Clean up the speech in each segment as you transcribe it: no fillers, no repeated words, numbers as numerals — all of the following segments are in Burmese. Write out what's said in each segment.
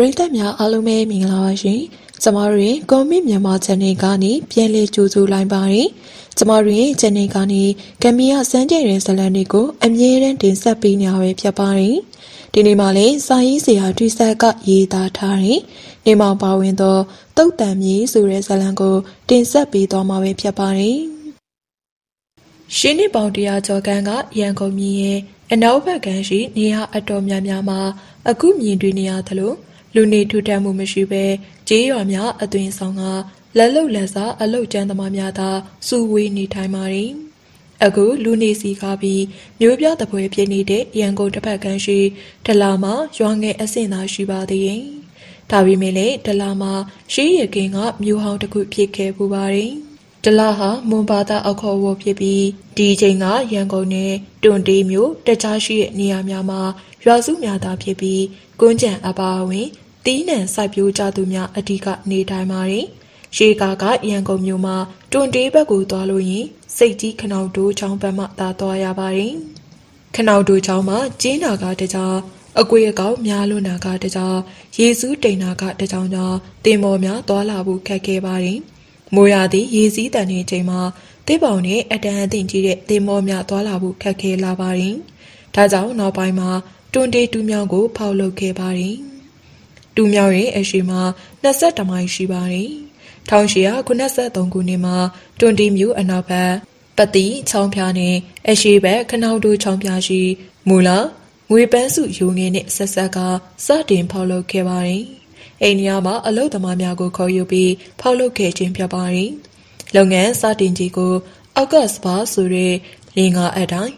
ရိသတ်များအားလုံးပဲမင်္ဂလာပါရှင်။ကျမတို့ရဲ့ကွန်မန့်မြန်မာ channel ကနေပြန်လည်ကြိုဆိုလိုက်ပါတယ်။ကျမတို့ရဲ့ channel ကနေဂမ်ဘီယာစမ်းကြဲတဲ့ဇာတ်လမ်းတွေကိုအမြဲတမ်းတင်ဆက်ပေးနေရပဲဖြစ်ပါတယ်။ဒီနေ့မှလည်းစာရေးဆရာထွေးဆက်ကရေးသားထားတဲ့နေမောင်ပါဝင်သောတုတ်တန်မြေဆိုတဲ့ဇာတ်လမ်းကိုတင်ဆက်ပေးသွားမှာပဲဖြစ်ပါတယ်။ရှင်းနေပေါင်တရားကျော်ကန်းကရန်ကုန်မြို့ရဲ့အနောက်ဘက်ကမ်းရှိနေရာအတော်များများမှာအခုမြင်တွေ့နေရသလိုလူနေထူထပ်မှုမရှိဘဲကြေးရွာများအသွင်ဆောင်ကလက်လုံလက်စားအလုတ်ကျန်းသမားများသာစုဝေးနေထိုင်ပါတယ်။အခုလူနေစီကားပြီးမျိုးပြတပွဲဖြစ်နေတဲ့ရန်ကုန်တစ်ဖက်ကမ်းရှိဒလာမှာရွာငယ်အဆင့်သာရှိပါသေးတယ်။ဒါပေမဲ့လည်းဒလာမှာရှိရကင်းကမျိုးဟောင်းတစ်ခုဖြစ်ခဲ့ပူပါတယ်။ဒလာဟာမွန်ဘာသာအခေါ်အဝေါ်ဖြစ်ပြီးဒီချိန်ကရန်ကုန်နဲ့တွန်တေးမျိုးတခြားရှိတဲ့နေရာများမှာရွာစုများသာဖြစ်ပြီးကွန်းကြံအပါအဝင်တီးနှံစိုက်ပျိုးကြသူများအဓိကနေထိုင်ပါတယ်။ရှေးကားကရန်ကုန်မြို့မှာတွန်တေးဘက်ကိုသွားလို့ရင်စိတ်ကြီးခနောက်တိုးချောင်းဘက်မှသာသွားရပါတယ်။ခနောက်တိုးချောင်းမှာကျင်းနာကတကြားအကွေအကောက်များလွန်းနာကတကြားရေစုးတိန်နာကတကြောင်ကြောင့်တင်မော်များသွားလာဖို့ခက်ခဲပါတယ်။မိုးရသည့်ရေစည်းတန်တဲ့ချိန်မှာတေးပေါင်နဲ့အတန်အသင့်ကြီးတဲ့တင်မော်များသွားလာဖို့ခက်ခဲလာပါတယ်။ဒါကြောင့်နောက်ပိုင်းမှာတွန်တေးတူးမြောင်းကိုဖောက်လုပ်ခဲ့ပါတယ်။တူးမြောင်းရဲ့အရှိမှာ22မိုင်ရှိပါတယ်။1893ခုနှစ်မှာတွန်တေးမြို့အနောက်ဘက်ပတိချောင်းဖျားနဲ့အရှိဘက်ခနောက်တိုးချောင်းဖျားရှိမူလာငွေပန်းစုယူငင်းနဲ့ဆက်ဆက်ကစတင်ဖောက်လုပ်ခဲ့ပါတယ်။အိန္ဒိယမှာအလုတ်သမားများကိုခေါ်ယူပြီးဖောက်လုပ်ခဲ့ခြင်းဖြစ်ပါတယ်။လုပ်ငန်းစတင်ကြီးကိုအောက်ကစပါဆိုတဲ့လင်းကားအတိုင်း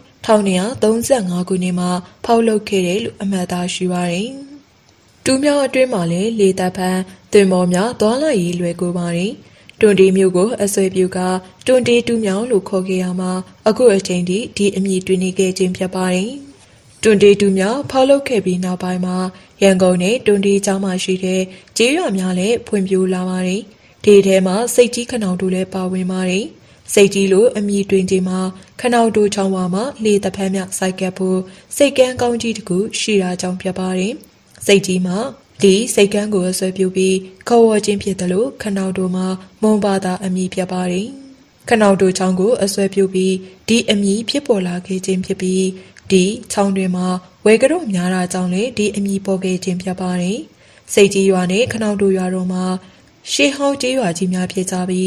1935ခုနှစ်မှာဖောက်လုပ်ခဲ့တယ်လို့အမှတ်သားရှိပါတယ်။တူးမြောင်းအတွင်းမှာလည်းလေတပ်ဖန်းတင်မော်များသွားလာရေးလွယ်ကူပါတယ်။တွန်တေးမျိုးကိုအဆွဲပြုကတွန်တေးတူးမြောင်းလို့ခေါ်ခဲ့ရမှာအခုအချိန်ထိဒီအမည်တွင်နေခဲ့ခြင်းဖြစ်ပါတယ်။တွန်တေးတူးမြောင်းဖောက်လုပ်ခဲ့ပြီးနောက်ပိုင်းမှာရန်ကုန်နဲ့တွန်တေးကျောင်းမှာရှိတဲ့ကျေးရွာများလည်းဖွံ့ဖြိုးလာပါတယ်။ဒီထဲမှာစိတ်ကြီးခနောင်တို့လည်းပါဝင်ပါတယ်။စိတ်ကြီးလို့အမည်တွင်ချိန်မှာခနောက်တိုးချောင်းဝါမှာလေတဖန်းမြစိုက်ကပ်ဖို့စိတ်ကန်းကောင်းကြီးတကူရှိတာကြောင့်ဖြစ်ပါတယ်။စိတ်ကြီးမှာဒီစိတ်ကန်းကိုဆွဲပြုပြီးခေါ်ဝေါ်ခြင်းဖြစ်တယ်လို့ခနောက်တိုးမှာမွန်ဘာသာအမည်ဖြစ်ပါတယ်။ခနောက်တိုးချောင်းကိုအဆွဲပြုပြီးဒီအမည်ဖြစ်ပေါ်လာခဲ့ခြင်းဖြစ်ပြီးဒီချောင်းတွင်မှာဝဲကတော့များတာကြောင့်လေဒီအမည်ပေါ်ခဲ့ခြင်းဖြစ်ပါတယ်။စိတ်ကြီးရွာနဲ့ခနောက်တိုးရွာတို့မှာရှေးဟောင်းကျေးရွာကြီးများဖြစ်ကြပြီး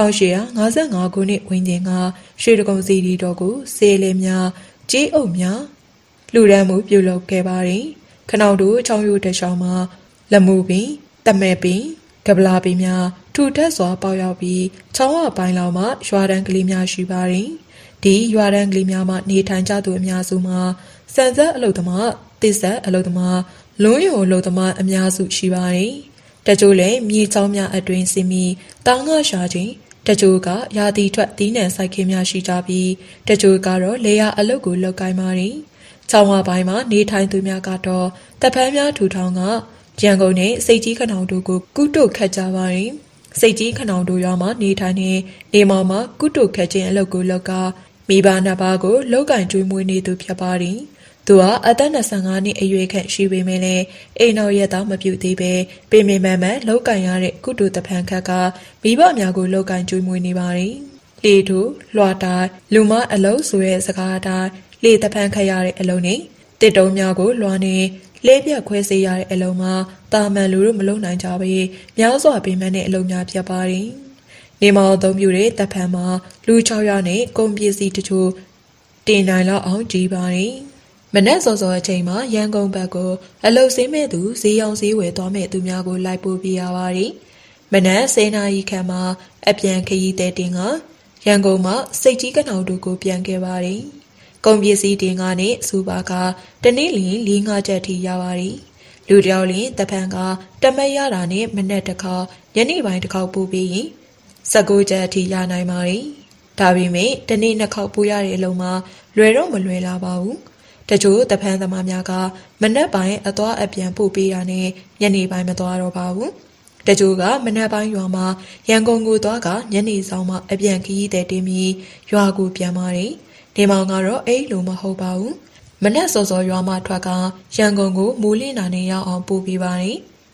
1855ခုနှစ်ဝန်းကျင်ကရွှေတကုံစီဒီတော်ကိုစေလဲများကျေးအုပ်များလူရန်မှုပြုလုပ်ခဲ့ပါတယ်။ခနောက်တို့ချောင်းရိုးတချောင်းမှာလက်မှုပင်တမဲပင်ကပလာပင်များထူထပ်စွာပေါရောက်ပြီးချောင်းဝပိုင်းလောက်မှရွာတန်းကလေးများရှိပါတယ်။ဒီရွာတန်းကလေးများမှာနေထိုင်ကြသူအများစုမှာစံဆက်အလုသမားတစ်ဆက်အလုသမားလွန်းရုံအလုသမားအများစုရှိပါတယ်။တချို့လည်းမြေချောင်းများအတွင်းစင်ပြီးတောင်းငါရှာခြင်းတချို့ကရာသီထွက်တီးနှံစိုက်ခင်းများရှိကြပြီးတချို့ကတော့လေယာအလုတ်ကိုလုပ်ကိုင်းပါတယ်။ချောင်းဝပိုင်းမှာနေထိုင်သူများကတော့တပန်းများထူထောင်ကရန်ကုန်နဲ့စိတ်ကြီးခနောင်တို့ကိုကုတုခတ်ကြပါတယ်။စိတ်ကြီးခနောင်တို့ရွာမှာနေထိုင်နေနေမောင်မှာကုတုခတ်ခြင်းအလုတ်ကိုလုပ်ကမိဘနှစ်ပါးကိုလောက်ကင်ကျွေးမွေးနေသူဖြစ်ပါတယ်။သူဟာအသက်25နှစ်အရွယ်ခန့်ရှိပေမဲ့လည်းအိမ်တော်ရက်သားမပြုတ်သေးပဲပင်မမန်လောက်ကင်ရတဲ့ကုတုတဖန်ခတ်ကမိဘများကိုလောက်ကင်ကျွေးမွေးနေပါတယ်။လေထုလွှာတိုင်းလူမအလုံးဆိုတဲ့စကားတိုင်းလေတဖန်ခတ်ရတဲ့အလုံးနဲ့တစ်တုံးများကိုလွှာနေလဲပြက်ခွဲစေရတဲ့အလုံးမှာတာမန်လူတို့မလုံနိုင်ကြပေများစွာပင်မတဲ့အလုံးများဖြစ်ပါတယ်။နေမောင်သုံးပြတဲ့တဖန်မှာလူ600နဲ့ကုန်ပစ္စည်းတချို့တင်နိုင်လောက်အောင်ကြီးပါတယ်။မနက်စောစောအချိန်မှာရန်ကုန်ဘက်ကိုအလုတ်စင်းမဲ့သူဈေးရောင်းဈေးဝယ်သွားမဲ့သူများကိုလိုက်ပို့ပြရပါတယ်။မနက်10နာရီခန့်မှာအပြန်ခရီးသည်တင်ကရန်ကုန်မှာစိတ်ကြီးကနောင်တို့ကိုပြန်ခဲ့ပါတယ်။ကုန်ပစ္စည်းတင်ကနဲ့စူပါကတနေ့လင်း4-5ချက်ထိရပါတယ်။လူတယောက်လင်းတပန်းကတမက်ရတာနဲ့မနက်တစ်ခါညနေပိုင်းတစ်ခေါက်ပို့ပြီးရင်19ချက်ထိရနိုင်ပါတယ်။ဒါပေမဲ့တနေ့2ခေါက်ပို့ရတဲ့အလုံးမှာလွယ်တော့မလွယ်လာပါဘူး။တချို့တဖန်သမားများကမနက်ပိုင်းအသွားအပြန်ပို့ပေးတာနဲ့ညနေပိုင်းမသွားတော့ပါဘူး။တချို့ကမနက်ပိုင်းရွာမှာရန်ကုန်ကိုသွားကညနေဆောင်မှအပြန်ခရီးသည်တင်ပြီးရွာကိုပြန်ပါတယ်။နေမောင်ကတော့အဲ့လိုမဟုတ်ပါဘူး။မနက်စောစောရွာမှာထွက်ကရန်ကုန်ကိုမိုးလင်းတာနဲ့ရောက်အောင်ပို့ပေးပါတယ်။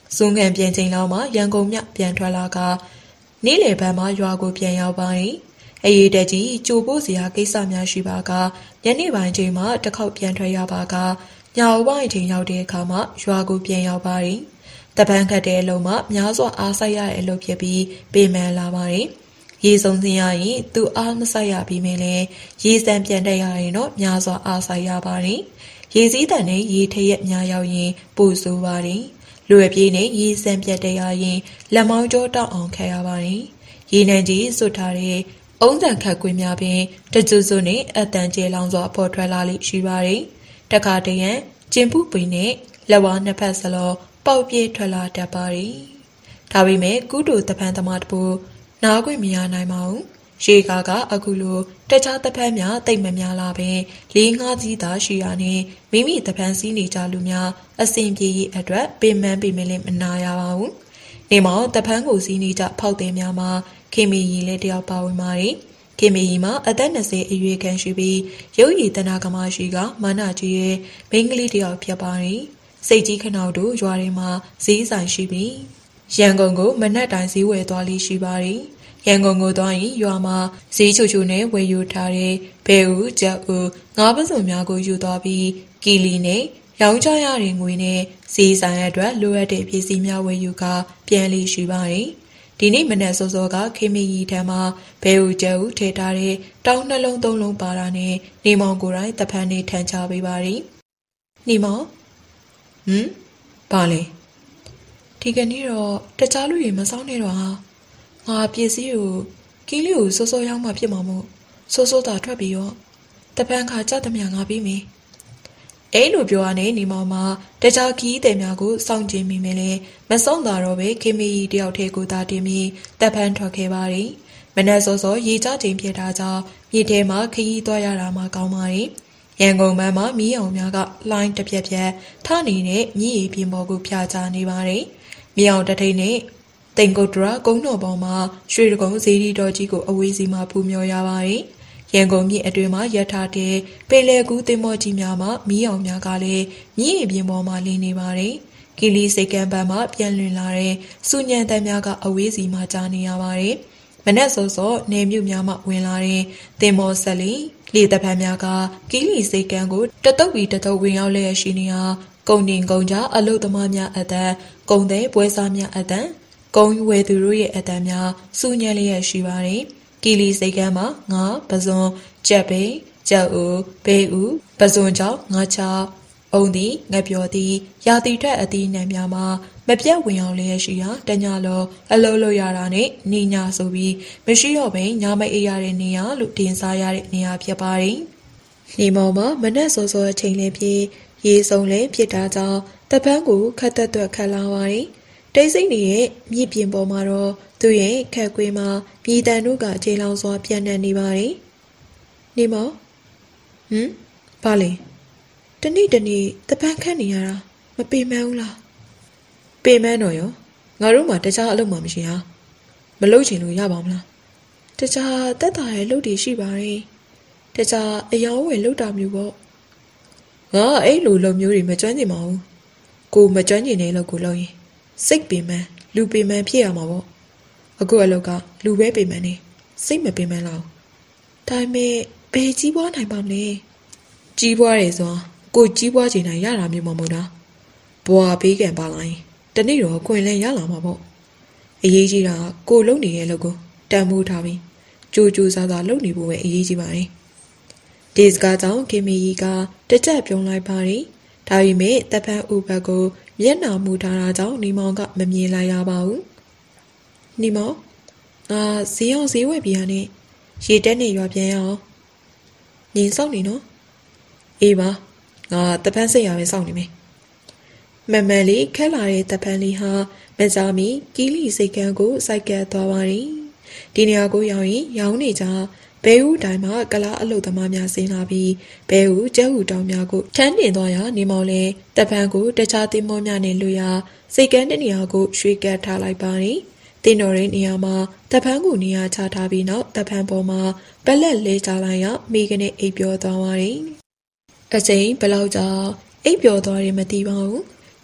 ဇွန်ကန်ပြန်ချိန်လောက်မှရန်ကုန်မြပြန်ထွက်လာကနေ့လယ်ဘက်မှရွာကိုပြန်ရောက်ပါတယ်။အရေးတကြီးကြိုပို့စရာကိစ္စများရှိပါကညနေပိုင်းချိန်မှတစ်ခေါက်ပြန်ထွက်ရပါကညအိုပိုင်းချိန်ရောက်တဲ့အခါမှရွာကိုပြန်ရောက်ပါတယ်။တပန်းခတ်တဲ့အလုံးမှများစွာအားစိုက်ရတဲ့အလုပ်ဖြစ်ပြီးပေမှန်လာပါတယ်။ရေစုံစင်းရရင်သူအားမစိုက်ရပြီးမင်းလဲရေစံပြန်တက်ရရင်တော့များစွာအားစိုက်ရပါတယ်။ရေစည်းတန်နဲ့ရေထရက်များရောက်ရင်ပိုဆိုးပါတယ်။လွယ်ပြေးနဲ့ရေစံပြတ်တက်ရရင်လက်မောင်းကြောတောက်အောင်ခတ်ရပါတယ်။ရေနံကြီးစွတ်ထားတဲ့အုံးတန်ခတ်ကွင်းများပင်တကျစွတ်နဲ့အတန်ကျဲလောင်စွာပေါ်ထွက်လာလိရှိပါတယ်။တခါတရံကျင်ပူပင်နဲ့လက်ဝါးနှစ်ဖက်စလုံးပေါက်ပြေးထွက်လာတတ်ပါတယ်။ဒါပေမဲ့ကုတူတပန်းသမားတို့နားခွင့်မရနိုင်ပါဘူး။ရေကားကအခုလိုတခြားတပန်းများတိတ်မများလာပင်လေးငါးကြီးသာရှိရနဲ့မိမိတပန်းစည်းနေကြလူများအစဉ်ပြေရေးအတွက်ပင်မန်းပေမလင်းမနာရပါဘူး။နေမောင်တပန်းကိုစည်းနေကြဖောက်သည်များမှာခေမီရီလည်းတယောက်ပါဝင်ပါတယ်။ခေမီရီမှာအသက်20အရွယ်ခန့်ရှိပြီးရုပ်ရည်တနာကမရှိကမာနကြီးရဲ့မိန်းကလေးတယောက်ဖြစ်ပါတယ်။စိတ်ကြီးခနောက်တို့ရွာထဲမှာဈေးဆိုင်ရှိပြီးရန်ကုန်ကိုမနက်တိုင်းဈေးဝယ်သွားလိရှိပါတယ်။ရန်ကုန်ကိုသွားရင်ရွာမှာဈေးချိုချိုနဲ့ဝယ်ယူထားတဲ့ဘဲဥ၊ကြောက်ဥ၊ငါးပစုံများကိုယူသွားပြီးကီလီနဲ့ရောင်းချရတဲ့ငွေနဲ့ဈေးဆိုင်အတွက်လိုအပ်တဲ့ပစ္စည်းများဝယ်ယူကပြန်လိရှိပါတယ်။ဒီနေ့မနက်စောစောကခေမီရီထံမှာဘဲဥ၊ကြောက်ဥထည့်ထားတဲ့တောင်းနှလုံးသုံးလုံးပါတာနဲ့နေမောင်ကိုယ်တိုင်တဖန်နေထန်ချပေးပါတယ်။နေမောင်ဘာလဲဒီကနေ့တော့တခြားလူတွေမစောင်းနေတော့ဟာငါပစ္စည်းကိုကင်းလေးကိုစိုးစိုးရောက်မှဖြစ်မှာမို့စိုးစိုးသာထွက်ပြီးတော့တပန်းခါကြတဲ့မြငါပြီးမယ်အဲ့လိုပြောရနဲ့နေမောင်မှာတခြားခီးတဲ့များကိုစောင့်ကြည့်မိမယ်လေမဆုံးတာတော့ပဲခေမီတယောက်တည်းကိုသာတင်ပြီးတပန်းထွက်ခဲ့ပါတယ်မနက်စောစောရေချချိန်ဖြစ်တာကြောင့်မြေထဲမှာခရီးသွားရတာမှကောင်းပါတယ်ရန်ကုန်မှာမီးအောင်များကလိုင်းတစ်ပြက်ပြက်ထနေတဲ့မြည်ရည်ပြင်ပေါ်ကိုဖျားချနေပါတယ်မြေအောင်တထိန်နဲ့တိန်ကုတ်တရာကုန်းတော်ပေါ်မှာရွှေတကုံဇေဒီတော်ကြီးကိုအဝေးစီမှာဖူးမြော်ရပါတယ်။ရန်ကုန်မြို့အတွင်းမှာရထားတဲ့ပင်လယ်ကူးသင်္ဘောကြီးများမှာမီးအောင်များကလည်းမြည်ရည်ပြင်ပေါ်မှာလင်းနေပါတယ်။ကီလီစိတ်ကံပန်းမှာပြန်လွင်လာတဲ့စူညံတန်းများကအဝေးစီမှာကြားနေရပါတယ်။မနက်စောစောနေမြို့များမှာဝင်လာတဲ့သင်္ဘောဆက်လီလေတပန်းများကကီလီစိတ်ကံကိုတတုပ်ပြီးတတုပ်ဝင်ရောက်လျက်ရှိနေဟာကုန်တင်ကုန်ကြအလုသမားများအတန်းကုန်တဲ့ပွဲစားများအတန်းကုန်းဝဲသူတို့ရဲ့အတန်းများစူညံလျက်ရှိပါတယ်။ကီလီစိတ်ကမ်းမှာငါပဇွန်ကြက်ပိန်ကြောက်ဦးဘေးဦးပဇွန်ကြောင့်ငါချအုံသည်ငပြောသည်ရာသီထွက်အသီးနှံများမှာမပြတ်ဝင်အောင်လျက်ရှိရာတညလောအလုံးလို့ရတာနဲ့နေညာဆိုပြီးမရှိတော့ဘဲညမအိပ်ရတဲ့နေရာလို့တင်စားရတဲ့နေရာဖြစ်ပါတယ်။နေမောင်မှာမနက်စောစောအချိန်လေးဖြစ်ရေစုံလေးဖြစ်တာကြောင့်တပန်းကိုခတ်သက်သွက်ခတ်လာပါတယ်။တိတ်ဆိတ်နေတဲ့မြစ်ပြင်ပေါ်မှာတော့သူ့ရဲ့ခက်ကွေးမှာပြည်တန်တို့ကခြေလောင်စွာပြန့်နှံ့နေပါတယ်။နေမောင်ဘာလဲတနေ့တပန်းခတ်နေရတာမပေမန်းဘူးလားပေမန်းတော့ရောငါတို့မှတခြားအလုပ်မှမရှိဟာမလုပ်ချင်လို့ရပါမလားတခြားတက်တာရဲ့လုပ်တွေရှိပါတယ်တခြားအယောင်းဝယ်လုပ်တာမျိုးပေါ့ငါအဲ့လိုလုပ်မျိုးတွေမကျွမ်းကျင်ပါဘူးကိုမကျွမ်းကျင်တဲ့လုပ်ကိုလုပ်ရင်စိတ်ပေမန်းလူပေမန်းဖြစ်ရမှာပေါ့အခုအလုပ်ကလူပဲပေမန်းနေစိတ်မပေမန်းလောက်ဒါပေမဲ့ဘယ်ကြီးပွားနိုင်ပါမလဲကြီးပွားတယ်ဆိုကိုကြီးပွားချင်တိုင်းရတာမျိုးမဟုတ်တာဘွာဘေးကံပါလာရင်တနေ့တော့ခွင်လဲရလာမှာပေါ့အရေးကြီးတာကိုလုံနေရဲ့လုပ်ကိုတန်ဖိုးထားပြီးကြိုးကြိုးစားစားလုပ်နေဖို့ပဲအရေးကြီးပါတယ်ဒီစကားကြောင့်ခင်မီကြီးကတကြက်ပြုံးလိုက်ပါတယ်ဒါပေမဲ့တပန်းဥပတ်ကိုမျက်နှာမူထားတာကြောင့်နေမောင်ကမမြင်လိုက်ရပါဘူးနေမောင်ငါဈေးအောင်ဈေးဝယ်ပြရနဲ့ရေတက်နေရွာပြန်ရအောင်ညင်စောင့်နေနော်အေးပါငါတပန်းစိတ်ရပဲစောင့်နေမယ်မမန်လေးခက်လာတဲ့တပန်းလေးဟာမကြမီကီလီစိတ်ကန်းကိုစိုက်ကပ်သွားပါတယ်ဒီနေရာကိုရောက်ရင်ရောင်းနေကြဘဲဦးတိုင်းမှာကလားအလုတ်သမားများဆင်းလာပြီးဘဲဦးကျဲဦးတောင်များကိုထမ်းတင်သွားရာနေမောင်လဲတပန်းကိုတခြားသင်္ဘောများနဲ့လွှရာစိတ်ကန်းတဲ့နေရာကိုရွှေ့ကပ်ထားလိုက်ပါတယ်တင်တော်တဲ့နေရာမှာတပန်းကိုနေရာချထားပြီးနောက်တပန်းပေါ်မှာပလက်လဲချလိုက်ရမိကနေအိပ်ပျော်သွားပါတယ်အချိန်ဘယ်လောက်ကြာအိပ်ပျော်သွားတယ်မသိပါဘူးည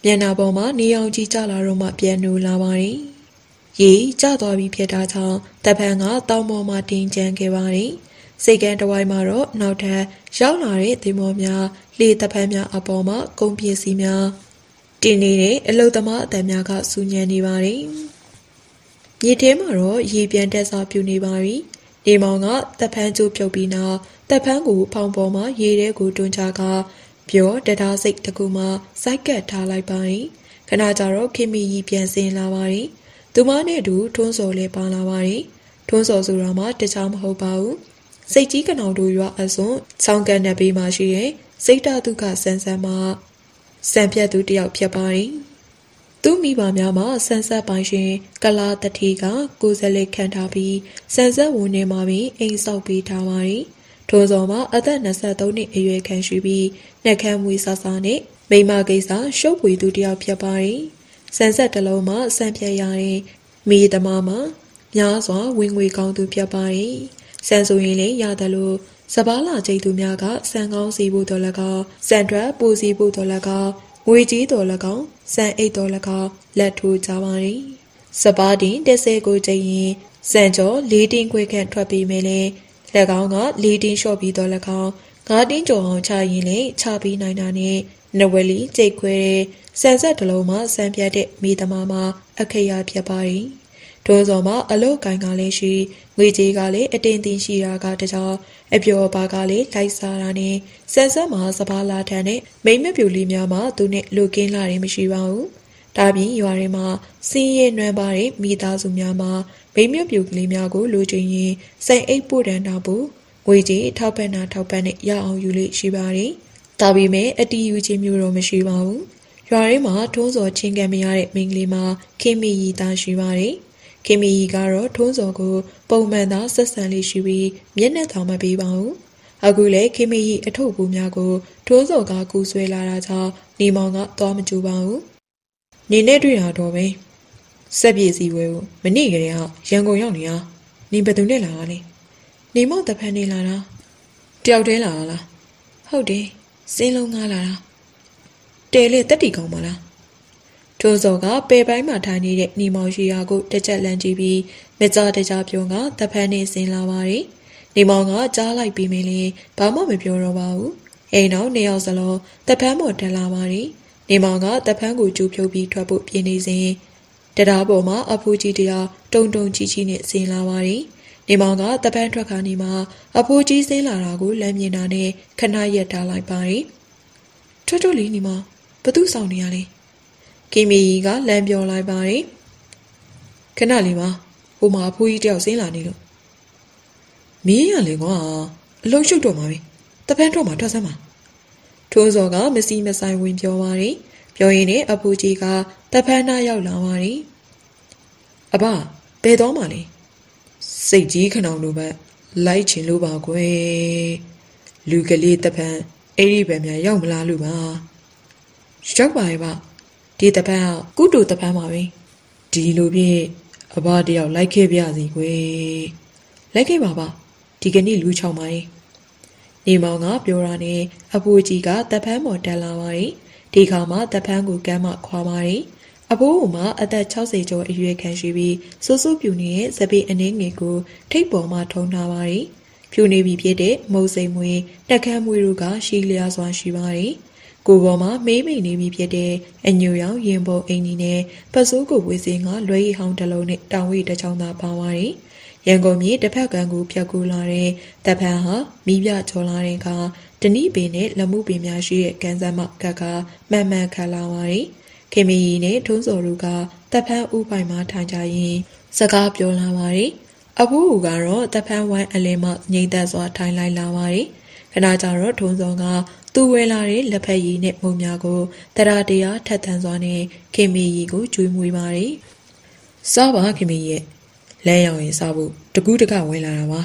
မျက်နှာပေါ်မှာနေအောင်ကြီးကျလာတော့မှပြန်နူလာပါတယ်။ရေကျသွားပြီးဖြစ်တာကြောင့်တပ်ဖန်းကတောင်ပေါ်မှာတင်ကျန်ခဲ့ပါတယ်။စိတ်ကန်းတစ်ဝိုင်းမှာတော့နောက်ထပ်ရောက်လာတဲ့သင်္ဘောများလေတပ်ဖန်းများအပေါ်မှာကုန်ပစ္စည်းများတင်နေတဲ့အလုသမားအတန်များကစူညံနေပါတယ်။မြေထဲမှာတော့ရေပြန်တက်စားပြူနေပါပြီ။နေမောင်ကတပ်ဖန်းကျိုးပြုတ်ပြီးနောက်တပ်ဖန်းကိုဖောင်ပေါ်မှာရေထဲကိုတွန်းချကပြောတရားစိတ်တကူမှစိုက်ကတ်ထားလိုက်ပါတယ်။ခဏကြာတော့ခင်မီကြီးပြန်စင်လာပါတယ်။သူမနဲ့အတူထွန်းစော်လည်းပါလာပါတယ်။ထွန်းစော်ဆိုတာမှတခြားမဟုတ်ပါဘူး။စိတ်ကြီးကနောင်တို့ရွာအစွန်ဆောင်းကန်တဲ့ဘေးမှာရှိတဲ့စိတ်တတုခဆန်းဆန်းမှာစံပြတ်သူတယောက်ဖြစ်ပါတယ်။သူမိဘများမှာဆန်းဆက်ပိုင်ရှင်ကလာတတိကကိုယ်စလက်ခံထားပြီးဆန်းဆက်ဝင်နေမှာပြီးအိမ်ဆောက်ပေးထားပါတယ်။ထို့သောမှာအသက်23နှစ်အရွယ်ခန့်ရှိပြီးနှက်ခမ်းမွေးဆဆနဲ့မိမကိစ္စရှုပ်ပွေသူတယောက်ဖြစ်ပါတယ်။ဆန်းဆက်တစ်လုံးမှာစံပြတ်ရတဲ့မိသမားမှာများစွာဝင်ငွေကောင်းသူဖြစ်ပါတယ်။ဆန်းဆိုရင်လည်းရတယ်လို့စပားလာကျိတ်သူများကစံကောင်းစီဖို့တော်၎င်းစံထွက်ပူစီဖို့တော်၎င်းငွေကြီးတော်၎င်းစံအိတ်တော်၎င်းလက်ထိုးကြပါတယ်။စပားတင်30ကိုကျိတ်ရင်စံကျော်4တင်းခွဲခန့်ထွက်ပြီးမယ်လေ၎င်းက4တင်းလျှော့ပြီးတော်၎င်း5တင်းကျော်အောင်ချရင်လည်းချပြီးနိုင်တာနဲ့နဝလီကျိတ်ခွဲတဲ့စံဆက်တစ်လုံးမှာစံပြတ်တဲ့မိသမားမှာအခရာဖြစ်ပါတယ်။ထို့သောမှာအလုတ်ကိုင်းကလည်းရှိငွေကြီးကလည်းအတင်းတင်းရှိတာကတကြောင်အပျော်ပါကလည်းလိုက်စားတာနဲ့ဆန်းဆက်မှာစပားလာထန်တဲ့မိမ့်မပြူလေးများမှာသူနဲ့လူကင်းလာတယ်မရှိပါဘူး။ဒါပြင်ရွာထဲမှာစင်းရဲနွမ်းပါတဲ့မိသားစုများမှာမိမ့်မပြူကလေးများကိုလူချင်းရင်စိတ်အိတ်ပို့တန်တာဘူးငွေကြီးထောက်ပံ့တာထောက်ပံ့နဲ့ရအောင်ယူလို့ရှိပါတယ်။ဒါပေမဲ့အတီးယူခြင်းမျိုးတော့မရှိပါဘူး။ရွာထဲမှာထုံးစော်ချင်းကံမရတဲ့မိန်းကလေးမှာခင်မီရီသားရှိပါတယ်။ခင်မီရီကတော့ထုံးစော်ကိုပုံမှန်သာဆက်ဆံလေးရှိပြီးမျက်နှာတောင်မပေးပါဘူး။အခုလေခင်မီရီအထုပ်ပူများကိုထုံးစော်ကကူဆွဲလာတာကြောင့်နေမောင်ကသွားမကြူပါဘူး။နေနဲ့တွေ့တာတော့ပဲ။စက်ပြေစီဝဲကိုမနေ့ကတည်းကရန်ကုန်ရောက်နေရ။နေဘသူနဲ့လာတာလဲ။နေမောင်တဖန်နေလာတာ။တယောက်တည်းလာလား။ဟုတ်တယ်။စင်းလုံးငားလာတာ။တဲလေတက်တီကောင်းပါလား။ထိုးစော်ကပေပိုင်းမှာထိုင်နေတဲ့နေမောင်ရှိရာကိုတစ်ချက်လန့်ကြည့်ပြီးမကြတကြပြုံးကတဖန်နေစင်းလာပါတယ်။နေမောင်ကကြားလိုက်ပြီးမင်းလေးဘာမှမပြောတော့ပါဘူး။အိမ်နောက်နေရောက်စလုံးတဖန်ပေါ်တက်လာပါတယ်။နေမောင်ကတဖန်ကိုကျူဖြုတ်ပြီးထွက်ဖို့ပြင်နေစဉ်တရားပေါ်မှာအဖိုးကြီးတရားတုံတုံကြီးကြီးနဲ့စင်းလာပါတယ်။နေမောင်ကတဖန်ထွက်ခါနေမှာအဖိုးကြီးစင်းလာတာကိုလမ်းမြင်တာနဲ့ခဏရက်ထားလိုက်ပါတယ်။ထွတ်ထွတ်လေးနေမောင်ဘသူဆောင်နေရလဲ။ခင်မီကြီးကလမ်းပြောလိုက်ပါတယ်။ခဏလေးပါဟိုမှာအဖိုးကြီးတယောက်စင်းလာနေလို့မင်းရလေကွာအလုံးရှုပ်တော့မှာပဲတပန်းတော့မှာထွက်စမ်းပါထိုးစော်ကမစီမဆိုင်ဝင်ပြောပါတယ်ပြောရင်းနဲ့အဖိုးကြီးကတပန်းနာရောက်လာပါတယ်အဘဘယ်တော့မှလဲစိတ်ကြီးခဏောင်လိုပဲလိုက်ချင်လို့ပါကွယ်လူကလေးတပန်းအဲ့ဒီဘက်များရောက်မလားလို့ပါရောက်ပါရဲ့ဗျဒီတပန်းကကုတူတပန်းပါပဲဒီလိုဖြင့်အဘတယောက်လိုက်ခဲ့ပြစီကွယ်လိုက်ခဲ့ပါဗျဒီကနေ့လူချောင်းပါတယ်နေမောင်ကပြောတာနဲ့အဖိုးကြီးကတပန်းပေါ်တက်လာပါတယ်ဒီခါမှာတပန်းကိုကမ်းမခွာပါတယ်အဖိုးကမှအသက်60ကျော်အရွယ်ခံရှိပြီးစိုးစိုးပြူနေတဲ့စပိအနှင်းငယ်ကိုထိပ်ပေါ်မှာထုံထားပါတယ်ဖြူနေပြီဖြစ်တဲ့မုတ်စိမ်မွေတက်ခမ်းမွေတို့ကရှိလျားစွာရှိပါတယ်ကိုပေါ်မှာမေးမိန်နေပြီဖြစ်တဲ့အညူရောင်ရင်ပုံအင်ကြီးနဲ့ပတ်စိုးကိုဝေးစင်းကလွဲရီဟောင်းတစ်လုံးနဲ့တောင်ဝိတစ်ချောင်းသာပါပါတယ်ရန်ကုန်ပြည်တစ်ဖက်ကန်းကိုဖြတ်ကူလာတဲ့တပ်ဖန်းဟာမိပြကျော်လာတဲ့အခါတဏိပင်နဲ့လက်မှုပင်များရှိတဲ့ကန်းစမ်းမကကမှန်မှန်ခတ်လာပါတယ်ခင်မီကြီးနဲ့ထုံးစော်တို့ကတပ်ဖန်းဥပိုင်မှာထိုင်ကြရင်စကားပြောလာပါတယ်အဖိုးကတော့တပ်ဖန်းဝိုင်းအလင်းမှငိမ့်သက်စွာထိုင်လိုက်လာပါတယ်ခဏကြာတော့ထုံးစော်ကသူဝဲလာတဲ့လက်ဖက်ရည်နဲ့မုံများကိုတရားတရားထက်သန်စွာနဲ့ခင်မီကြီးကိုကျွေးမွေးပါတယ်စားပါခင်မီရဲ့လဲရောက်ရင်စားဖို့တကူးတကဝင်လာတာပါ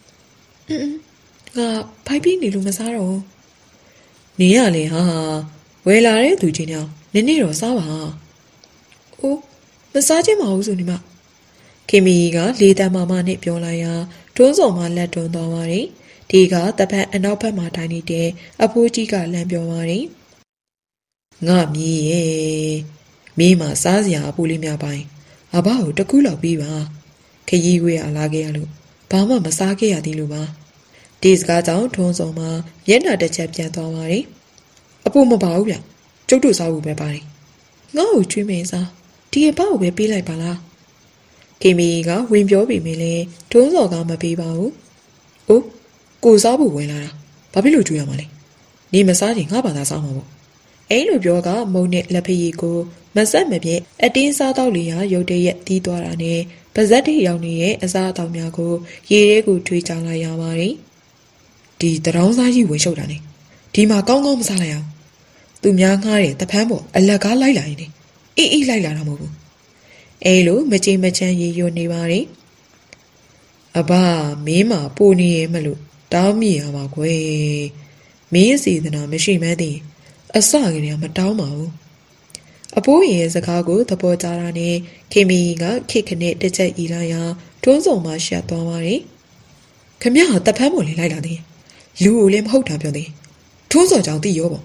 ငါဖိုက်ပြီးနေလို့မစားတော့နေရလေဟာဝယ်လာတဲ့သူချင်းတောင်နည်းနည်းတော့စားပါအိုးမစားချင်းမဟုတ်ဆိုနေမှာခင်မီကလေးတန်းမမနဲ့ပြောလိုက်ရာတွန်းစော်မှလက်တွန်းသွားပါတယ်ဒီကတပတ်အနောက်ဘက်မှာထိုင်နေတဲ့အဖိုးကြီးကလမ်းပြောပါတယ် Nga me, me ma sazia pulimia by. About the cool of beaver. Kayi we alagealu. Pama masake adiluba. These guys out tones on ma, yena the chapter tomari. A poem about ya. Jotus out by body. No, Trimesa. Dear bow will be like Bala. Kimiga, Wimbio be melee, tones or gamma be bow. Oh, goes up when Babilu to your money. Ni massaging up at the summer. Ain't of yoga, monet lapico, Masamabe, a din satalia, yode yet tituarane, Pazati yawni, as a tamiago, ye go to each other yamari. The rounds you wish out any. Tima gong salaya. Tumyang hare, the pambo, a laga lilani. E lila move. Elo, machan ye your neighbor. Aba, mima, pony emalu, down me amagwe. Me see the machine madi. A song in a down. A boy is a cargo, the portarane, came in, kicking it, the jet ilaya, tones on my shat domari. Come here, the pamoli lilani. Lu lim hot up your day. Tones are down the yobo.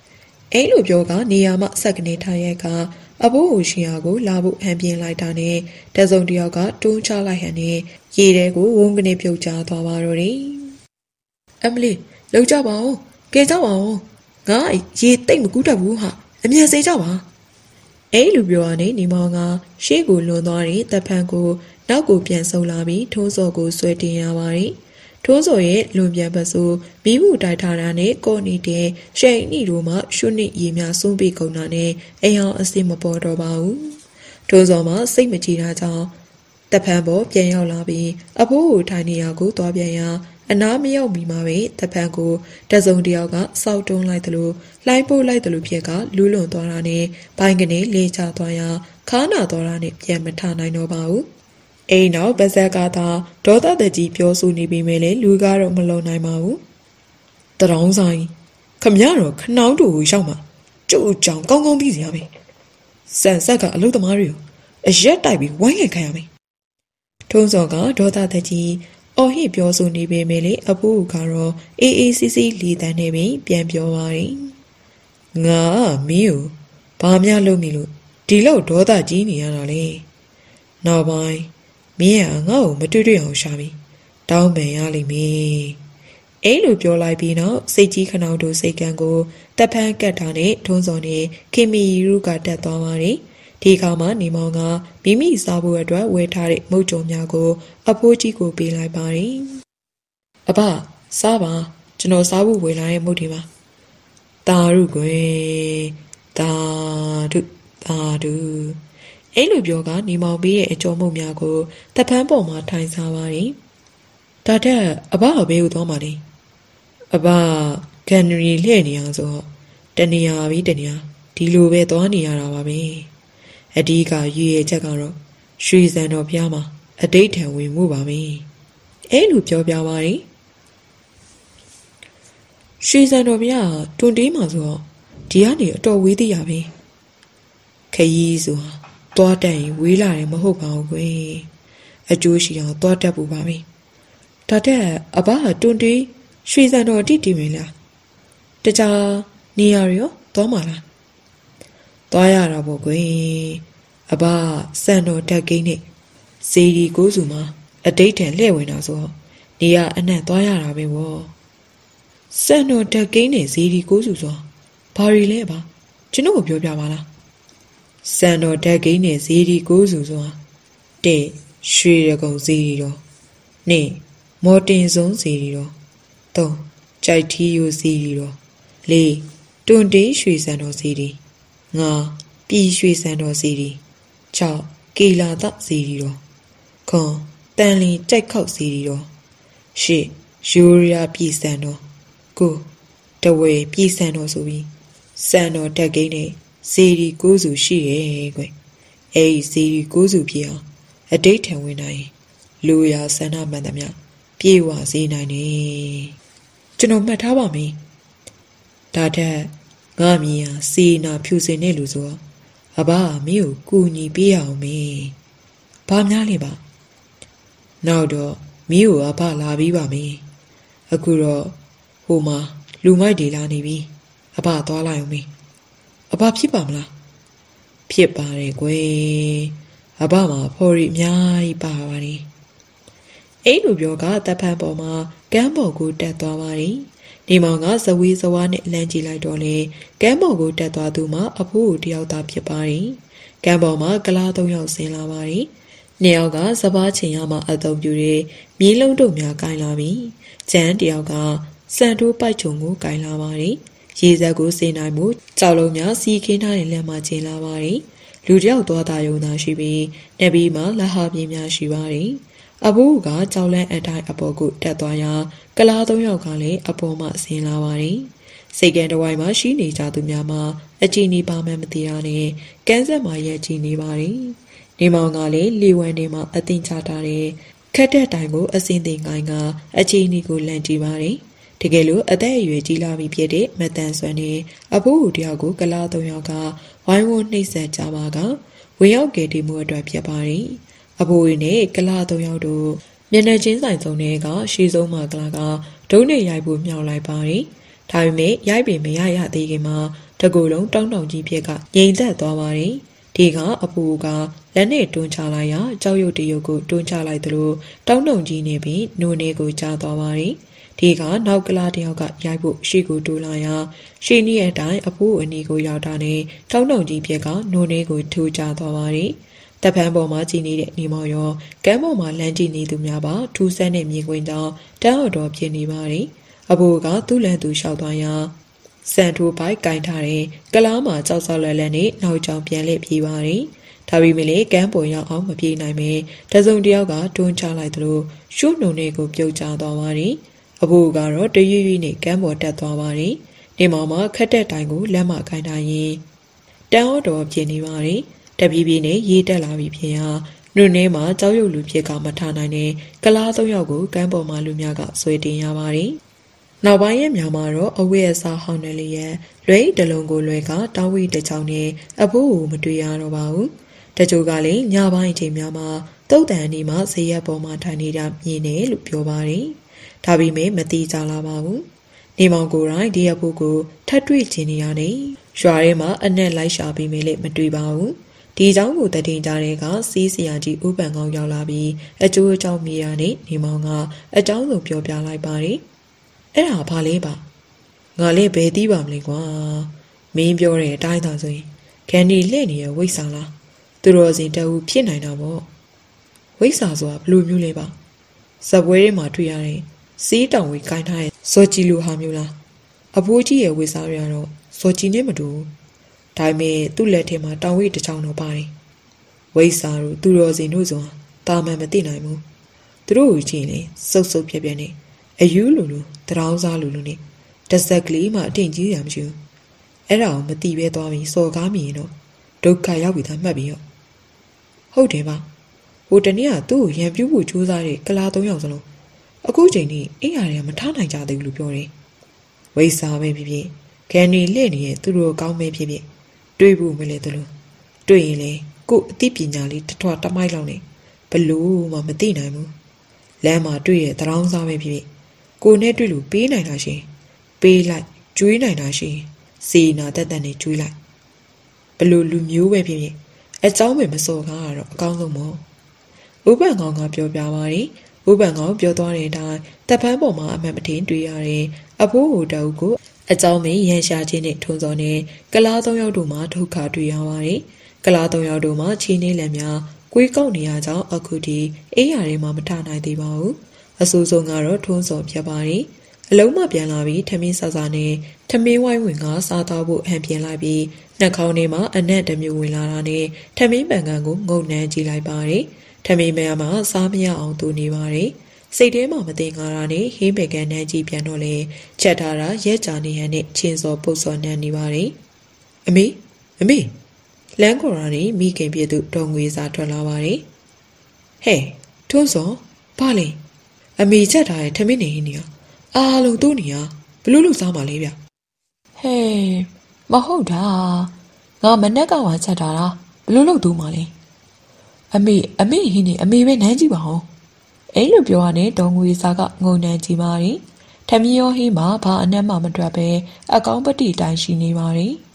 Elo yoga, Niama, Sakane Tayaka, a bow shiago, labu, and being like dane, Tazon dioga, don't chalahane, ye go, wongane piocha tomari. Emily, look jabo, get out. Guy, ye think good of wooha, and me say java. Elubioane, Nimanga, she go lonari, the pango, now go pian solami, tozo go sweating awari. Tozo ye, lumbia basu, bibu daitarane, goni de, shay ni ruma, shuni yimia sumbi konane, ea a simabo dobau. Tozoma, sing machina, the pambo, pian labi, a boo tiny ago, dobia. And now me out be my the pango, Dazon dioga, south don't like the loo, Lipo like the lupiega, Lulo dorane, Bangane, Lecha toya, Kana dorane, Yamatana no bau. A now Bazagata, daughter the deep your suni be mele, Lugaro malone mau. The wrong sign. Come yarok, now do shama. Joe John gong busy yummy. Sansaka, a little Mario. A jet I be wang a kayami. Tonsoga, daughter the tea. Oh, he pure ni be mele, a boo caro, AACC lead than name, bien pure. Nga, mew. Pamia lumilu. Dilo daughter genie anale. Now by me and go, material shabby. Down may alley me. A loop your libino, say Canado say can go, the pan catane, tones on it, Kimi ruga that domari. Tikama Nimonga, Mimi Sabu Adra, where Tari Mojo Nyago, a pochi go be like Barry. Aba, Saba, Jano Sabu will I motima. Daru gwe, da do. Elu yoga, Nimo be a jomo miago, the pampoma times Havari. Tata, aba a beau domari. Aba, can really any answer. Denia, Videnia, Tilu ve Donia Rababe. A diga ye jagaro, she's an opiama, a daytime we move a me. Elu jobiawari. She's an obia, tundimazo, Diani, do with the yabe. Kayizu, daughter, we lie in Mahoba way. A Jewishia, daughter bubami. Tata, about tundi, she's an odidimilla. Tata, Niario, Tomala. Toyara bogwe. Aba, Sano Tagane. Sadi Gozuma, a date and lewin as well. Nia and a Toyara be war. Sano Tagane, Sadi Gozuzo. Pari leba. Chino Biobala. Sano Tagane, Sadi Gozuzo. De, Shri go zero. Ne, Mortin zone zero. To, Chaitiyo zero. Le, don't day Shri Sano City. Nga, P. Shri Sano City. Chow, Kila that zero. Con, Danley, check out zero. She, Shuria P. Sano. Go, the way P. Sano so be. Sano Tagane, City gozu she egg. A city gozu pia. A daytime when I. Luya Sana Madamia. Piewa Z9. Juno Mataba me. Tata, Gamia, see na Pusene Luzo. Aba, mew, Guni Bia me. Pamnaliba. Now do, mew, Aba la viva me. Akuro, Homa, Lumai de la Nibi. Aba tola me. အဘဖြစ်ပါမလားဖြစ်ပါတယ်ကွယ်အဘမှာဖော်ရီအများကြီးပါပါတယ်အဲ့လိုပြောကတပ်ဖန်ပေါ်မှာကမ်းပေါ်ကိုတက်သွားပါတယ်နေမောင်ကဇဝေးဇဝါနဲ့လမ်းကြည့်လိုက်တော့လေကမ်းပေါ်ကိုတက်သွားသူမှာအဖိုးကိုတယောက်သားဖြစ်ပါတယ်ကမ်းပေါ်မှာကလား၃ယောက်ဆင်းလာပါတယ်နှစ်ယောက်ကစပားချင်ရမှာအတုံပြူတွေမြေးလုံးတုံများကင်လာပြီးကျန်တယောက်ကစံတိုးပိုက်ချုံကိုကင်လာပါတယ်ရေစက်ကိုစေးနိုင်မှုကြောက်လုံးများစီခင်းထားတဲ့လက်မှာကျင်းလာပါတယ်လူတယောက်သွားတာယုံသာရှိပြီးနေပြီးမှလက်ဟာပြင်းများရှိပါတယ်အဘိုးကကြောက်လန့်အတိုင်းအပေါ်ကိုတက်သွားရာကလား၃ယောက်ကလည်းအပေါ်မှဆင်းလာပါတယ်စိတ်ကံတဝိုင်းမှာရှိနေကြသူများမှာအကြည်နီပါမှမသိရနဲ့ကန်းဆက်မှာရဲ့ကြည်နေပါတယ်နေမောင်ကလည်းလေဝန်းနေမှာအသင်ချထားတဲ့ခက်တဲ့တိုင်ကိုအစင်းသိငိုင်းကအကြည်နီကိုလန့်ကြည့်ပါတယ်တကယ်လို့အသက်အရွယ်ကြီးလာပြီဖြစ်တဲ့မတန်ဆွမ်းနေအဖိုးဦးတယောက်ကိုကလား၃ယောက်ကဝိုင်းဝန်းနှိပ်စက်ကြပါကဝင်ရောက်ကယ်တင်မှုအတွက်ဖြစ်ပါတယ်အဖိုးဦးနဲ့ကလား၃ယောက်တို့မျက်နှာချင်းဆိုင်စုံတွေကရှေးဆုံးမှာကလားကဒုံးနဲ့ရိုက်ဖို့မြောက်လိုက်ပါတယ်ဒါပေမဲ့ရိုက်ပေမရသေးခင်မှာတကူလုံးတောင်းတောင်ကြီးဖြစ်ကငြိမ်သက်သွားပါတယ်ဒီကအဖိုးကလက်နဲ့တွန်းချလိုက်ရာကြောက်ရွံ့တရုပ်ကိုတွန်းချလိုက်သလိုတောင်းတုံကြီးနေပြီးနိုးနေကိုကြားသွားပါတယ်ဒီကနောက်ကလားတယောက်ကရိုက်ဖို့ရှေ့ကိုတိုးလာရာရှေ့နီးတဲ့အတိုင်းအဖိုးအနီကိုရောက်တာနဲ့တောင်းတုံကြီးပြက်ကနိုးနေကိုထိုးချသွားပါတယ်တပ်ဖန်းပေါ်မှာကြည်နေတဲ့နေမောင်ရောကမ်းပေါ်မှာလမ်းကြည့်နေသူများပါထူးဆန်းတဲ့မြင်ကွင်းကြောင့်တန်းအော်တော်ဖြစ်နေပါတယ်အဖိုးကသူ့လန်သူလျှောက်သွားရာစံထိုးပိုက်ကင်ထားတဲ့ကလားမှာကြောက်စောက်လဲလဲနဲ့နောက်ကြောင်ပြန်လှည့်ပြေးပါတယ်ဒါပေမဲ့လေကမ်းပေါ်ရောက်အောင်မပြေးနိုင်ပဲတစုံတယောက်ကတွန်းချလိုက်သလိုရှုနှုံတွေကိုပြုတ်ကျသွားပါတယ်အဖိုးကတော့တရွေ့ရွေ့နဲ့ကမ်းပေါ်တက်သွားပါတယ်နေမောင်မှာခက်တဲ့တိုင်ကိုလက်မခိုင်းထားရင်တန်းအော်တော်ဖြစ်နေပါတယ်တပြေးပြေးနဲ့ရေးတက်လာပြီးဖြစ်ရာနှုတ်ထဲမှာကြောက်ရွံ့လူဖြစ်ကမထားနိုင်တဲ့ကလား၃ယောက်ကိုကမ်းပေါ်မှာလူများကဆွဲတင်ရပါတယ်နောက်ပိုင်းရဲ့မြောင်မှာတော့အဝိအစားဟောင်းနယ်လေးရဲ့လွဲတလုံးကိုလွဲကတောင်းဝိတချောင်းနဲ့အဖိုးကိုမတွေ့ရတော့ပါဘူးတချို့ကလည်းညပိုင်းအချိန်များမှာတုတ်တန်ဒီမှာဇေယျပေါ်မှာထိုင်နေတာမြင်တယ်လို့ပြောပါတယ်ဒါပေမဲ့မတိကြလာပါဘူးနေမောင်ကိုယ်တိုင်ဒီအဖိုးကိုထပ်တွေ့ချင်နေရတယ်ရွာထဲမှာအနက်လိုက်ရှာပြီးမေးလည်းမတွေ့ပါဘူးဒီเจ้าကိုတည်တင်ကြတဲ့ကစီးစရာကြီးဥပန်ကောင်းရောက်လာပြီးအကျိုးအကြောင်းမြေရနဲ့နေမောင်ကအကြောင်းစုံပြောပြလိုက်ပါတယ်အဲ့ဒါဘာလဲပါငါလည်းဘယ်သိပါမလဲကွာမင်းပြောတဲ့အတိုင်းသာဆိုရင်ကန်ဒီလှည့်နေရဝိဆာလားသူတော်စင်တအူဖြစ်နိုင်တာပေါ့ဝိဆာဆိုတာဘယ်လိုမျိုးလဲပါဇပွဲထဲမှာတွေ့ရတဲ့စီးတောင်ဝေကိုင်းထားတဲ့ဇော်ကြီးလိုဟာမျိုးလားအဖိုးကြီးရဲ့ဝိဆာရတော့ဇော်ကြီးနဲ့မတူဒါပေမဲ့သူ့လက်ထဲမှာတောင်ဝေးတစ်ချောင်းတော့ပါတယ်ဝိဆာတို့သူတော်စင်တို့ဆိုတာတာမန်မသိနိုင်ဘူးသူတို့ကိုချင်းလေစုပ်စုပ်ပြက်ပြက်နဲ့အယူလူလူတရောင်းစားလူလူနဲ့တစ်ဆက်ကလေးမှအထင်ကြီးရမရှိဘူးအဲ့ဒါကိုမတိပဲသွားပြီးစော်ကားမြင်တော့ဒုက္ခရောက်ပြီးသားမှတ်ပြီးတော့ဟုတ်တယ်ပါဟိုတနေ့ကသူ့ကိုရံပြူးဖို့ကြိုးစားတဲ့ကလား၃ယောက်စလုံးအခုချိန်ထိအိမ်ရတယ်မထားနိုင်ကြသေးဘူးလို့ပြောတယ်ဝိဆာပဲဖြစ်ဖြစ်ကန်ဒီလှည့်နေတဲ့သူတို့ကောင်းပဲဖြစ်ဖြစ်တွေ့ဖို့မလဲတလို့တွေ့ရင်လေကို့အသိပညာလေးတထွားတမိုက်လောက်နေဘလို့မှမသိနိုင်ဘူးလမ်းမှာတွေ့ရတဲ့တရောင်းစားပဲဖြစ်ဖြစ်ကိုနဲ့တွေ့လို့ပေးနိုင်တာရှင်ပေးလိုက်ကျွေးနိုင်တာရှင်စေနာတက်တက်နဲ့ကျွေးလိုက်ဘလို့လူမျိုးပဲဖြစ်ဖြစ်အเจ้าပဲမစော်ကားကတော့အကောင်းဆုံးပေါ့ဥပန်ကောင်ကပြောပြပါတယ်ဥပန်ကောင်ပြောသွားတဲ့အတိုင်းတပ်ဖန်းပေါ်မှာအမှန်မထင်တွေ့ရတယ်အဖိုးဟိုတအုပ်ကိုအကြောင်းမင်းရန်ရှာခြင်းနဲ့ထုံစော်နဲ့ကလား၃ယောက်တို့မှဒုက္ခတွေ့ရပါတယ်ကလား၃ယောက်တို့မှချီနေလန်များကွေးကောက်နေရကြောင်းအခုထိအေးရထဲမှာမထနိုင်သေးပါဘူးအဆိုးဆုံးကတော့ထုံစော်ပြပါတယ်အလုံးမပြန်လာပြီးထမင်းဆဆနဲ့ထမင်းဝိုင်းဝင်ကစားတော့ဖို့ဟန်ပြင်လိုက်ပြီးနှက်ခေါင်းထဲမှာအနက်တစ်မျိုးဝင်လာတာနဲ့ထမင်းပန်ကန်ကိုငုံနှမ်းကြည့်လိုက်ပါတယ်ထမင်းပန်မှာစားမရအောင်သူနေပါတယ်စိတ်ထဲမှာမသိငါတာနဲ့ဟင်းပေကန်နှမ်းကြီးပြန်တော့လေချက်ထားတာရက်ကြာနေရတဲ့ချင်းစောပုတ်စောနှမ်းနေပါတယ်အမေလမ်းခေါ်ရာနေမိခင်ပြည့်သူတော်ငွေစာထွက်လာပါတယ်ဟဲ့ထုံးစောဘာလဲအမေချက်ထားတဲ့ထမင်းနေဟင်းနေရအားလုံးသူ့နေရဘလို့လို့စားမှလဲဗျဟဲ့မဟုတ်တာငါမနဲ့ကမှချက်ထားတာဘလို့လို့သူ့မှလဲအမေဟင်းနေအမေပဲနမ်းကြည့်ပါဦးအဲ့လိုပြောရတဲ့ဒေါ်ငွေစာကငုံနှမ်းကြည့်ပါတယ်ထမင်းရောဟင်းမှာဘာအနက်မှမတွက်ပဲအကောင်းပတိတိုင်းရှိနေပါတယ်ဒ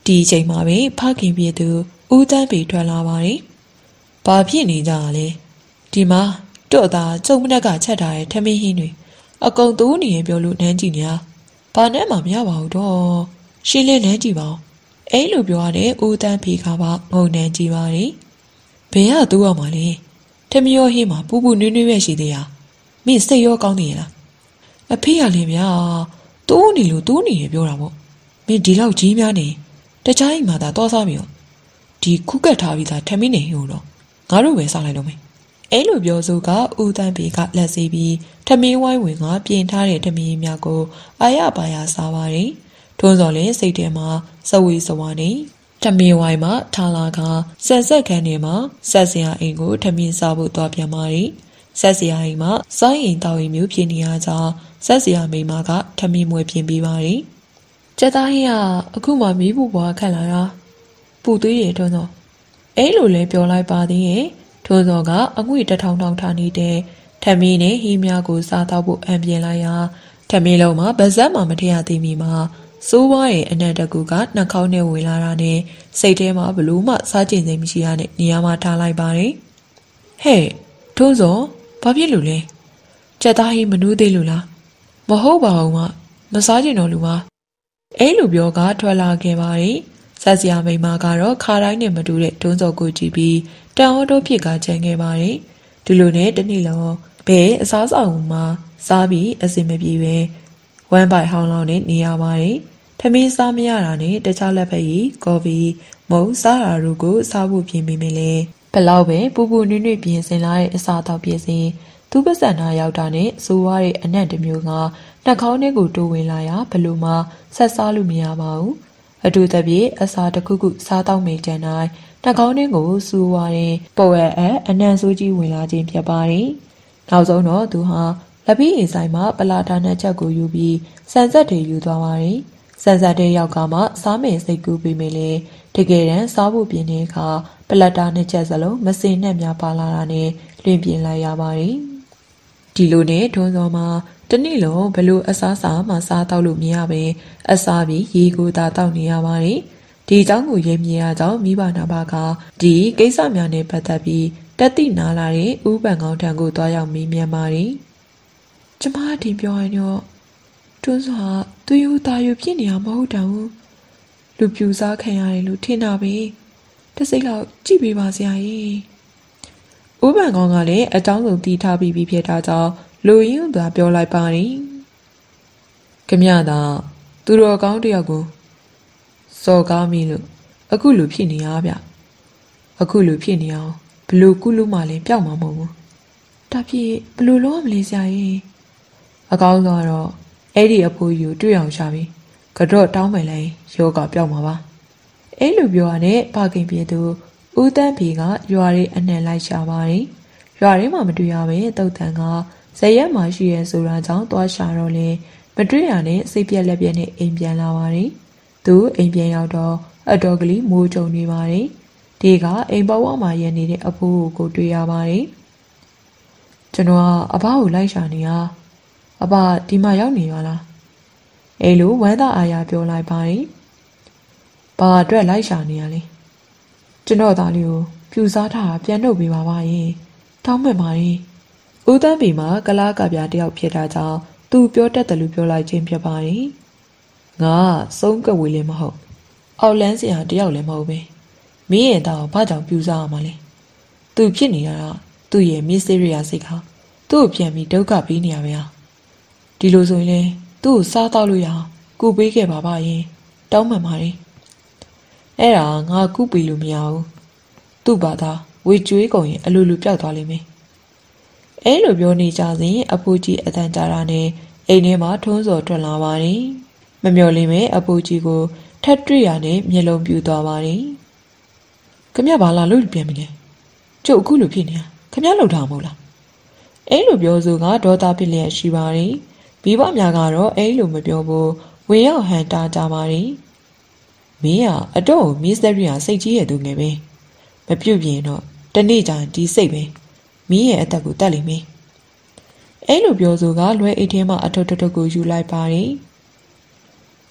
ဒီအချိန်မှာပဲဖခင်ပြည့်သူဦးတန်းပေထွက်လာပါတယ်။ဘာဖြစ်နေကြလဲ။ဒီမှာတော့သားကျုံမနက်ကချက်ထားတဲ့ထမင်းဟင်းတွေအကုန်သိုးနေရင်ပြောလို့နန်းကြည့်နေရ။ဘာနဲ့မှမရပါဘူးတော့။ရှင်းလင်းနန်းကြည့်ပါဦး။အဲ့လိုပြောရတဲ့ဦးတန်းဖေကပါငုံနန်းကြည့်ပါတယ်။ဘယ်ကသူ့အောင်မလဲ။ထမင်းရောဟင်းမှာပူပူနွေးနွေးပဲရှိသေးရ။မင်းစိတ်ရောကောင်းနေရလား။အဖေကလည်းဗျာ။တိုးနေလို့တိုးနေရပြောတာပေါ့။မင်းဒီလောက်ကြီးများနေတခြားအိမ်မှာသာသွားစားပြီရောဒီခုကတ်ထားပြီးသားထမင်းနေဟိုတော့ငါတို့ပဲစားလိုက်လို့မယ်အဲ့လိုပြောဆိုကဦးတန်းပေကလက်စီပြီးထမင်းဝိုင်းဝင်ကပြင်ထားတဲ့ထမင်းများကိုအာရပါရစားပါတယ်ထွန်းစော်လည်းစိတ်ထဲမှာစဝေးစဝါနေထမင်းဝိုင်းမှာထားလာကဆက်ဆက်ခန်းထဲမှာဆက်စရာအိမ်ကိုထမင်းစားဖို့သွားပြန်ပါတယ်ဆက်စရာအိမ်မှာစိုင်းအိမ်တောင်အိမ်မျိုးဖြစ်နေရကြောင်းဆက်စရာမိန်းမကထမင်းမွေပြင်ပေးပါတယ်ကျက်သားဟင်းကအခုမှမီးပူပွားခတ်လာတာပူသွေးရထွန်းစောအဲ့လိုလဲပြောလိုက်ပါသေးရဲ့ထွန်းစောကအငွေတထောင်ထောင်ထားနေတဲ့ထမင်းနဲ့ဟင်းများကိုစားတော့ဖို့အံပြင်လိုက်ရာထမင်းလုံးမှာဗဇက်မှမထရသေးမီမှာစိုးဝါးရဲ့အနံ့တကူကနှာခေါင်းနဲ့ဝင်လာတာနဲ့စိတ်ထဲမှာဘလို့မှစားကျင်စိတ်မရှိရတဲ့နေရာမှာထားလိုက်ပါတယ်ဟဲ့ထွန်းစောဘာဖြစ်လို့လဲကျက်သားဟင်းမနူးသေးလို့လားမဟုတ်ပါဘူးမစားကျင်တော့လူပါအဲ့လိုပြောကထွက်လာခဲ့ပါတယ်ဆက်စရာမိန်းမကတော့ခါတိုင်းနဲ့မတူတဲ့တွန်းစော်ကိုကြည့်ပြီးတန်ဟောတိုးဖြစ်ကချန်ခဲ့ပါတယ်ဒီလိုနဲ့တနေ့လုံးဘဲအစားဆောင်မှာစားပြီးအစင်မပြေပဲဝမ်းပိုက်ဟောင်းလောင်းနဲ့နေရပါတယ်ထမင်းစားမရတာနဲ့တခြားလက်ဖက်ရည်ကော်ဖီမုံစားတာတို့ကိုစားဖို့ပြင်ပေးမယ်လေဘလောက်ပဲပူပူနွေ့နွေ့ပြင်ဆင်လာတဲ့အစားတောက်ပြင်ဆင်သူပစံနာရောက်တာနဲ့စိုးဝါးရဲ့အနံ့တစ်မျိုးကနှာခေါင်းထဲကိုတိုးဝင်လာရဘလို့မှဆက်စားလို့မရပါဘူးအတူတပြေအစာတစ်ခုခုစားတော့မိကြတိုင်းနှာခေါင်းထဲကိုစူးဝါတဲ့ပေါ်ဝဲအနံ့ဆိုးကြီးဝင်လာခြင်းဖြစ်ပါတယ်နောက်ဆုံးတော့သူဟာလက်ပြီးအိမ်ဆိုင်မှာပလာတာနဲ့ချက်ကိုယူပြီးဆန်ဆက်တွေယူသွားပါတယ်ဆန်ဆက်တဲ့ရောက်ကမှစားမယ်စိတ်ကူးပြီးမယ်လေတကယ်တမ်းစားဖို့ပြင်တဲ့အခါပလာတာနဲ့ချက်စလုံးမစင်နဲ့များပါလာတာနဲ့လွင်ပြင်လိုက်ရပါတယ်ဒီလိုနဲ့ထွန်းစောမှာတနေ့လုံးဘလို့အစားစားမှစားတော့လို့မရပဲအစားပြီးရေကိုသာတောက်နေရပါတယ်ဒီအကြောင်းကိုရေးမြင်ရကြောင်းမိဘနာဘကဒီကိစ္စများနဲ့ပတ်သက်ပြီးတက်တိနာလာတဲ့ဥပန်ကောင်းထံကိုတွားရောက်မေးမြန်းပါတယ်ကျမဒီပြောရင်တော့တွန်းစွာသူယူတာယူဖြစ်နေရမဟုတ်တော့ဘူးလူပြူစားခံရတယ်လို့ထင်တာပဲတစ်စိတ်လောက်ကြည့်ပေးပါစရာကြီးဥပန်ကောင်းကလည်းအကြောင်းစုံတီးထားပြီးဖြစ်တာကြောင့်လူရင်းသာပြောလိုက်ပါတယ်ခမရသာသူတော်ကောင်းတယောက်ကိုစော်ကားမိလို့အခုလူဖြစ်နေရဗျအခုလူဖြစ်နေအောင်ဘလူကုလူမှလည်းပျောက်မှာမဟုတ်ဘူးဒါဖြစ်ဘလူလုံးမလေးစရာကြီးအကောင်းဆုံးတော့အဲ့ဒီအဖိုးကြီးကိုတွေ့အောင်ရှာပြီးကတော့တောင်းမယ်လဲယောဂပျောက်မှာပါအဲ့လိုပြောရတဲ့ပါကင်ပြေသူဦးတန်းဖေကရွာရဲ့အနှံလိုက်ရှာပါတယ်ရွာထဲမှာမတွေ့ရပဲတုတ်တန်ကဇရက်မှာရှိရဲဆိုတာကြောင့်သွားရှာတော့လေမတွေ့ရနဲ့စိတ်ပြက်လက်ပြက်နဲ့အိမ်ပြန်လာပါတယ်သူအိမ်ပြန်ရောက်တော့အတော်ကလေးမိုးကြုံနေပါတယ်ဒီကအိမ်ဘဝမှာရနေတဲ့အဖိုးကိုတွေ့ရပါတယ်ကျွန်တော်ကအဘကိုလိုက်ရှာနေရအဘဒီမှာရောက်နေရလားအဲ့လိုဝမ်းသာအားရပြောလိုက်ပါတယ်ဘာအတွက်လိုက်ရှာနေရလဲကျွန်တော်သားလေးကိုပြူစားထားတာပြန်ထုတ်ပေးပါပါရင်တောင်းပန်ပါတယ်ဦးတန်းပီမှာကလားကပြတယောက်ဖြစ်တာကြောင့်သူပြောတတ်တယ်လို့ပြောလိုက်ခြင်းဖြစ်ပါတယ်ငါစုံးကဝေးလည်းမဟုတ်အောက်လန်းစရာတယောက်လည်းမဟုတ်ပဲမင်းရဲ့သားကိုဘာကြောင့်ပြူစားရမှာလဲသူဖြစ်နေရတာသူ့ရဲ့မစ္စတရီယာစိတ်ကသူ့ကိုပြန်ပြီးဒုက္ခပေးနေရပါဒီလိုဆိုရင်လေသူ့ကိုစားတော့လို့ရအောင်ကူပေးခဲ့ပါပါရင်တောင်းပန်ပါတယ်အဲ့ဒါငါကူပေးလို့မရဘူးသူ့ဘာသာဝေကျွေးကုန်ရင်အလိုလိုပျောက်သွားလိမ့်မယ်အဲ့လိုပြောနေကြစဉ်အဖိုးကြီးအတန်ကြာတာနဲ့အိမ်ထဲမှာထုံးစော်ထွက်လာပါတယ်မမျှော်လင့်ပဲအဖိုးကြီးကိုထပ်တွေ့ရနဲ့မျက်လုံးပြူသွားပါတယ်ခမရဘာလာလို့ပြန်ပြီလဲကျုပ်အခုလိုဖြစ်နေတာခမရလှုပ်တာမဟုတ်လားအဲ့လိုပြောဆိုကဒေါသဖြစ်လျက်ရှိပါတယ်မိဘများကတော့အဲ့လိုမပြောဘူးဝင်ရောက်ဟန်တာကြပါတယ်မင်းကအတော့မစ္စတရီယာစိတ်ကြီးရဲ့သူငယ်ပဲမပြုတ်ပြင်းတော့တနေ့ကျရင်ဒီစိတ်ပဲမင်းရဲ့အသက်ကိုတတ်လိမ့်မယ်အဲ့လိုပြောဆိုကလွယ်အိတ်ထဲမှာအထုပ်ထုပ်ကိုယူလိုက်ပါတယ်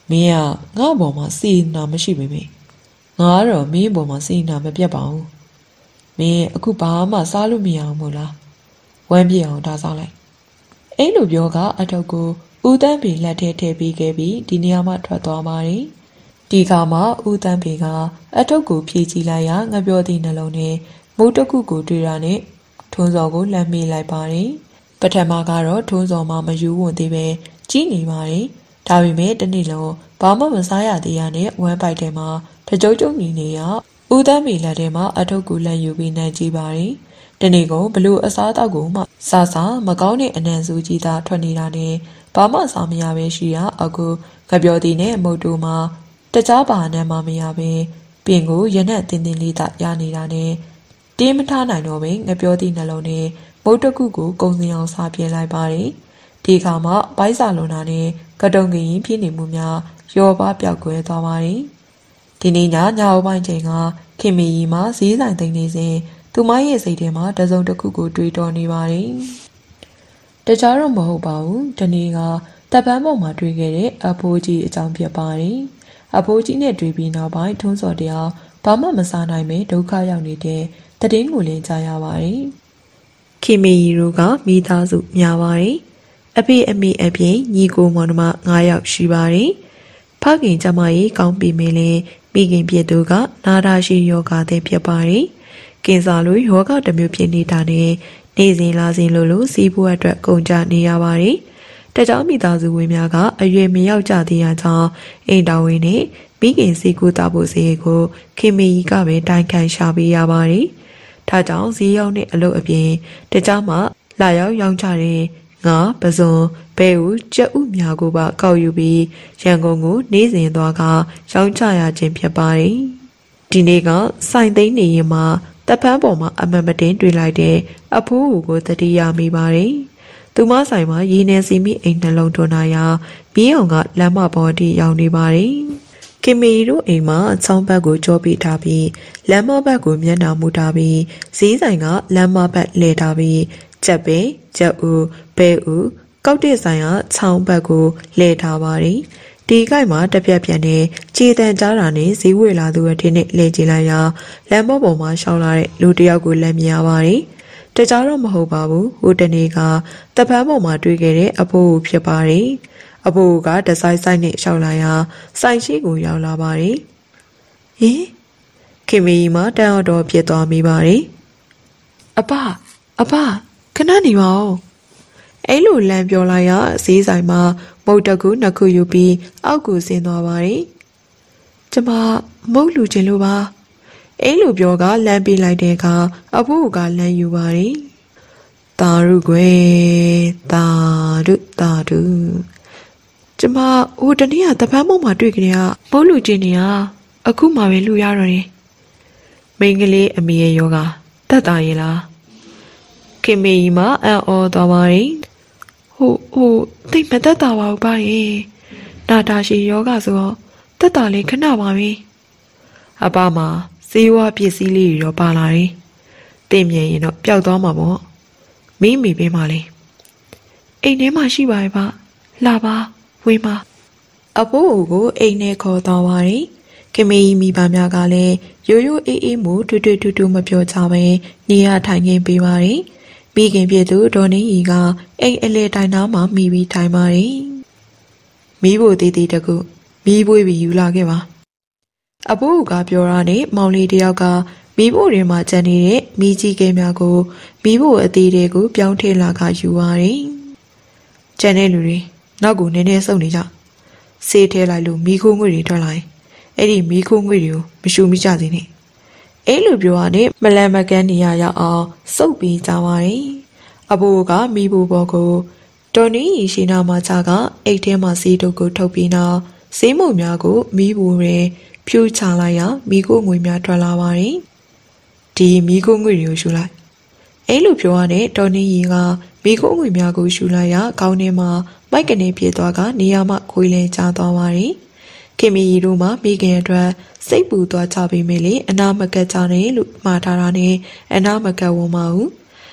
မင်းကငါ့ဘောမှာစီနာမရှိပေမဲ့ငါကတော့မင်းဘောမှာစီနာမပြတ်ပါဘူးမင်းအခုဘာမှစားလို့မရအောင်မို့လားဝမ်းပြေအောင်ဒါစားလိုက်အဲ့လိုပြောကအထုပ်ကိုဦးတန်းပင်လက်ထဲထည့်ပေးခဲ့ပြီးဒီနေရာမှထွက်သွားပါတယ်ဒီခါမှာဦးတန်းပင်ကအထုပ်ကိုဖြည့်ကြည့်လိုက်ရငပြောသည့်နှလုံးနဲ့မိုးတစ်ခုကိုတွေ့တာနဲ့ထုံးစော်ကိုလှမ်းမိလိုက်ပါတယ်ပထမကတော့ထုံးစော်မှမယူဝင်သေးပဲကြည့်နေပါတယ်ဒါပေမဲ့တနေ့လုံးဘာမှမစားရသေးရနဲ့ဝမ်းပိုက်ထဲမှာတကြုံကြုံနေရဦးတန်းပင်လက်ထဲမှာအထုပ်ကိုလှမ်းယူပြီးနိုင်ကြည့်ပါတယ်တနေ့ကုန်ဘလို့အစားအသောက်ကိုမှစားမကောင်းတဲ့အနံ့စုကြီးသာထွက်နေတာနဲ့ဘာမှစားမရပဲရှိရအခုငပြောသည်နဲ့မုတ်တူမှာတကြားပါနဲ့မှမရပဲပင်ကိုရနက်တင်းတင်းလေးသာရနေတာနဲ့တင်းမထားနိုင်တော့ပဲငပြောသည်နှလုံးနဲ့မုတ်တကုကိုကုံစင်အောင်စားပြလိုက်ပါတယ်ဒီခါမှဘိုက်စာလွန်တာနဲ့ကတုံကရင်ဖြစ်နေမှုများရောပါပြောက်ကွဲသွားပါတယ်ဒီနေ့ညအပိုင်းချိန်ကခင်မီကြီးမှဈေးဆိုင်သိမ်းနေစဉ်သူမရဲ့စိတ်ထဲမှာတစုံတစ်ခုကိုတွေးတောနေပါတယ်တခြားတော့မဟုတ်ပါဘူးဒီနေ့ကတပ်ပန်းပေါ်မှာတွေ့ခဲ့တဲ့အဖိုးကြီးအကြောင်းဖြစ်ပါတယ်အဖိုးကြီးနဲ့တွေ့ပြီးနောက်ပိုင်းထုံးစော်တရားဘာမှမစားနိုင်ပဲဒုက္ခရောက်နေတဲ့တည်င်းကိုလည်းကြားရပါတယ်ခင်မီရီတို့ကမိသားစုများပါတယ်အဖေအမေအပြင်ညီကိုမောင်နှမ9ယောက်ရှိပါတယ်ဖခင်ကျမကြီးကောင်းပြီမင်းလည်းမိခင်ပြည့်သူကနာတာရှိယောဂတဲ့ဖြစ်ပါတယ်ကင်ဆာလိုယောဂတစ်မျိုးဖြစ်နေတာနဲ့နေစဉ်လာစဉ်လိုစီးပွားအတွက်ကုန်ကြနေရပါတယ်တကြောင်မိသားစုဝင်များကအရွယ်မရောက်ကြသေးရကြောင်းအိမ်တော်ဝင်နဲ့မိခင်စီကူတာဖို့စီကိုခင်မီကြီးကပဲတိုင်ခံရှာပေးရပါတယ်ဒါကြောင့်ဈေးရောက်တဲ့အလုပ်အပြင်တကြောင်မှလာရောက်ရောင်းချတဲ့ငါပဇွန်ဘဲဦးကြက်ဥများကိုပါကောက်ယူပြီးရန်ကုန်ကိုနေစဉ်သွားကရောင်းချရခြင်းဖြစ်ပါတယ်ဒီနေ့ကစိုင်သိန်းနေရင်မှာတပ်ပန်းပေါ်မှာအမှန်မတင်တွေ့လိုက်တဲ့အဖိုးကိုတတိယမိပါတယ်သူမဆိုင်မှာရင်းနေစီမိအိမ်နှလုံးထွန်းလာရာမီးအောင်ကလမ်းမပေါ်ထိရောက်နေပါတယ်ခင်မီတို့အိမ်မှာချောင်းဘက်ကိုကြောပိထားပြီးလမ်းမဘက်ကိုမျက်နှာမူထားပြီးဈေးဆိုင်ကလမ်းမဘက်လှည့်ထားပြီးကြက်ပင်ကြက်ဥဘဲဥကောက်တဲ့ဆိုင်ကချောင်းဘက်ကိုလှည့်ထားပါတယ်ဒီကိုက်မှာတပြက်ပြက်နဲ့ခြေတန်ကြားတာနဲ့ဈေးဝယ်လာသူအထင်းနဲ့လဲကြည့်လိုက်ရာလမ်းပေါ်မှာရှောင်းလာတဲ့လူတစ်ယောက်ကိုလက်မြင်ရပါတယ်တခြားတော့မဟုတ်ပါဘူးဟိုတနေ့ကတပန်းပေါ်မှာတွေ့ခဲ့တဲ့အဖိုးကိုဖြစ်ပါတယ်အဖိုးကတဆိုင်ဆိုင်နဲ့ရှောင်းလာရာဆိုင်ရှိကိုရောက်လာပါတယ်ဟင်ခင်မီမှာတန်အော်တော်ဖြစ်သွားမိပါတယ်အဖခဏနေပါဦးအဲ့လိုလမ်းပြောလိုက်ရဈေးဆိုင်မှာမုတ်တကူနှစ်ခုယူပြီးအောက်ကိုဆင်းသွားပါတယ်ကျမမုတ်လူချင်းလို့ပါအဲ့လိုပြောကလမ်းပေးလိုက်တဲ့အခါအဖိုးကလမ်းယူပါတယ်တာရုကွယ်တာရုကျမဟိုတနေ့ကတပန်းမုံမှာတွေ့ကြတဲ့မုတ်လူချင်းတွေကအခုမှပဲလူရတော့တယ်မိန်းကလေးအမေရဲ့ယောဂတက်တာရဲ့လားခင်မေကြီးမအော်သွားပါတယ်ဟိုတိတ်မတက်တာပါဘူးပါရဲ့နာတာရှိယောဂဆိုတော့တက်တာလေးခဏပါပဲအပမှာစေးဝါပစ္စည်းလေးတွေတော့ပါလာတယ်တင်မြင်ရင်တော့ပျောက်သွားမှာပေါ့မိမိပေးပါလေအိမ်ထဲမှာရှိပါရဲ့ပါလာပါဝေးပါအဖိုးကိုအိမ်ထဲခေါ်သွားပါတယ်ခင်မေကြီးမိဘများကလည်းရိုးရိုးအေးမှုတူမပြောကြပဲနေရထိုင်ခင်းပေးပါတယ်မိခင်ပြည့်သူဒေါ်နေကြီးကအိမ်အလေတိုင်နားမှာမိပြီးထိုင်ပါတယ်မိဖို့သေးသေးတကူမိပွေးပြီးယူလာခဲ့ပါအဖိုးကပြောတာနဲ့မောင်လေးတယောက်ကမိဖို့တွေမှာကျန်နေတဲ့မိကြီးကဲများကိုမိဖို့အသေးတွေကိုပြောင်းထည့်လာကယူပါတယ်ကျန်တဲ့လူတွေနောက်ကိုနည်းနည်းစုံနေကြဆေးထဲလိုက်လို့မိခိုးငွေတွေထွက်လာရင်အဲ့ဒီမိခိုးငွေတွေကိုမရှူမိကြသေးနဲ့အဲ့လိုပြောရနဲ့မလန်မကန်းနေရအောင်စုပ်ပြီးကြပါတယ်အဖိုးကမိဖို့ဘောကိုတော်နီးရှိနာမှာချကအိတ်ထဲမှာစီးတုပ်ကိုထုတ်ပြီးနောက်ဆေးမှုများကိုမိဖို့ရဲဖြူချလိုက်ရမိခိုးငွေများထွက်လာပါတယ်ဒီမိခိုးငွေတွေကိုရှူလိုက်အဲ့လိုပြောရတဲ့တော်နီးကြီးကမိခိုးငွေများကိုရှူလိုက်ရခေါင်းထဲမှာမိုက်ကနေပြေးသွားကနေရာမှာခွေးလဲချသွားပါတယ်ခင်မီရီတို့မှမိခင်အတွက်စိတ်ပူသွားကြပေမဲ့လေအနာမကတ်ကြတယ်လို့မှားထားတာနဲ့အနာမကတ်ဝမဟုတ်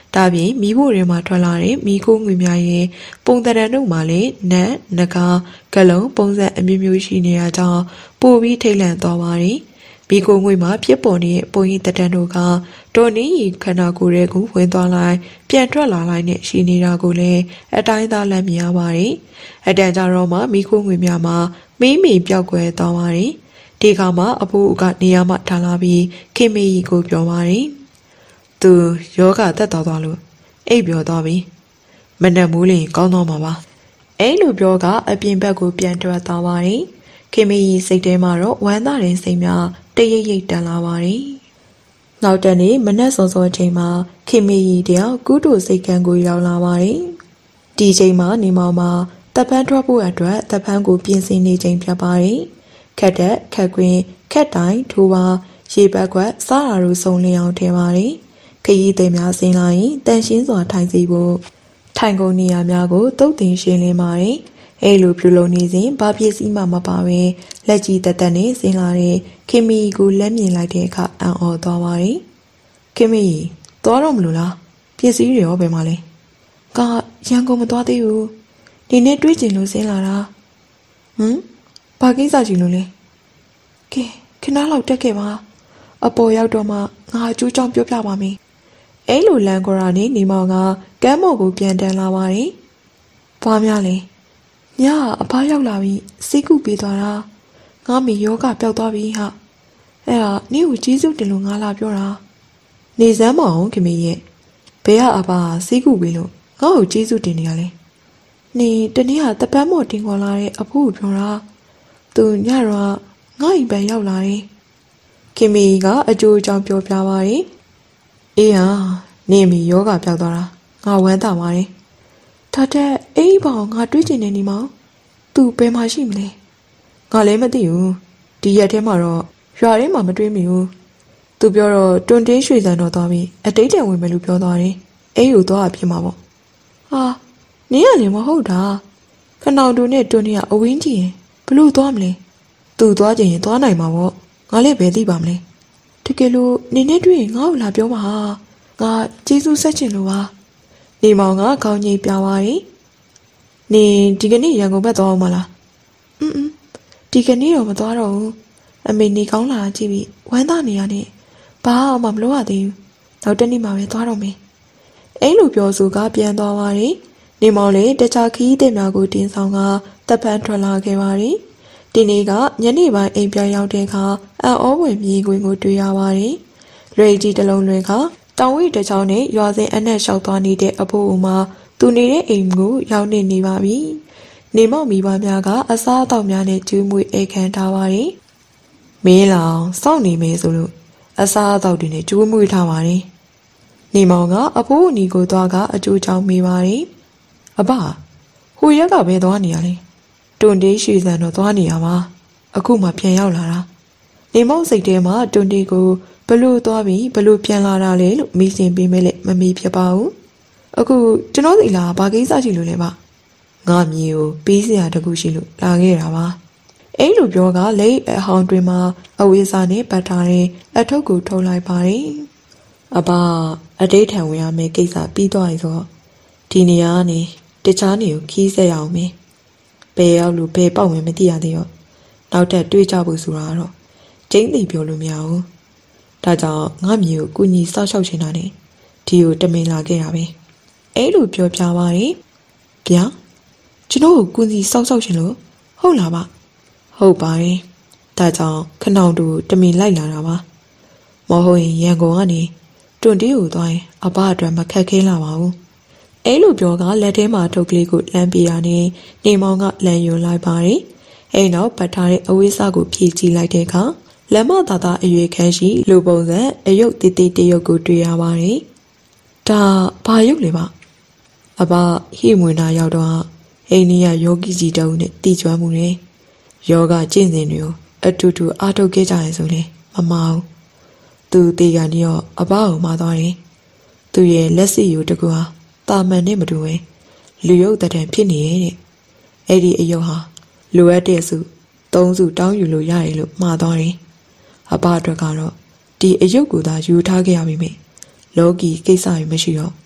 ဒါပြင်မိဖို့တွေမှာထွက်လာတဲ့မိခိုးငွေများရဲ့ပုံသဏ္ဍာန်တို့မှာလည်းနတ်၊နဂါး၊ကလုံးပုံစံအမျိုးမျိုးရှိနေရကြောင်းပိုပြီးထိတ်လန့်သွားပါတယ်။မိခိုးငွေမှာဖြစ်ပေါ်နေတဲ့ပုံရိပ်သဏ္ဍာန်တို့ကဒေါ်နင်းရီခန္ဓာကိုယ်ရဲ့ကိုဝင်သွားလိုက်ပြန်ထွက်လာလိုက်နဲ့ရှိနေတာကိုလည်းအတိုင်းသားလမ်းမြင်ရပါတယ်။အတန်ကြတော့မှမိခိုးငွေများမှာမိမိပြောက်ကွယ်သွားပါတယ်။ဒီခါမှာအဖိုးကနေရာမှထားလာပြီးခင်မေကြီးကိုပြောပါတယ်။သူယောဂတက်သွားလို့အိပ်ပျော်သွားပြီ။မနက်မိုးလင်းကောင်းသွားမှာပါ။အဲ့လိုပြောကအပြင်ဘက်ကိုပြန်ထွက်သွားပါတယ်။ခင်မေကြီးစိတ်ထဲမှာတော့ဝမ်းသာတဲ့စိတ်များတရိပ်ရိပ်တန်လာပါတယ်။နောက်တနေ့မနက်စောစောချိန်မှာခင်မေကြီးတယောက်ကုတုစိတ်ကံကိုရောက်လာပါတယ်။ဒီချိန်မှာနေမောင်မှာတပ်ဖန်းထွက်ဖို့အတွက်တပ်ဖန်းကိုပြင်ဆင်နေချိန်ဖြစ်ပါတယ်။ခက်တဲ့ခက်ကွင်းခက်တိုင်းထိုးပါရေဘက်ကွက်စားတာတို့စုံလင်အောင်ထည့်ပါတယ်။ခရီးသည်များဆင်းလာရင်တန်ရှင်းစွာထိုင်စီဖို့ထိုင်ကုန်နေရာများကိုတုတ်တင်ရှင်းလင်းပါတယ်။အဲလိုပြုလုပ်နေစဉ်ဘာပစ္စည်းမှမပါဘဲလက်ကြီးတက်တက်နဲ့ဆင်းလာတဲ့ခင်မီကိုလက်မြင်လိုက်တဲ့အခါအံ့ဩသွားပါတယ်။ခင်မီသွားတော့မလို့လားပစ္စည်းတွေရောဘယ်မှာလဲ။ကရန်ကုန်မသွားသေးဘူး။ဒီနေ့တွေးကျင်လို့ဆင်းလာတာ။ဘာကိစ္စကြီးလို့လဲ။ကဲခဏလောက်တက်ခဲ့ပါ။အပေါ်ရောက်တော့မှငါအကျိုးကြောင့်ပြောပြပါမယ်။အဲလိုလန်ကော်ရာနဲ့နေမောင်ကကမ်းမော်ကိုပြန်တန်းလာပါတယ်။ဘာများလဲ။ညအဖားရောက်လာပြီးစိတ်ကူပေးသွားတာ။ငါမေယောဂပျောက်သွားပြီဟာ။အဲ့ဒါနေကိုကျေးဇူးတင်လို့ငါလာပြောတာ။နေစမ်းမအောင်ခင်မေရဲ့ဘယ်ကအဖားစိတ်ကူပေးလို့ငါ့ကိုကျေးဇူးတင်နေရလဲ။နေတနေ့ကတပန်းမော်တင်ခေါ်လာတဲ့အဖိုးကိုပြောတာ။သူညတော့ငါ့အိမ်ပဲရောက်လာတယ်။ခင်မေကအကျိုးအကြောင်းပြောပြပါတယ်။အေးဟာနေမီယောဂပျောက်သွားတာငါဝမ်းသာပါတယ်။ဒါတဲ့အိမ်ဘောင်ငါတွေးကျင်နေနေမောင်သူဘယ်မှာရှိမလဲ။ငါလည်းမသိဘူး။ဒီရက်ထဲမှာတော့ရွာထဲမှာမတွေးမိဘူး။သူပြောတော့တွန်တင်းရွှေစံတော့သွားပြီးအတိတ်တန်ဝင်မယ်လို့ပြောသွားတယ်။အိမ်ကိုသွားဖြစ်မှာပေါ့။ဟာနင်းကလည်းမဟုတ်တာ။ခဏတူနဲ့တွန်နေကအဝင်းကြီးရင်ဘလို့သွားမလဲ။သူသွားချင်ရင်သွားနိုင်မှာပေါ့။ငါလည်းဘယ်သိပါမလဲ။တကယ်လို့နေနဲ့တွေ့ရင်ငါ့ကိုလာပြောပါဟာ။ငါကျေးဇူးဆက်ချင်လို့ပါ။နေမောင်ကခေါင်းငိတ်ပြပါတယ်။နေဒီကနေ့ရန်ကုန်ဘက်သွားအောင်မလား။ဒီကနေ့တော့မသွားတော့ဘူး။အမေနေကောင်းလာကြည့်ပြီးဝမ်းသာနေရနဲ့ဘာမှမလုပ်ရသေးဘူး။နောက်တနေ့မှပဲသွားတော့မယ်။အဲ့လိုပြောဆိုကပြန်သွားပါတယ်။နေမောင်လည်းတခြားခီးတဲ့များကိုတင်းဆောင်ကတပ်ဖန်းထွက်လာခဲ့ပါတယ်။ဒီနေ့ကညနေပိုင်းအိမ်ပြန်ရောက်တဲ့အခါအံ့ဩဖွယ်မြေခွင်ကိုတွေ့ရပါတယ်။လွေကြီးတစ်လုံးလွင်ကတောင်ဝိတချောင်းနဲ့ရွာစင်အနက်လျှောက်သွားနေတဲ့အဖိုးအုံမှာသူနေတဲ့အိမ်ကိုရောက်နေပါပြီ။နေမောင်မိဘများကအစားအသောက်များနဲ့ကျူးမွေအိတ်ခံထားပါတယ်။မင်းလောင်စောင့်နေမယ်ဆိုလို့အစားအသောက်တွေနဲ့ကျူးမွေထားပါတယ်။နေမောင်ကအဖိုးအနီကိုသွားကအကျိုးချောင်းမိပါတယ်။အဘဟိုရက်ကပဲသွားနေရလဲ။တွန်တေးရွှေစံတော့သွားနေရပါ။အခုမှပြန်ရောက်လာတာ။နေမောင်စိတ်ထဲမှာတွန်တေးကိုဘလို့သွားပြီးဘလို့ပြန်လာတာလဲလို့မေးစင်ပေးမဲ့လေမမေးဖြစ်ပါဘူးအခုကျွန်တော်စီလာဘာကိစ္စရှိလို့လဲပါငါမြေကိုပေးစရာတခုရှိလို့လာခဲ့တာပါအဲ့လိုပြောကလက်အဟောင်းတွင်မှာအဝိစာနဲ့ပတ်ထားတဲ့အထုပ်ကိုထုတ်လိုက်ပါတယ်အဘအတိတ်ထံဝင်ရမယ့်ကိစ္စပြီးသွားပြီဆိုတော့ဒီနေရာကနေတခြားနေကိုခီးဆက်ရအောင်မယ်ဘယ်ရောက်လို့ဘယ်ပေါက်မယ်မသိရသေးရောနောက်ထပ်တွေးကြဖို့ဆိုတာတော့ကျင်းသိပြောလို့မရဘူးဒါကြောင့်ငါမြေကိုကုညီစောက်ရှောက်ချင်တာနဲ့ဒီကိုတမင်လာခဲ့တာပဲအဲ့လိုပြောပြပါတယ်ဗျာကျွန်တော်ကိုကုညီစောက်ရှောက်ချင်လို့ဟုတ်လားဗျဟုတ်ပါတယ်ဒါကြောင့်ခဏောင်တူတမင်လိုက်လာတာပါမဟုတ်ရင်ရန်ကုန်ကနေတွန်တီးကိုသွားရင်အဘအတွက်မခက်ခဲလာပါဘူးအဲ့လိုပြောကလက်ထဲမှာထုတ်ကလေးကိုလမ်းပြတာနဲ့နေမောင်ကလမ်းယွန်လိုက်ပါတယ်အဲ့နောက်ပတ်ထားတဲ့အဝိစာကိုဖြည့်ကြည့်လိုက်တဲ့အခါလမ်းမသာသာအရွယ်ခန်းရှိလူပုံစံအယုတ်တေးတေးတရုတ်ကိုတွေ့ရပါတယ်။ဒါဘာယုတ်လဲပါ။အဘဟိမွေနာရောက်တော့အိန္ဒိယယောဂီကြီးတုံးနဲ့တည်ကျွမ်းမှုနဲ့ယောဂကျင့်စဉ်တွေကိုအတူတူအားထုတ်ခဲ့ကြရင်ဆိုလေမမအောင်။သူတေကနေရောအဘကိုမှားသွားတယ်။သူရဲ့လက်စီယူတကူဟာတာမန်နဲ့မတူဘဲလူယုတ်တံဖြစ်နေရဲ့တဲ့။အဲ့ဒီအယုတ်ဟာလိုအပ်တဲ့စု၃စုတောင်းယူလို့ရတယ်လို့မှားသွားတယ်။အဘအတွက်ကတော့ဒီအယုတ်ကိုသာယူထားခဲ့ရပြီမေလောကီကိစ္စတွေမရှိတော့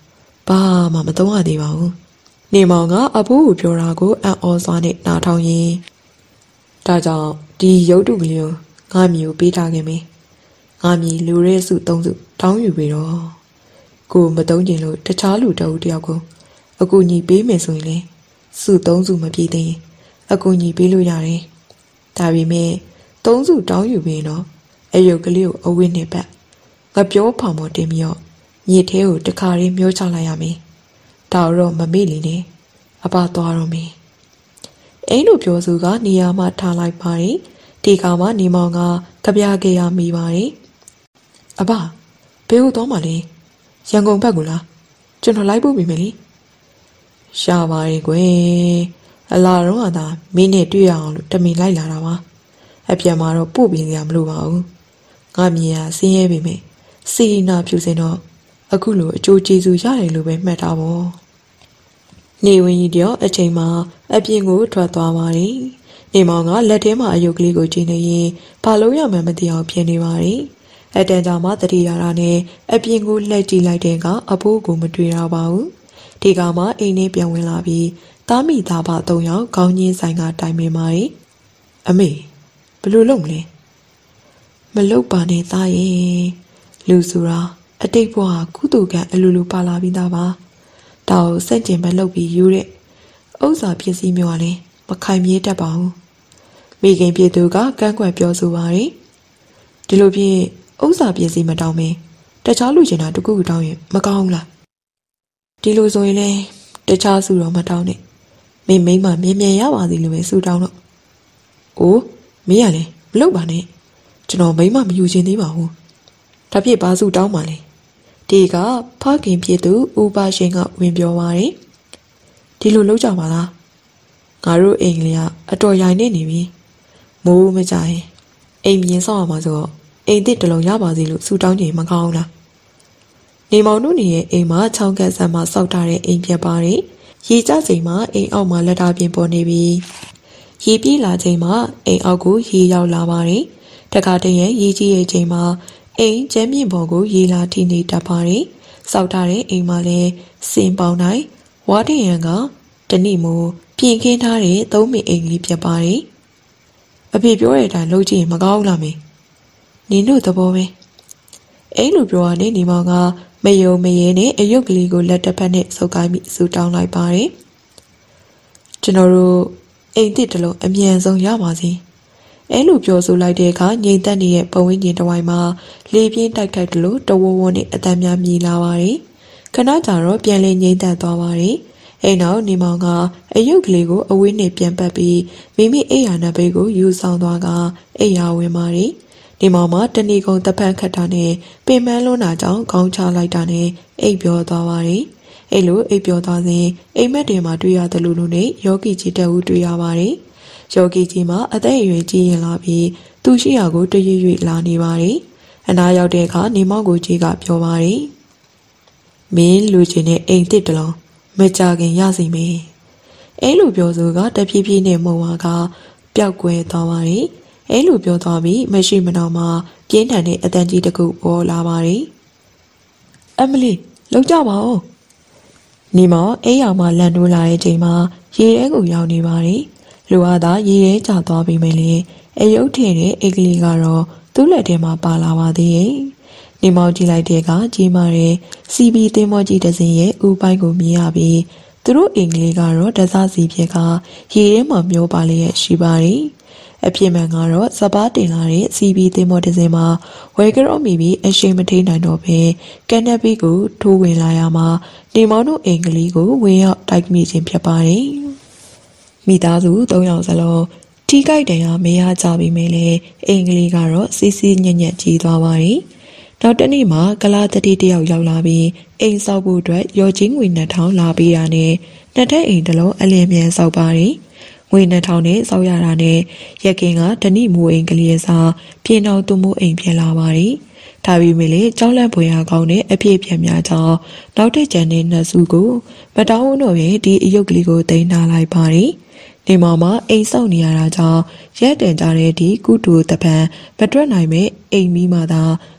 ဘာမှမသုံးရသေးပါဘူးနေမောင်ကအဖိုးကိုပြောတာကိုအံ့ဩစွာနဲ့နားထောင်ရင်းဒါကြောင့်ဒီရုပ်တုကလေးကိုငါမျိုးပေးထားခင်မေငါမျိုးလူရဲစု3စုတောင်းယူပြီးတော့ကိုမတုံးကျင်လို့တခြားလူတအုပ်တယောက်ကိုအကူညီပေးမယ်ဆိုရင်လေစု3စုမပြည့်သေးရင်အကူညီပေးလို့ရတယ်ဒါပေမဲ့3စုတောင်းယူပြီးတော့အယုတ်ကလေးကိုအဝိနဲ့ပတ်ငါပြောဖောင်မတင်ပြီးတော့မြေထဲကိုတခါလေးမျောချလိုက်ရမယ်ဒါတော့မမေ့လေနဲ့အပသွားတော့မယ်အဲ့လိုပြောစုကနေရာမှထားလိုက်ပါတယ်ဒီကမှနေမောင်ကကြပြခဲ့ရမိပါတယ်အဘဘယ်ကိုသွားမှလဲရန်ကုန်ဘက်ကိုလားကျွန်တော်လိုက်ဖို့ပြီမယ်လေရှာပါရဲ့ကွယ်အလားတော့ကသာမင်းနဲ့တွေ့ရအောင်လို့တမင်လိုက်လာတာပါအပြန်မှာတော့ပို့ပြီးရမလို့ပါဘူးငါမြင်ရဆင်းရဲပြီမယ်စီနာဖြူစင်တော့အခုလိုအကျိုးကျေးဇူးရတယ်လို့ပဲမှတ်တာပေါ့နေဝင်ကြီးတယောက်အချိန်မှာအပြင်ကိုထွက်သွားပါတယ်နေမောင်ကလက်ထဲမှာအယုတ်ကလေးကိုကြည့်နေရင်ဘာလို့ရမှန်းမသိအောင်ဖြစ်နေပါတယ်အတန်ကြာမှတတိယရာနဲ့အပြင်ကိုလှည့်ကြည့်လိုက်တဲ့အခါအဖိုးကိုမတွေ့တော့ပါဘူးဒီကမှအိမ်ထဲပြန်ဝင်လာပြီးသားမိသားဖ3ယောက်ခေါင်းချင်းဆိုင်ကတိုင်ပင်ပါတယ်အမေဘယ်လိုလုပ်မလဲမလုပ်ပါနဲ့သားရဲ့လူဆိုတာအတိတ်ဘဝကုသိုလ်ကံအလိုလိုပါလာပြီးသားပါဒါကိုစန့်ကျင်ဘက်လုပ်ပြီးယူတဲ့ဥစ္စာပစ္စည်းမျိုးကလည်းမခိုင်မြဲတတ်ပါဘူးမိခင်ပြည်သူကကန့်ကွက်ပြောဆိုပါတယ်ဒီလိုဖြင့်ဥစ္စာပစ္စည်းမတောင်းမင်းတခြားလူချင်တာတခုခုတောင်းရင်မကောင်းဘူးလားဒီလိုဆိုရင်လည်းတခြားစုတော့မတောင်းနဲ့မိမမြင်ရပါသေးလို့ပဲစုတောင်းတော့အိုးမင်းရလဲမလုပ်ပါနဲ့ကျွန်တော်မိမမယူချင်သေးပါဘူးဒါဖြစ်ဘာစုတောင်းမှလဲဒီကဖခင်ဖြစ်သူဥပါရှင်ကဝင်ပြောပါတယ်ဒီလိုလုပ်ကြပါလားငါတို့အိမ်ကလေးကအတော်ရိုင်နေပြီမိုးမကြရင်အိမ်မြင်ဆောင်ရမှာဆိုတော့အိမ်တစ်တလုံးရပါစေလို့ဆူတောင်းကြမကောင်းလားနေမောင်တို့နေရဲ့အိမ်မှာချောင်းကပ်ဆန်မှာစောက်ထားတဲ့အိမ်ဖြစ်ပါတယ်ရေကျချိန်မှာအိမ်အောက်မှာလက်ထားပြင်ပေါ်နေပြီးရေပြေးလာချိန်မှာအိမ်အောက်ကိုရေရောက်လာပါတယ်တခါတည်းရဲ့ရေကြီးရဲ့ချိန်မှာအိမ်ကျမ်းမြင့်ပေါ်ကိုရေလာထိနေတတ်ပါတယ်စောက်ထားတဲ့အိမ်မှာလည်းစင်ပေါင်တိုင်းဝါတရံကတနေ့မို့ပြင်ခင်းထားတဲ့3မိအိမ်လေးဖြစ်ပါတယ်အဖေပြောတဲ့အတိုင်းလုပ်ကြည့်ရင်မကောင်းလားမေနင်တို့သဘောပဲအဲ့လိုပြောရတဲ့နေမောင်ကမယုံမရဲနဲ့အယုတ်ကလေးကိုလက်တစ်ဖက်နဲ့ဆုပ်ကိုင်းပြီးဆူတောင်းလိုက်ပါတယ်ကျွန်တော်တို့အိမ်တစ်တလုံးအမြန်ဆုံးရပါစေအဲ့လိုပြောဆိုလိုက်တဲ့အခါငြိမ်သက်နေတဲ့ပဝင်းကျင်တစ်ဝိုင်းမှာလေပြင်းတိုက်တယ်လို့တဝဝနဲ့အတန်းများမြည်လာပါတယ်ခဏကြာတော့ပြန်လည်ငြိမ်သက်သွားပါတယ်အဲ့နောက်နေမောင်ကအယုတ်ကလေးကိုအဝေးနဲ့ပြန်ပတ်ပြီးမိမိအိယာနဘေးကိုယူဆောင်သွားကအိယာဝင်ပါတယ်နေမောင်မှာတဏီကုံတပန်းခတ်တာနဲ့ပင်ပန်းလွန်းတာကြောင့်ခေါင်းချလိုက်တာနဲ့အိပ်ပျော်သွားပါတယ်အဲ့လိုအိပ်ပျော်သွားစဉ်အိမ်မက်တွေမှာတွေ့ရတယ်လို့နဲ့ယောဂီကြီးတအုပ်တွေ့ရပါတယ်ယောဂီကြီးမှာအသက်အရွယ်ကြီးရင်လာပြီးသူရှိရာကိုတရွေ့ရွေ့လာနေပါတယ်အနားရောက်တဲ့အခါနေမောင်ကိုကြီးကပြောပါတယ်မင်းလူချင်းနဲ့အိမ်တစ်တလုံးမကြခင်ရစီမေးအဲ့လိုပြောဆိုကတဖြည်းဖြည်းနဲ့မုံဝါကပျောက်ကွယ်သွားပါတယ်အဲ့လိုပြောသွားပြီးမရှိမနှောင်မှာပြင်းထန်တဲ့အတန်ကြီးတစ်ခုပေါ်လာပါတယ်အမလီလောက်ကြပါဦးနေမောင်အိမ်ရောက်မှလန်တိုးလာတဲ့ချိန်မှာရေထဲကိုရောက်နေပါတယ်လူအားသာရေထဲကျသွားပြီမယ်လေအယုတ်ထည့်တဲ့အိတ်ကလေးကတော့သူ့လက်ထဲမှာပါလာပါသေးရဲ့နေမောင်ကြည့်လိုက်တဲ့အခါကြီးမာတဲ့စီဘီသင်းမောကြီးတစ်စင်းရဲ့ဥပိုင်းကိုမြင်ရပြီးသူတို့အိမ်ကလေးကတော့တစားစီဖြစ်ကရေထဲမှာမျောပါလျက်ရှိပါတယ်အဖြစ်မှန်ကတော့စပားတင်လာတဲ့စီဘီသင်းမောတစ်စင်းမှာဝဲကြော့မိပြီးအရှိန်မထိန်နိုင်တော့ပဲကန်နပီကိုထိုးဝင်လာရမှာနေမောင်တို့အိမ်ကလေးကိုဝင်ရောက်တိုက်မိခြင်းဖြစ်ပါတယ်မိသားစု3ယောက်စလုံးထိကြိုက်တယ်ဟာမရကြပြီမယ်လေအိမ်ကလေးကတော့စီစီညံ့ညံ့ကြီးသွားပါတယ်နောက်တနေ့မှာကလာတတိတယောက်ရောက်လာပြီးအိမ်ဆောက်ဖို့အတွက်ရော်ချင်းငွေ2000လာပေးတာနဲ့နှစ်ထပ်အိမ်တစ်လုံးအလင်းမြန်ဆောက်ပါတယ်ငွေ2000နဲ့ဆောက်ရတာနဲ့ရက်ကင်းကတဏိမူအိမ်ကလေးစားပြင်တော်သူမိုးအိမ်ဖြစ်လာပါတယ်ဒါပေမဲ့လေကြောက်လန့်ဖွယ်ရာကောင်းတဲ့အပြည့်ပြက်များကြောင့်နောက်ထပ်ကျန်တဲ့နှစ်စုကိုမတောင်းတော့ပဲဒီအယုတ်ကလေးကိုတင်ထားလိုက်ပါတယ်နေမောင်မှာအိမ်ဆောက်နေရတာကြောင့်ရက်တင်ကြတဲ့ဒီကုတူတပံမတွက်နိုင်မဲ့အိမ်မီးမှသာ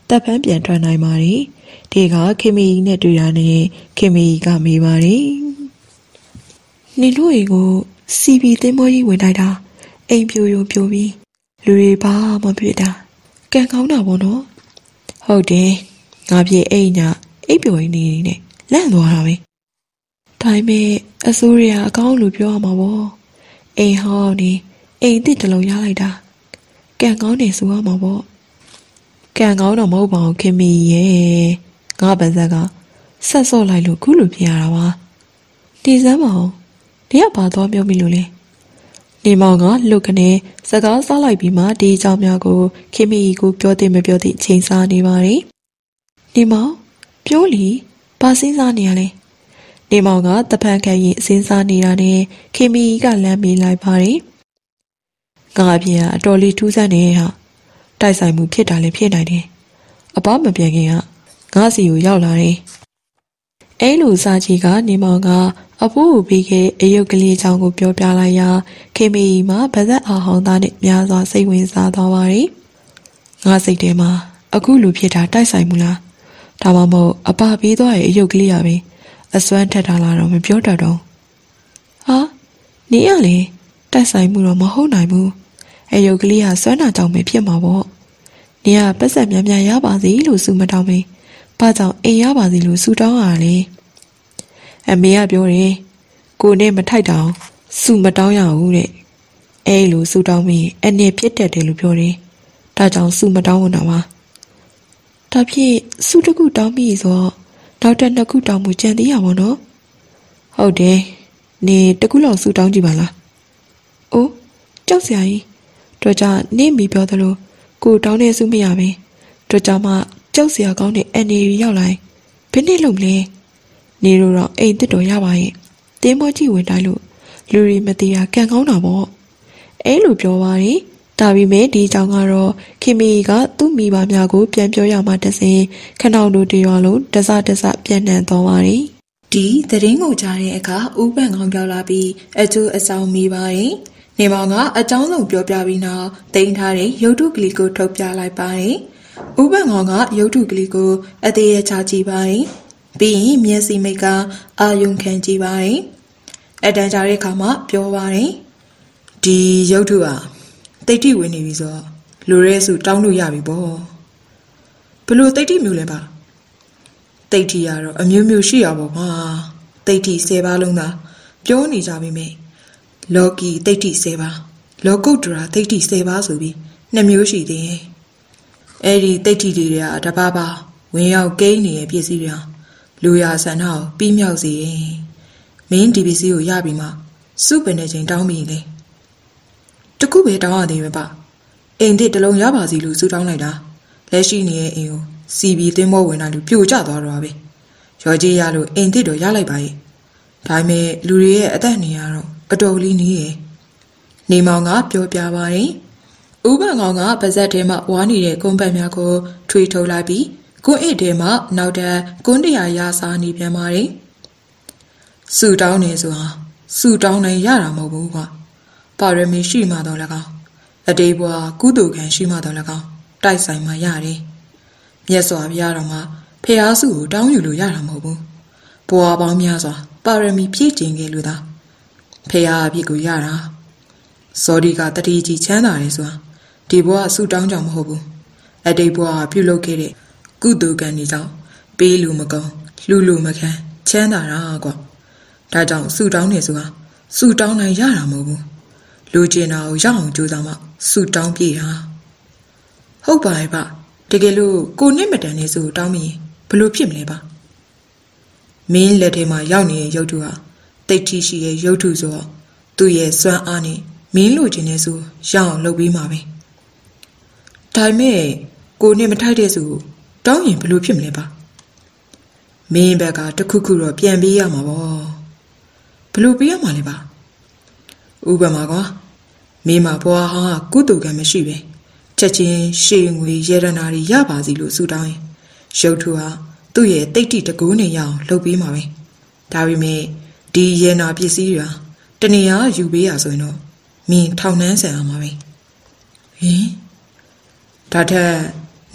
တပ်ဖန်းပြန်ထွက်နိုင်ပါတယ်ဒီကခင်မီနဲ့တွေ့တာနဲ့ခင်မီကမေးပါတယ်နေလို့ရေကိုစီပီသင်းမောကြီးဝင်လိုက်တာအိမ်ပြိုပြိုပြီးလူတွေဘာမှပြစ်တာကံကောင်းတာပေါ့နော်ဟုတ်တယ်ငါပြေအိမ်ညအိပ်ပျော်နေနေနဲ့လန့်သွားတာပဲဒါပေမဲ့အစိုးရအကောင်းလို့ပြောရမှာပေါ့အိမ်ဟောင်းနေအိမ်တစ်တလုံးရလိုက်တာကံကောင်းနေဆိုရမှာပေါ့ကံကောင်းတော့မဟုတ်ပါဘူးခင်မီရဲ့ငါပါဇက်ကဆက်စော့လိုက်လို့ခုလိုဖြစ်ရတာပါဒီစမ်းမအောင်ဒီကဘာသွားပြောမိလို့လဲနေမောင်ကလုတ်ကနေစကားစားလိုက်ပြီးမှဒီအကြောင်းများကိုခင်မီကိုပြောသိမပြောသိချိန်စားနေပါတယ်နေမောင်ပြောလီဘာစဉ်းစားနေရလဲနေမောင်ကတပံခံရင်စဉ်းစားနေတာနဲ့ခင်မီကလမ်းမေးလိုက်ပါတယ်ငါအပြင်ကအတော်လေးထူးဆန်းနေဟာတိုက်ဆိုင်မှုဖြစ်တာလည်းဖြစ်နိုင်တယ်အပမပြန်ခင်ကငါစီကိုရောက်လာတယ်အဲလိုစာကြီးကနေမောင်ကအဖိုးကိုပြီးခဲ့အယုတ်ကလေးချောင်းကိုပြောပြလိုက်ရာခင်မီမှာဗဇက်အားဟောင်းသားနဲ့များစွာစိတ်ဝင်စားသွားပါတယ်ငါစိတ်ထဲမှာအခုလူဖြစ်တာတိုက်ဆိုင်မှုလားဒါမှမဟုတ်အပပေးသွားရဲ့အယုတ်ကလေးရပဲအစွမ်းထက်ထားလာတော့မပြောတတ်တော့ဟာနေရလေတိုက်ဆိုင်မှုတော့မဟုတ်နိုင်ဘူးအယုတ်ကလေးကစွမ်းနာကြောင့်ပဲဖြစ်မှာပေါ့နေကပတ်စံများများရပါစေလို့ဆုမတောင်းမင်းဘာကြောင့်အိမ်ရပါစေလို့ဆုတောင်းရလဲအမေကပြောတယ်ကိုနဲ့မထိုက်တောင်ဆုမတောင်းရဘူးတဲ့အဲလိုဆုတောင်းမင်းအနေဖြစ်တတ်တယ်လို့ပြောတယ်ဒါကြောင့်ဆုမတောင်းဝင်တာပါဒါဖြင့်ဆုတစ်ခုတောင်းပြီးဆိုတော့နောက်တစ်နှစ်ခုတောင်းမှုကြံသေးရပါတော့ဟုတ်တယ်နေတစ်ခုလောက်ဆုတောင်းကြည့်ပါလားအိုးကြောက်စရာကြီးတို့ကြနေမိပြောသလိုကိုတောင်းနေဆုမရပဲတို့ကြမှကြောက်စရာကောင်းတဲ့အနေရီရောက်လာဘယ်နဲ့လုံးလဲနေလို့တော့အိမ်တစ်တော်ရပါရဲ့တင်းမောကြီးဝင်တိုင်းလို့လူတွေမသေးတာကံကောင်းတာပေါ့အဲလိုပြောပါတယ်ဒါပေမဲ့ဒီကြောင်ကတော့ခင်မီကသူ့မိဘများကိုပြန်ပြောရမှတစဉ်ခဏတို့တရွာလုံးတစပြန်နှံသွားပါတယ်ဒီသတင်းကိုကြားတဲ့အခါဥပန့်ကောင်းပြောလာပြီးအကျိုးအဆောင်မိပါတယ်နေမောင်ကအကြောင်းဆုံးပြောပြပြီးနောက်တင်ထားတဲ့ရုပ်ထုကလေးကိုထုတ်ပြလိုက်ပါတယ်ဥပန့်ကောင်းကရုပ်ထုကလေးကိုအသေးရချကြည့်ပါတယ်ပြီးရင်မျက်စိမိတ်ကအာယုံခံကြည့်ပါတယ်အတန်းကြတဲ့အခါမှာပြောပါတယ်ဒီရုပ်ထုကတိတ်တိဝင်နေပြီဆိုတော့လူရဲစုတောင်းလို့ရပြီပေါ့ဘလို့တိတ်တိမျိုးလဲပါတိတ်တိရတော့အမျိုးမျိုးရှိရပါမှာတိတ်တိ10ပါးလုံးသာပြောနေကြပြီမေလောကီတိတ်တိ10ပါးလောကုတ္တရာတိတ်တိ10ပါးဆိုပြီး2မျိုးရှိသေးတယ်အဲ့ဒီတိတ်တိတွေကတပါးပါဝင်ရောက်ကိန်းနေတဲ့ပစ္စည်းတွေလူရဆန္ဒကိုပြီးမြောက်စေမင်းဒီပစ္စည်းကိုရပြီမှစုပင်တဲ့ချိန်တောင်းပြီလေတခုပဲတောင်းရသေးပဲပါအိမ်တစ်တလုံးရပါစီလို့စူတောင်းလိုက်တာလက်ရှိနေရဲ့အိမ်ကိုစီဘီသင်းမောဝင်လာလို့ပြိုကျသွားတော့ပဲရော်ကြီးရလို့အိမ်တစ်တော့ရလိုက်ပါရဲ့ဒါပေမဲ့လူတွေရဲ့အသက်နေရတော့အတော်လေးနေရဲ့နေမောင်ကပြောပြပါတယ်ဥပန့်ကောင်ကပါဇက်ထဲမှာဝါနေတဲ့ကွန်းပတ်များကိုထွေထုတ်လိုက်ပြီးကွန်းအိတ်ထဲမှာနောက်ထပ်ကွန်း100ရစားနေပြန်ပါတယ်စူတောင်းနေဆိုတာစူတောင်းနိုင်ရတာမဟုတ်ဘူးကွာပါရမီရှိမှတော့လည်းကောင်းအတေးဘွားကုသိုလ်ကံရှိမှတော့လည်းကောင်းတိုက်ဆိုင်မှရတယ်မြတ်စွာဘုရားတော်မှာဖះစုကိုတောင်းယူလို့ရတာမဟုတ်ဘူးဘွားပေါင်းများစွာပါရမီဖြည့်ကျင်ခဲ့လို့သာဖះအဖြစ်ကိုရတာစောဒီကတတိကြီးချမ်းသာတယ်ဆိုတာဒီဘွားဆူတောင်းကြောင့်မဟုတ်ဘူးအတေးဘွားပြုလုပ်ခဲ့တဲ့ကုသိုလ်ကံတွေကြောင့်ပေးလူမကောင်းလူလူမခံချမ်းသာတာကွာဒါကြောင့်ဆူတောင်းနေဆိုတာဆူတောင်းနိုင်ရတာမဟုတ်ဘူးလူကျင်တာကိုရအောင်ကြိုးစားမှဆူတောင်းပြေတာဟုတ်ပါရဲ့ဗျတကယ်လို့ကိုနဲ့မတန်နေဆိုတောင်းမရင်ဘလို့ဖြစ်မလဲဗျမင်းလက်ထဲမှာရောက်နေတဲ့ရုပ်ထုဟာတိတ်ထီရှိရဲ့ရုပ်ထုဆိုတော့သူ့ရဲ့စွမ်းအားနဲ့မင်းလူကျင်နေဆိုရအောင်လုပ်ပြီးမှာပဲဒါပေမဲ့ကိုနဲ့မထိုက်တဲ့ဆိုတောင်းရင်ဘလို့ဖြစ်မလဲဗျမင်းဘက်ကတခုခုတော့ပြန်ပေးရမှာပေါ့ဘလို့ပေးရမှာလဲဗျဥပမာကွာမင်းမဘွားဟာကုသိုလ်ကံမရှိပဲချက်ချင်းရှေးငွေရတနာတွေရပါစီလို့ဆုတောင်းရင်ရုပ်ထုဟာသူ့ရဲ့တိတ်တိတကူးနဲ့ရအောင်လုပ်ပေးမှာပဲဒါပေမဲ့ဒီရေနာပစ္စည်းတွေတနေရာယူပေးရဆိုရင်တော့မင်းထောင်နှန်းဆန်အောင်ပါပဲဟင်ဒါထက်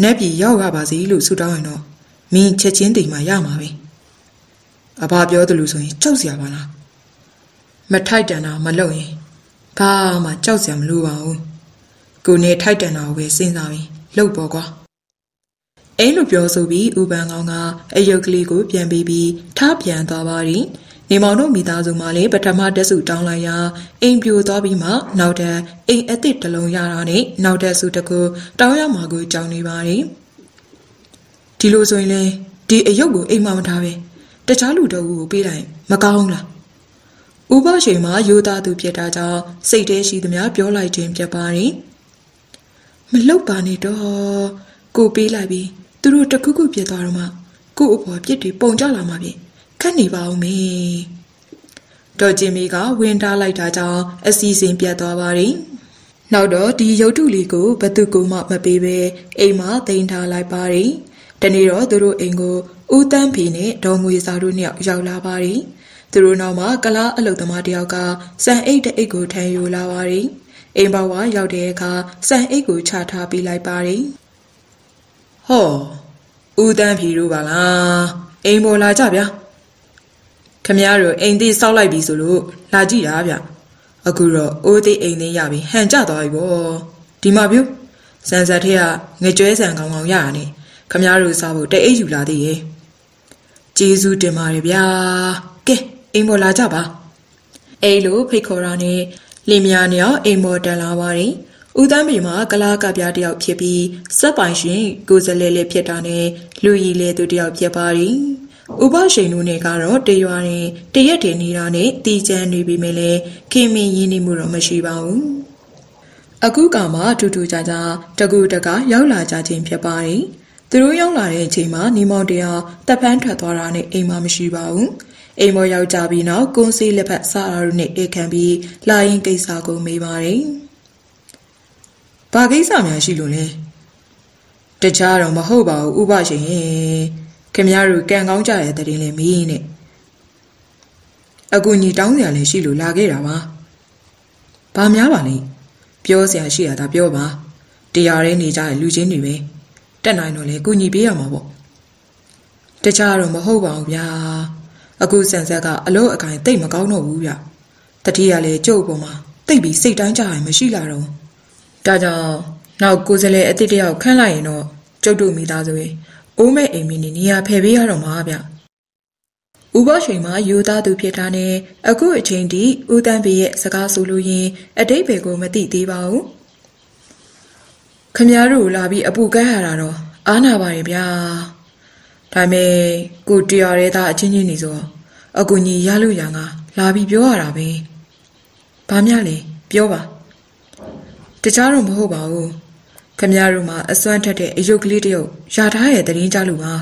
နက်ပြည်ရောက်ရပါစေလို့ဆုတောင်းရင်တော့မင်းချက်ချင်းတိမ်မှရမှာပဲအဘပြောတယ်လို့ဆိုရင်ကြောက်စရာပါလားမထိုက်တန်တာမလုပ်ရင်ဘာမှကြောက်စရာမလိုပါဘူးကိုနေထိုက်တန်တာကိုပဲစဉ်းစားပြီးလှုပ်ပေါ်ကွာအဲ့လိုပြောဆိုပြီးဥပန်ကောင်ကအယုတ်ကလေးကိုပြန်ပြီးထားပြန်သွားပါရီနေမောင်တို့မိသားစုမှလည်းပထမတက်စုတောင်းလိုက်ရာအိမ်ပြိုသွားပြီးမှနောက်တဲ့အိမ်အသစ်တစ်လုံးရတာနဲ့နောက်တဲ့စုတစ်ခုတောင်းရမှာကိုကြောင်းနေပါရီဒီလိုဆိုရင်လေဒီအယုတ်ကိုအိမ်မထားပဲတခြားလူတို့ကိုပေးလိုက်မကောင်းလားဥပရှိန်မှာယူသားသူဖြစ်တာကြောင့်စိတ်ထဲရှိသမျှပြောလိုက်ခြင်းဖြစ်ပါရီမလှုပ်ပါနဲ့တော့ကိုပေးလိုက်ပြီးသူတို့တခုခုပြစ်သွားတော့မှကို့အဖော်ပြစ်တွေပုံကြလာမှာပြင်ခက်နေပါဦးမေဒေါ်ကျင်မီကဝင်ထားလိုက်တာကြောင့်အစီအစဉ်ပြတ်သွားပါရီနောက်တော့ဒီရုပ်ထုလေးကိုဘသူကိုမှမပေးပဲအိမ်မှာသိမ်းထားလိုက်ပါရီတနေ့တော့သူတို့အိမ်ကိုဦးတန်းဖေနဲ့ဒေါ်ငွေစာတို့နှစ်ယောက်ရောက်လာပါရီသူတို့နောက်မှာကလားအလုတ်သမားတယောက်ကစံအိတ်တအိတ်ကိုထမ်းယူလာပါရီအိမ်ဘဝရောက်တဲ့အခါစံအိတ်ကိုချထားပေးလိုက်ပါရီဟောဦးတန်းဖေတို့ပါလားအိမ်ပေါ်လာကြဗျာခမရတို့အိမ်သေးစောက်လိုက်ပြီဆိုလို့လာကြည့်တာဗျအခုတော့အိုးသေးအိမ်သေးရပြီဟန်ကြသွားပြီပေါ့ဒီမှာပြုစံဆက်ထဲကငကြွဲဆန်ကောင်းကောင်းရတာနဲ့ခမရတို့စားဖို့တအိတ်ယူလာသေးရဲ့ကျေးဇူးတင်ပါတယ်ဗျာကဲအိမ်ပေါ်လာကြပါအဲ့လိုဖိတ်ခေါ်တာနဲ့လင်မယားနဲ့အိမ်ပေါ်တက်လာပါတယ်ဦးတန်းပေမှာကလားကပြားတယောက်ဖြစ်ပြီးစက်ပိုင်ရှင်ကိုစလဲလဲဖြစ်တာနဲ့လူကြီးလဲသူတယောက်ဖြစ်ပါတယ်ဥပရှိန်တို့နဲ့ကတော့တရွာနဲ့တရက်တည်းနေတာနဲ့တီချမ်းနေပြီမဲ့လေခင်မင်းရင်းနေမှုတော့မရှိပါဘူးအခုကမှထူးထူးခြားခြားတကူတကရောက်လာကြခြင်းဖြစ်ပါတယ်သူတို့ရောက်လာတဲ့အချိန်မှာနေမောင်တရားတပ်ဖန်းထွက်သွားတာနဲ့အိမ်မှာမရှိပါဘူးအိမ်ပေါ်ရောက်ကြပြီးနောက်ကွန်စီလက်ဖက်စားတာတို့နဲ့အိတ်ခံပြီးလာရင်ကိစ္စကိုမေးပါတယ်ဘာကိစ္စများရှိလို့လဲတခြားတော့မဟုတ်ပါဘူးဥပရှင်ခင်ဗျားတို့ကံကောင်းကြတဲ့တရင်လည်းမင်းနဲ့အကူညီတောင်းစရာလည်းရှိလို့လာခဲ့တာပါဘာများပါလဲပြောစရာရှိရတာပြောပါတရားရဲနေကြတဲ့လူချင်းတွေပဲတက်နိုင်တော့လေကူညီပေးရမှာပေါ့တခြားတော့မဟုတ်ပါဘူးဗျာအခုဆန်ဆက်ကအလို့အကိုင်တိတ်မကောင်းတော့ဘူးဗျတတိယလည်းကျုပ်ပေါ်မှာတိတ်ပြီးစိတ်တိုင်းကြရင်မရှိလာတော့ဒါကြောင့်နောက်ကိုယ်စလဲအတိတ်တယောက်ခန့်လိုက်ရင်တော့ကျုပ်တို့မိသားစုရဲ့အိုးမဲ့အိမ်မင်းနေရာဖယ်ပေးရတော့မှာဗျဥပရှိန်မှာယူသားသူဖြစ်တာနဲ့အခုအချိန်ထိဦးတန်းပေရဲ့စကားဆိုလို့ရင်အတိတ်ပဲကိုမသိသေးပါဘူးခမည်းတော်လာပြီးအပူကဲရတာတော့အားနာပါရဲ့ဗျာဒါမဲ့ကိုတရားရဲသားအချင်းချင်းနေဆိုအကူညီရလို့ရငါလာပြီးပြောရတာပဲဘာများလဲပြောပါတခြားတော့မဟုတ်ပါဘူးခမရတို့မှာအစွမ်းထက်တဲ့အယုတ်ကလေးတယောက်ရထားရဲ့တရင်ကြလို့ပါ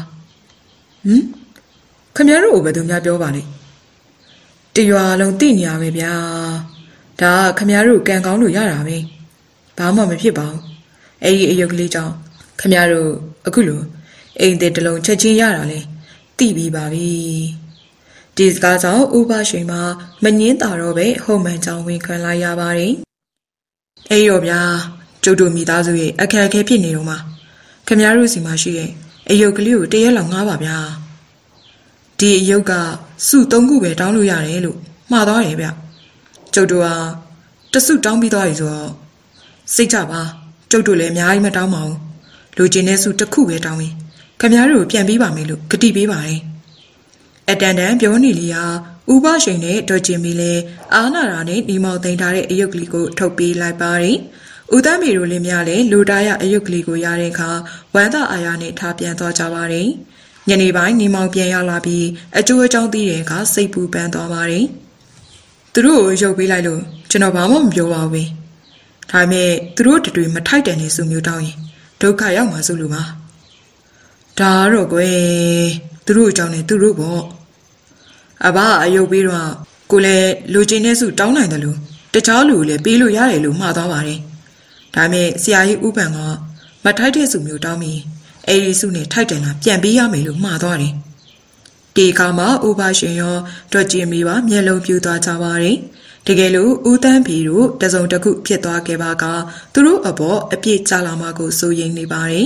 ခမရတို့ကိုဘယ်သူများပြောပါလဲတရွာလုံးသိနေရပဲဗျာဒါကခမရတို့ကံကောင်းလို့ရတာပဲဘာမှမဖြစ်ပါဘူးအဲ့ဒီအယုတ်ကလေးကြောင့်ခမရတို့အခုလိုအိမ်တဲ့တလုံးချက်ချင်းရတာလဲသိပြီးပါပြီဒီစကားကြောင့်ဥပရှိန်မှာမငင်းတာတော့ပဲဟုံမှန်ကြောင်းဝင်ခံလာရပါတယ်အေးရောဗျာကျုပ်တို့မိသားစုရဲ့အခက်အခဲဖြစ်နေတော့မှခမရတို့စီမှာရှိတဲ့အယုတ်ကလေးကိုတရက်လောက်ငားပါဗျာဒီအယုတ်ကစု3ခုပဲတောင်းလို့ရတယ်လို့မှားသွားတယ်ဗျကျုပ်တို့ကတစုတောင်းပြီးသွားပြီဆိုတော့စိတ်ကြပါကျုပ်တို့လည်းအများကြီးမတောင်းပါဘူးလူချင်းတဲ့စုတစ်ခုပဲတောင်းရင်ခမရတို့ပြန်ပြီးပါမယ်လို့ဂတိပေးပါတယ်အတန်တန်ပြောနေလျာဥပရှိန်နဲ့ဒေါ်ကျင်မီလည်းအားနာတာနဲ့ဒီမောင်သိမ်းထားတဲ့အယုတ်ကလေးကိုထုတ်ပေးလိုက်ပါတယ်ဦးတန်းမီတို့လည်းများလည်းလူတာရအယုတ်ကလေးကိုရတဲ့အခါဝမ်းသာအားရနဲ့ထားပြန်သွားကြပါတယ်ညနေပိုင်းနေမောင်ပြန်ရောက်လာပြီးအကျိုးအကြောင်းသိတဲ့အခါစိတ်ပူပန်းသွားပါတယ်သူတို့ကိုရုပ်ပေးလိုက်လို့ကျွန်တော်ဘာမှမပြောပါဘူးဒါပေမဲ့သူတို့တွေမထိုက်တန်နေစုမျိုးတောင်းရင်ဒုက္ခရောက်မှာစို့လို့ပါဒါတော့ကွယ်သူတို့အကြောင်းနဲ့သူတို့ပေါ့အဘအယုတ်ပေးတော့ကိုလည်းလူချင်းတဲ့စုတောင်းနိုင်တယ်လို့တခြားလူလည်းပေးလို့ရတယ်လို့မှားသွားပါတယ်ဒါပေမဲ့ဆရာကြီးဥပန်ကမထိုက်တဲ့စုမျိုးတောင်းပြီးအဲ့ဒီစုနဲ့ထိုက်တယ်လားပြန်ပေးရမယ်လို့မှားသွားတယ်ဒီကမှာဥပရှင်ရောဒေါ်ကျင်မီပါမျက်လုံးပြူသွားကြပါတယ်တကယ်လို့ဦးတန်းဖီတို့တစုံတစ်ခုဖြစ်သွားခဲ့ပါကသူတို့အပေါ်အပြစ်ချလာမှာကိုစိုးရိမ်နေပါတယ်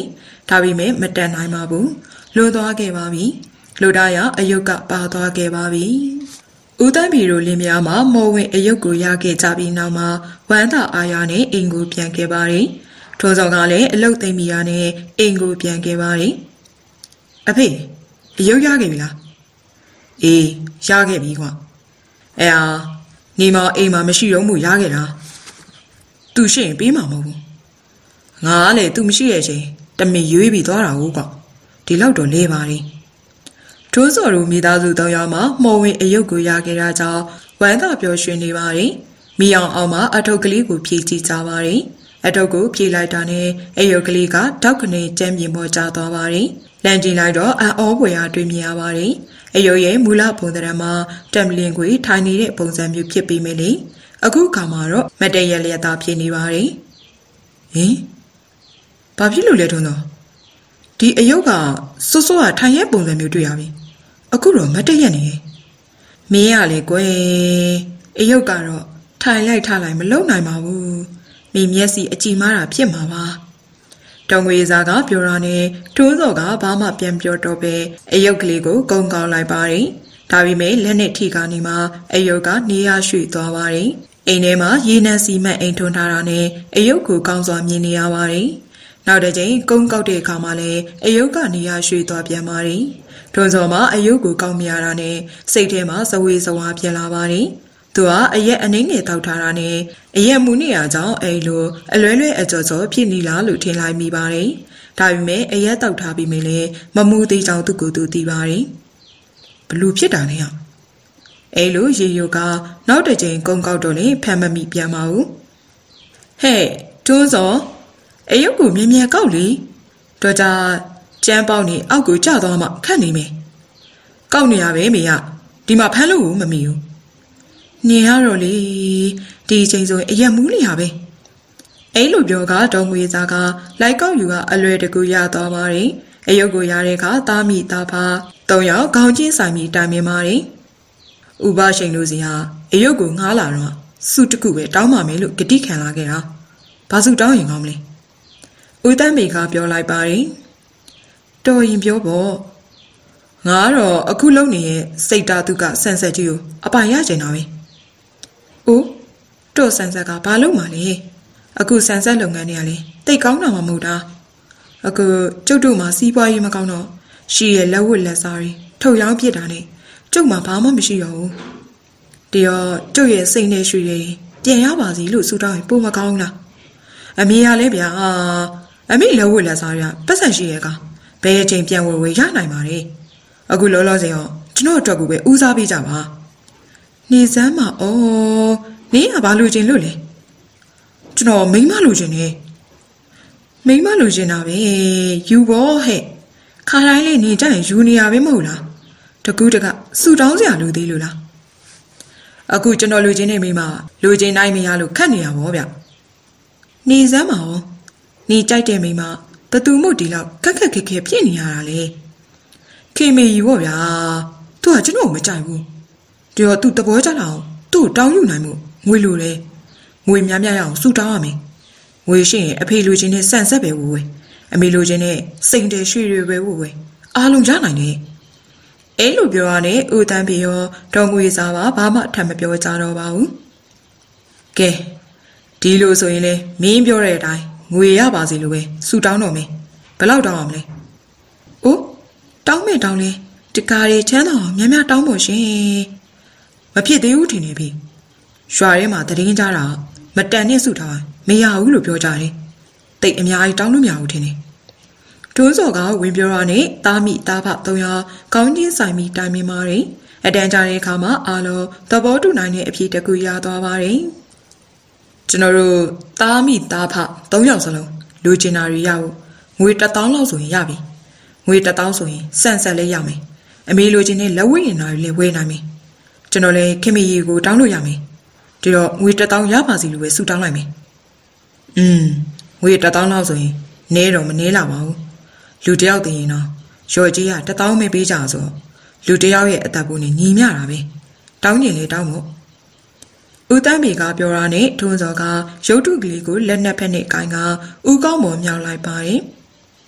ဒါပေမဲ့မတန်နိုင်ပါဘူးလွန်သွားခဲ့ပါပြီလူသားရအယုတ်ကပါသွားခဲ့ပါပြီဦးတန်းပြည်တို့လင်းများမှာမော်ဝင်အယုတ်ကိုရခဲ့ကြပြီးနောက်မှာဝမ်းသာအားရနဲ့အိမ်ကိုပြန်ခဲ့ပါတယ်ထို့ဆောင်ကလည်းအလုတ်သိမ်းမိရနဲ့အိမ်ကိုပြန်ခဲ့ပါတယ်အဖေအယုတ်ရခဲ့ပြီလားအေးရခဲ့ပြီကွာအဲဟာညီမအိမ်မှာမရှိတော့မှုရခဲ့တာသူရှိရင်ပေးမှာမဟုတ်ဘူးငါကလည်းသူမရှိရဲ့ချင်းတမင်ရွေးပြီးသွားတာဟုတ်ကွာဒီလောက်တော့လဲပါတယ်ထိုးစော်တို့မိသားစုတောင်းရမှာမော်ဝင်အယုတ်ကိုရခဲ့တာကြောင့်ဝမ်းသာပျော်ရွှင်နေပါတယ်မိအောင်မှာအထုပ်ကလေးကိုဖြည့်ကြည့်ကြပါတယ်အထုပ်ကိုဖြည့်လိုက်တာနဲ့အယုတ်ကလေးကတောက်ကနေကျမ်းပြင်ပေါ်ကျသွားပါတယ်လမ်းကြည့်လိုက်တော့အော်ပွေအားတွေ့မြင်ရပါတယ်အယုတ်ရဲ့မူလပုံသဏ္ဍာန်မှာတမ်ပလင်ကိုထိုင်နေတဲ့ပုံစံမျိုးဖြစ်ပြီးမယ်လေအခုခါမှာတော့မတည့်ရလျက်သားဖြစ်နေပါတယ်ဟင်ဘာဖြစ်လို့လဲထုံးတော့ဒီအယုတ်ကစွတ်စွတ်ကထိုင်ရဲ့ပုံစံမျိုးတွေ့ရပြီအခုတော့မတည့်ရနေမင်းရလေကွယ်အယုတ်ကတော့ထိုင်လိုက်ထားလိုက်မလုံနိုင်ပါဘူးမိမျက်စိအကြည့်မားတာဖြစ်မှာပါတောင်ငွေစားကပြောရနဲ့ထိုးစော်ကဘာမှပြန်ပြောတော့ပဲအယုတ်ကလေးကိုကုန်းကောင်းလိုက်ပါတယ်ဒါပေမဲ့လက်နဲ့ထိကနေမှအယုတ်ကနေရရွှေ့သွားပါတယ်အိမ်ထဲမှာရေနံစီမံအိမ်ထွန်းထားတာနဲ့အယုတ်ကိုကောင်းစွာမြင်နေရပါတယ်နောက်တစ်ချိန်ကုန်းကောက်တဲ့အခါမှာလည်းအယုတ်ကနေရရွှေ့သွားပြန်ပါတယ်ထွန်းစော်မှာအယုတ်ကိုကောင်းမြရတာနဲ့စိတ်ထဲမှာဇဝေဇဝါပြန်လာပါတယ်သူကအရက်အနှင်းငယ်တောက်ထားတာနဲ့အရက်မူနေရကြောင်းအဲ့လိုအလွဲလွဲအကြော်ကြော်ဖြစ်နေလားလို့ထင်လိုက်မိပါတယ်ဒါပေမဲ့အရက်တောက်ထားပြီးမြင်လေမမူသေးကြောင်းသူကိုယ်သူသိပါတယ်ဘလို့ဖြစ်တာလဲအဲ့လိုရေယိုကနောက်တစ်ချိန်ကုန်းကောက်တော့လေဖမ်းမမိပြန်ပါဘူးဟဲ့တွန်းစောအယုတ်ကိုမြင်မြန်ကောက်လေတော့ကြကျန်းပေါက်နေအောက်ကိုကျသွားမှခတ်နေမယ်ကောက်နေရပဲမေကဒီမှာဖမ်းလို့မမီဘူးနေရတော့လေဒီချိန်ဆိုအရက်မူးလျာပဲအဲ့လိုပြောကဒေါ်ငွေသားကလိုက်ကောက်ယူကအလွယ်တကူရသွားပါတယ်အယုတ်ကိုရတဲ့အခါသားမိသားဖာ၃ယောက်ခေါင်းချင်းဆိုင်ပြီးတိုင်ပင်ပါတယ်ဥပရှိန်လို့စီဟာအယုတ်ကိုငားလာတော့စုတခုပဲတောင်းပါမယ်လို့ဂတိခံလာခဲ့တာဘာစုတောင်းရင်ကောင်းမလဲဦးတန်းမေကပြောလိုက်ပါတယ်တော်ရင်ပြောပေါ့ငါတော့အခုလုံးနေရဲ့စိတ်ဓာတ်ကဆန်ဆက်ကြီးကိုအပိုင်ရကျင်တာပဲဦးတော့ဆန်ဆက်ကဘာလုပ်မှလဲအခုဆန်ဆက်လုပ်ငန်းတွေကလေတိတ်ကောင်းတာမှမဟုတ်တာအခုကျုပ်တို့မှာစီးပွားရေးမကောင်းတော့ရှီရဲ့လက်ဝတ်လက်စားတွေထုတ်ရောင်းပြစ်တာနဲ့ကျုပ်မှာဘာမှမရှိတော့ဘူးတရောကျုပ်ရဲ့စိတ်နဲ့ရွှေတွေပြန်ရပါစီလို့ဆုတောင်းရင်ပိုမကောင်းလားအမေရလဲဗျာအမေလက်ဝတ်လက်စားရပတ်စံရှိရဲ့ကဘယ်အချိန်ပြန်ဝယ်ရနိုင်ပါလဲအခုလောလောဆယ်ရောကျွန်တော်အတွက်ကိုပဲဦးစားပေးကြပါနေစမ်းမှာနင်းကဘာလို့ချင်းလို့လဲကျွန်တော်မိန်းမလို့ချင်းနေမိန်းမလို့ချင်းတာပဲယူဘောဟဲ့ခါတိုင်းလေးနေကြရင်ယူနေရပဲမဟုတ်လားတကူးတကစူတောင်းစရာလိုသေးလို့လားအခုကျွန်တော်လူချင်းနေမိမလူချင်းနိုင်မရလို့ခတ်နေရပါဗျနေစမ်းမှာနေကြိုက်တဲ့မိမဘသူမို့ဒီလောက်ခက်ခက်ခဲခဲဖြစ်နေရတာလေခေမေကြီးပေါ့ဗျာသူကကျွန်တော်မကြိုက်ဘူးဒီတော့သူတဘောကြလာအောင်သူ့တောင်းယူနိုင်မှုငွေလိုတယ်ငွေများများရအောင်စုတောင်းရမယ်ငွေရှိရင်အဖေလိုချင်တဲ့ဆန်ဆက်ပဲဝယ်အမေလိုချင်တဲ့စိန်တယ်ရွှေတွေပဲဝယ်အားလုံးရနိုင်တယ်အဲ့လိုပြောရတဲ့ဦးတန်းပြေရောဒေါ်ငွေစားပါဘာမှထပ်မပြောကြတော့ပါဘူးကဲဒီလိုဆိုရင်လေမင်းပြောတဲ့အတိုင်းငွေရပါစေလို့ပဲစုတောင်းတော့မယ်ဘယ်လောက်တောင်းအောင်လဲအိုးတောင်းမယ်တောင်းလဲတကားတွေချမ်းသာအောင်များများတောင်းဖို့ရှင်မဖြစ်သေးဘူးထင်နေပြီရွာထဲမှာတရင်ကြတာမတန်နဲ့စုထားမရဘူးလို့ပြောကြတယ်တိတ်အများကြီးတောင်းလို့မရဘူးထင်တယ်တွန်းစော်ကဝင်ပြောရနဲ့တားမိတားဖ၃ယောက်ကောင်းချင်းဆိုင်မိတိုင်မင်ပါတယ်အတန်းကြတဲ့အခါမှာအားလုံးသဘောတူနိုင်တဲ့အဖြစ်တကူရသွားပါတယ်ကျွန်တော်တို့တားမိတားဖ၃ယောက်စလုံးလူကျင်နာတွေရဖို့ငွေ1000လောက်ဆိုရင်ရပြီငွေ1000ဆိုရင်စန့်ဆက်လဲရမယ်အမေလိုချင်တဲ့လက်ဝဲရင်နာတွေလည်းဝယ်နိုင်မယ်ကျွန်တော်လည်းခင်မကြီးကိုတောင်းလို့ရမယ်ဒီတော့ငွေ1000ရပါစီလို့ပဲစုတောင်းလိုက်မယ်ငွေ1000လောက်ဆိုရင်နဲတော့မနဲလာပါဘူးလူတယောက်တည်ရင်တော့ရော်ကြီးက1000ပဲပေးကြဆိုလူတယောက်ရဲ့အသက်ကိုနေညီမျှတာပဲတောင်းရင်လေတောင်းမို့ဦးတန်းမေကပြောရနဲ့ထွန်းစောကရုပ်တုကလေးကိုလက်နက်ဖက်နဲ့ကိုင်းကဦးကောင်းပေါ်မြောက်လိုက်ပါတယ်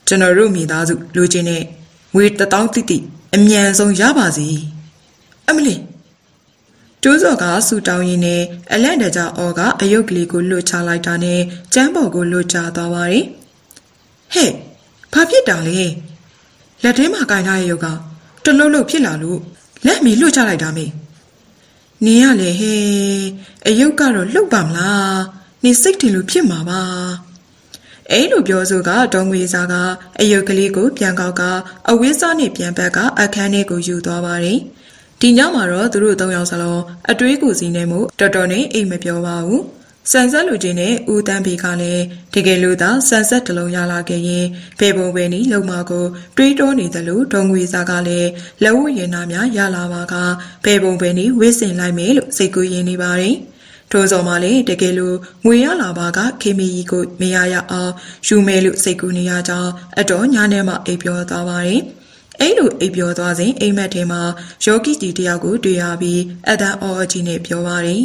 ကျွန်တော်တို့မိသားစုလူချင်းနဲ့ငွေ1000တိတိအမြန်ဆုံးရပါစီအမလီကျိုးစော်ကဆူတောင်းရင်းနဲ့အလန့်တကြအော်ကအယုတ်ကလေးကိုလွတ်ချလိုက်တာနဲ့ကျမ်းပေါ်ကိုလွတ်ချသွားပါတယ်ဟဲ့ဘာဖြစ်တာလဲလက်ထဲမှာကင်ထားတဲ့ရုပ်ကတလုံးလုံးဖြစ်လာလို့လက်မီလွတ်ချလိုက်တာမေနင်ရလေဟဲ့အယုတ်ကတော့လှုပ်ပါမလားနင်စိတ်ထင်လို့ဖြစ်မှာပါအဲ့လိုပြောဆိုကဒေါငွေစားကအယုတ်ကလေးကိုပြန်ကောက်ကအဝိစားနဲ့ပြန်ပတ်ကအခန်းထဲကိုယူသွားပါတယ်ဒီညမှာတော့သူတို့3ယောက်စလုံးအတွေးကိုစီနေမှုတော်တော်နဲ့အိမ်မပြောပါဘူးဆန်ဆက်လူချင်းနဲ့ဦးတန်းဖေကလည်းတကယ်လို့သာဆန်ဆက်တလုံးရလာခဲ့ရင်ဖေပုံပဲနီလုံမကိုတွေးတောနေတယ်လို့ဒေါငွေစားကလည်းလက်ဝတ်ရင်နာများရလာပါကဖေပုံပဲနီဝစ်စင်လိုက်မယ်လို့စိတ်ကူးရင်းနေပါတယ်ထို့စော်မှလည်းတကယ်လို့ငွေရလာပါကခေမီကြီးကိုမရရအောင်ယူမယ်လို့စိတ်ကူးနေရကြောင်းအတော်ညာနဲ့မှအိပ်ပြောသွားပါတယ်အဲ့လိုအိပ်ပြောသွားစဉ်အိမ်မက်ထဲမှာယောဂီတီတယောက်ကိုတွေ့ရပြီးအတန်အော်ကြီးနဲ့ပြောပါတယ်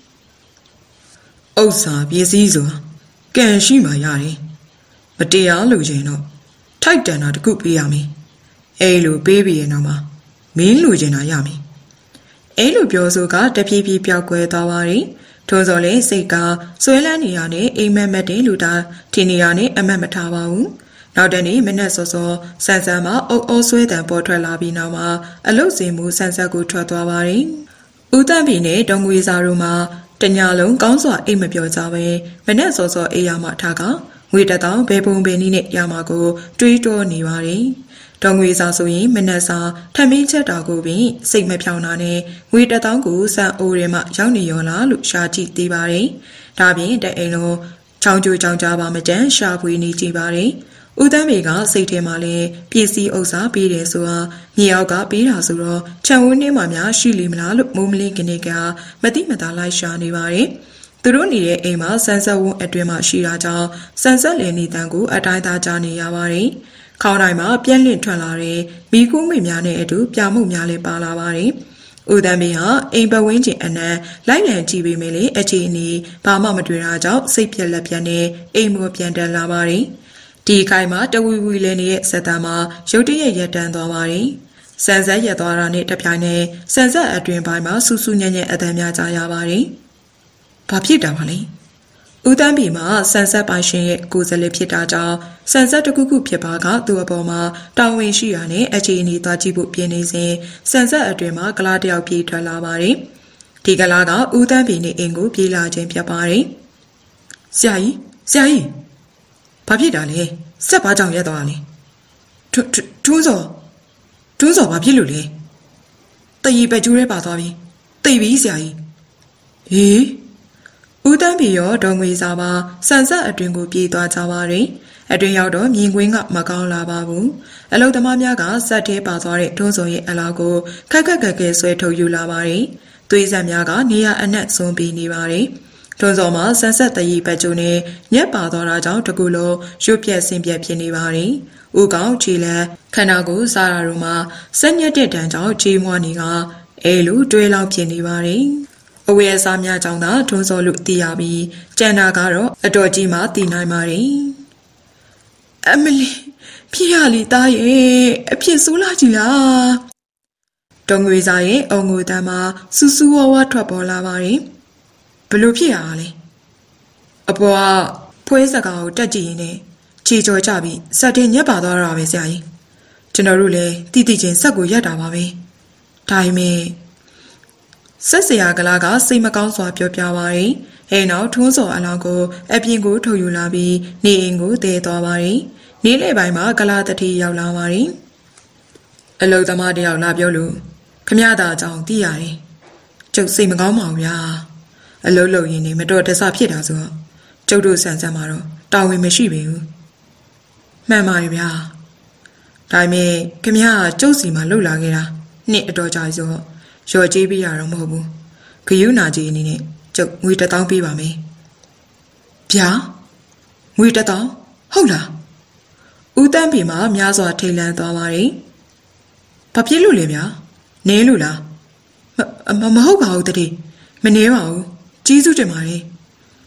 ဥစ္စာပစ္စည်းဆိုတာကံရှိမှရတယ်မတရားလို့ရင်တော့ထိုက်တန်တာတခုပေးရမယ်အဲ့လိုပေးပြီးရင်တော့မင်းလူချင်တာရမယ်အဲ့လိုပြောဆိုကတဖြည်းဖြည်းပျောက်ကွယ်သွားပါတယ်ထို့စော်လေစိတ်ကဆွဲလန်းနေရတဲ့အိမ်မက်မက်တဲ့လူတာထင်နေရတဲ့အမတ်မထားပါဘူးနောက်တနေ့မနေ့စောစောဆန်ဆန်မှာအုပ်အုပ်ဆွဲတံပေါ်ထွက်လာပြီးနောက်မှာအလုတ်စင်မှုဆန်ဆက်ကိုထွက်သွားပါတယ်ဦးတန်းပြည်နဲ့ဒေါငွေစာတို့မှာတညာလုံးကောင်းစွာအိမ်မပြောကြပဲမနေ့စောစောအိမ်ရမှာထားကငွေ1000ဘယ်ပုံဘယ်နည်းနဲ့ရမှာကိုတွေးတောနေပါတယ်ဒေါငွေစာဆိုရင်မနေ့စာထမင်းချက်တာကိုပင်စိတ်မဖြောင်းတာနဲ့ငွေ1000ကိုစံအိုးထဲမှာရောက်နေရောလားလို့ရှာကြည့်သေးပါတယ်ဒါပြင်တဲ့အိမ်လုံးချောင်းကျိုးချောင်းကြားပါမကြမ်းရှာဖွေနေကြည့်ပါတယ်ဦးတန်းမေကစိတ်ထဲမှာလည်းပစ္စည်းဥစ္စာပေးတယ်ဆိုတာမြေအောက်ကပေးတာဆိုတော့ခြံဝန်းထဲမှာများရှိလိမ့်မလားလို့မိုးမလင်းကနေကမတိမသားလိုက်ရှာနေပါတယ်သူတို့နေတဲ့အိမ်မှာဆန်ဆက်ဝန်းအတွင်းမှာရှိတာကြောင့်ဆန်ဆက်လည်နေတန်းကိုအတိုင်းသားကြားနေရပါတယ်ခေါင်းတိုင်းမှာပြက်လင့်ထွက်လာတဲ့မိကူးမိများနဲ့အတူပြမှုများလည်းပါလာပါတယ်ဦးတန်းမေဟာအိမ်ပဝင်းကျင်အနံလိုက်လံကြည့်ပေမဲ့လေအခြေအနေဘာမှမတွေ့တာကြောင့်စိတ်ပြက်လက်ပြက်နဲ့အိမ်မောပြန်တက်လာပါတယ်ဒီခိုင်မှာတဝီဝီလဲနေတဲ့စက်သားမှာရုတ်တရက်ရက်တန်းသွားပါတယ်။ဆန်ဆက်ရက်သွားတာနဲ့တပြိုင်နက်ဆန်ဆက်အတွင်ပိုင်းမှာဆူဆူညံ့ညံ့အသံများကြားရပါတယ်။ဘာဖြစ်တာပါလဲ။ဦးတန်းပြည်မှာဆန်ဆက်ပိုင်ရှင်ရဲ့ကိုယ်စားလှယ်ဖြစ်တာကြောင့်ဆန်ဆက်တစ်ခုခုဖြစ်ပါကသူ့အပေါ်မှာတာဝန်ရှိရတဲ့အခြေအနေသွားကြည့်ဖို့ပြင်နေစဉ်ဆန်ဆက်အတွင်မှာကလားတယောက်ပြေးထွက်လာပါတယ်။ဒီကလားကဦးတန်းပြည်နဲ့အင်ကိုပြေးလာခြင်းဖြစ်ပါတယ်။ဆရာကြီးဘာဖြစ်တာလဲစက်ဘာကြောင့်ရက်သွားလဲတွန်းစောဘာဖြစ်လို့လဲတရီပဲကျိုးရဲပါသွားပြီသိပြီဆရာကြီးဟေးဦးတန်းပြည်ရောဒေါငွေစာပါဆန်ဆက်အတွင်ကိုပြေးသွားကြပါတယ်အတွင်ရောက်တော့မြင်ကွင်းကမကောင်းလာပါဘူးအလုသမားများကစက်သေးပါသွားတဲ့တွန်းစောရဲ့အလားကိုခက်ခဲဆွဲထုတ်ယူလာပါတယ်သွေးဆက်များကနေရအနက်စွန်းပြီးနေပါတယ်တွန်းစောမှာဆန်ဆက်တရီပတ်ကျုံနဲ့ညက်ပါသွားတာကြောင့်တကူလုံးရွတ်ပြက်ဆင်းပြက်ဖြစ်နေပါတယ်။ဦးကောင်ခြေလန်းခန္ဓာကိုယ်စားရတို့မှာဆက်ညက်တဲ့တန်းကြောင့်ခြေမွားနေကအဲလိုတွဲလောင်းဖြစ်နေပါတယ်။အဝေးအစားများကြောင့်သာတွန်းစောလို့သိရပြီးကျန်တာကတော့အတော်ကြီးမှသိနိုင်ပါတယ်။အမလီဖြစ်ရလီသားရဲ့အဖြစ်ဆိုးလာကြည်လား။ဒေါငွေစာရဲ့အုံငိုတန်းမှာစူးစူးဝါးဝါထွက်ပေါ်လာပါတယ်။ဘလို့ဖြစ်ရတာလဲအပေါ်ကဖွဲစကားကိုတက်ကြည့်ရင်လည်းခြေကြော်ကြပြီးစက်တင်ညက်ပါသွားတာပဲဆရာကြီးကျွန်တော်တို့လည်းတိတိချင်းစက်ကိုရက်တာပါပဲဒါပေမဲ့ဆက်ဆရာကလာကစိတ်မကောင်းစွာပြောပြပါတယ်ဟဲ့နောက်ထွန်းစော်အလောင်းကိုအပြင်ကိုထုတ်ယူလာပြီးနေအိမ်ကိုတည်သွားပါတယ်နေ့လယ်ပိုင်းမှာကလာတတိရောက်လာပါတယ်အလုသမားတယောက်လာပြောလို့ခမရတာအကြောင်းသိရတယ်ကျုပ်စိတ်မကောင်းပါဘူးဗျာအလုံးလုံးရင်းနေမတော်တဆဖြစ်တာဆိုတော့ကျုပ်တို့ဆန်ဆန်မှာတော့တာဝန်မရှိပေဘူးမှန်ပါရဲ့ဗျာဒါပေမဲ့ခမရကျုပ်စီမှာလှုပ်လာခဲ့တာနှစ်အတော်ကြာဆိုတော့ရော်ကြေးပေးရတော့မဟုတ်ဘူးဂယုနာကြီးအနေနဲ့ကျုပ်ငွေ1000ပေးပါမယ်ဗျာငွေ1000ဟုတ်လားဦးတန်းပေမှာများစွာထိတ်လန့်သွားပါတယ်ဘာဖြစ်လို့လဲဗျာနင်းလို့လားမဟုတ်ပါဘူးတတိမနေပါဘူးကျေးဇူးတင်ပါတယ်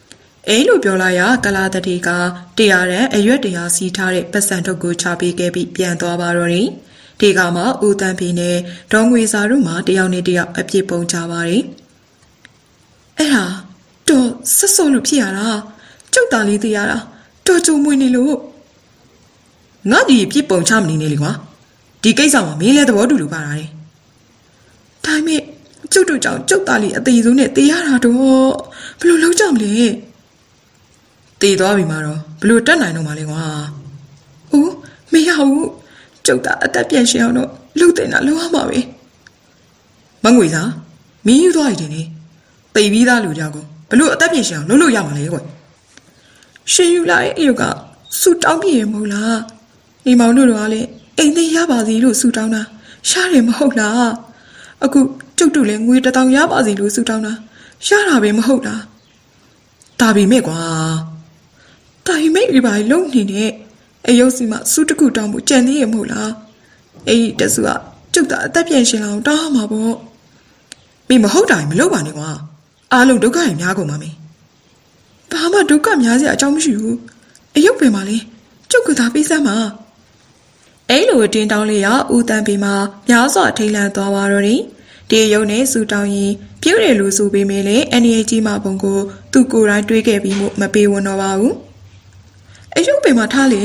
လို့ပြောလိုက်ရကလာတတိကတရားရန်အရွက်တရားစီးထားတဲ့ပတ်စံထုတ်ကိုချပေးခဲ့ပြီးပြန်သွားပါတော့တယ်ဒီကမှဦးတန်းဖေနဲ့ဒေါ်ငွေစာတို့မှတယောက်နဲ့တယောက်အပြစ်ပုံကြပါတယ်အဲ့ဟာတော့ဆက်စောလို့ဖြစ်ရတာကျုပ်သားလေးသိရတာတော်ကြုံမွေနေလို့ငါဒီပြစ်ပုံချမနေနဲ့လေကွာဒီကိစ္စမှာမင်းလည်းသဘောတူလို့ပါလားဒါမဲ့ကျုပ်တို့ကြောင့်ကျုပ်သားလေးအသေးဆုံးနဲ့တေးရတာတော့ဘယ်လိုလုပ်ကြမလဲတေးသွားပြီမှာတော့ဘယ်လိုတက်နိုင်တော့မှလဲကွာဦးမရဘူးကျုပ်သားအသက်ပြန်ရှင်အောင်တော့လှုပ်တင်တာလုံးဝမှာပဲမငွေစားမင်းယူသွားရည်နေတိတ်ပြီးသားလူကြောက်ကိုဘလို့အသက်ပြင်ရှင်အောင်လုပ်လို့ရမှာလဲကွရှင်ယူလာတဲ့အယုတ်ကစူတောင်းပြရမဟုတ်လားနေမောင်တို့ကလည်းအိမ်သိရပါစီလို့စူတောင်းတာရှားတယ်မဟုတ်လားအခုကျုပ်တို့လည်းငွေ1000ရပါစီလို့စူတောင်းတာရတာပဲမဟုတ်လားဒါပေမဲ့ကွာဒါပေမဲ့ဒီပါလုံးနေတဲ့အယုတ်စီမှာစူတခုတောင်းဖို့ကြံသေးရမဟုတ်လားအဲ့ဒီတဆူကကျုပ်သားအသက်ပြင်ရှင်အောင်တောင်းမှာပေါ့မင်းမဟုတ်တာမလုပ်ပါနဲ့ကွာအားလုံးဒုက္ခရများကုန်ပါမယ်ဘာမှဒုက္ခများစရာအကြောင်းမရှိဘူးအယုတ်ပင်ပါလေကျုပ်ကသာပေးစမ်းပါအဲ့လိုတင်းတောင်းလေးရဦးတန်းပေမှာများစွာထိတ်လန့်သွားပါတော့တယ်ဒီရုံနဲ့စူတောင်းရင်ပြုတ်တယ်လို့ဆိုပေမဲ့လည်းအနေကြီးမှပုံကိုသူကိုယ်တိုင်တွေးခဲ့ပြီးမှမပေးဝန်တော့ပါဘူးအယုတ်ပင်မှာထားလေ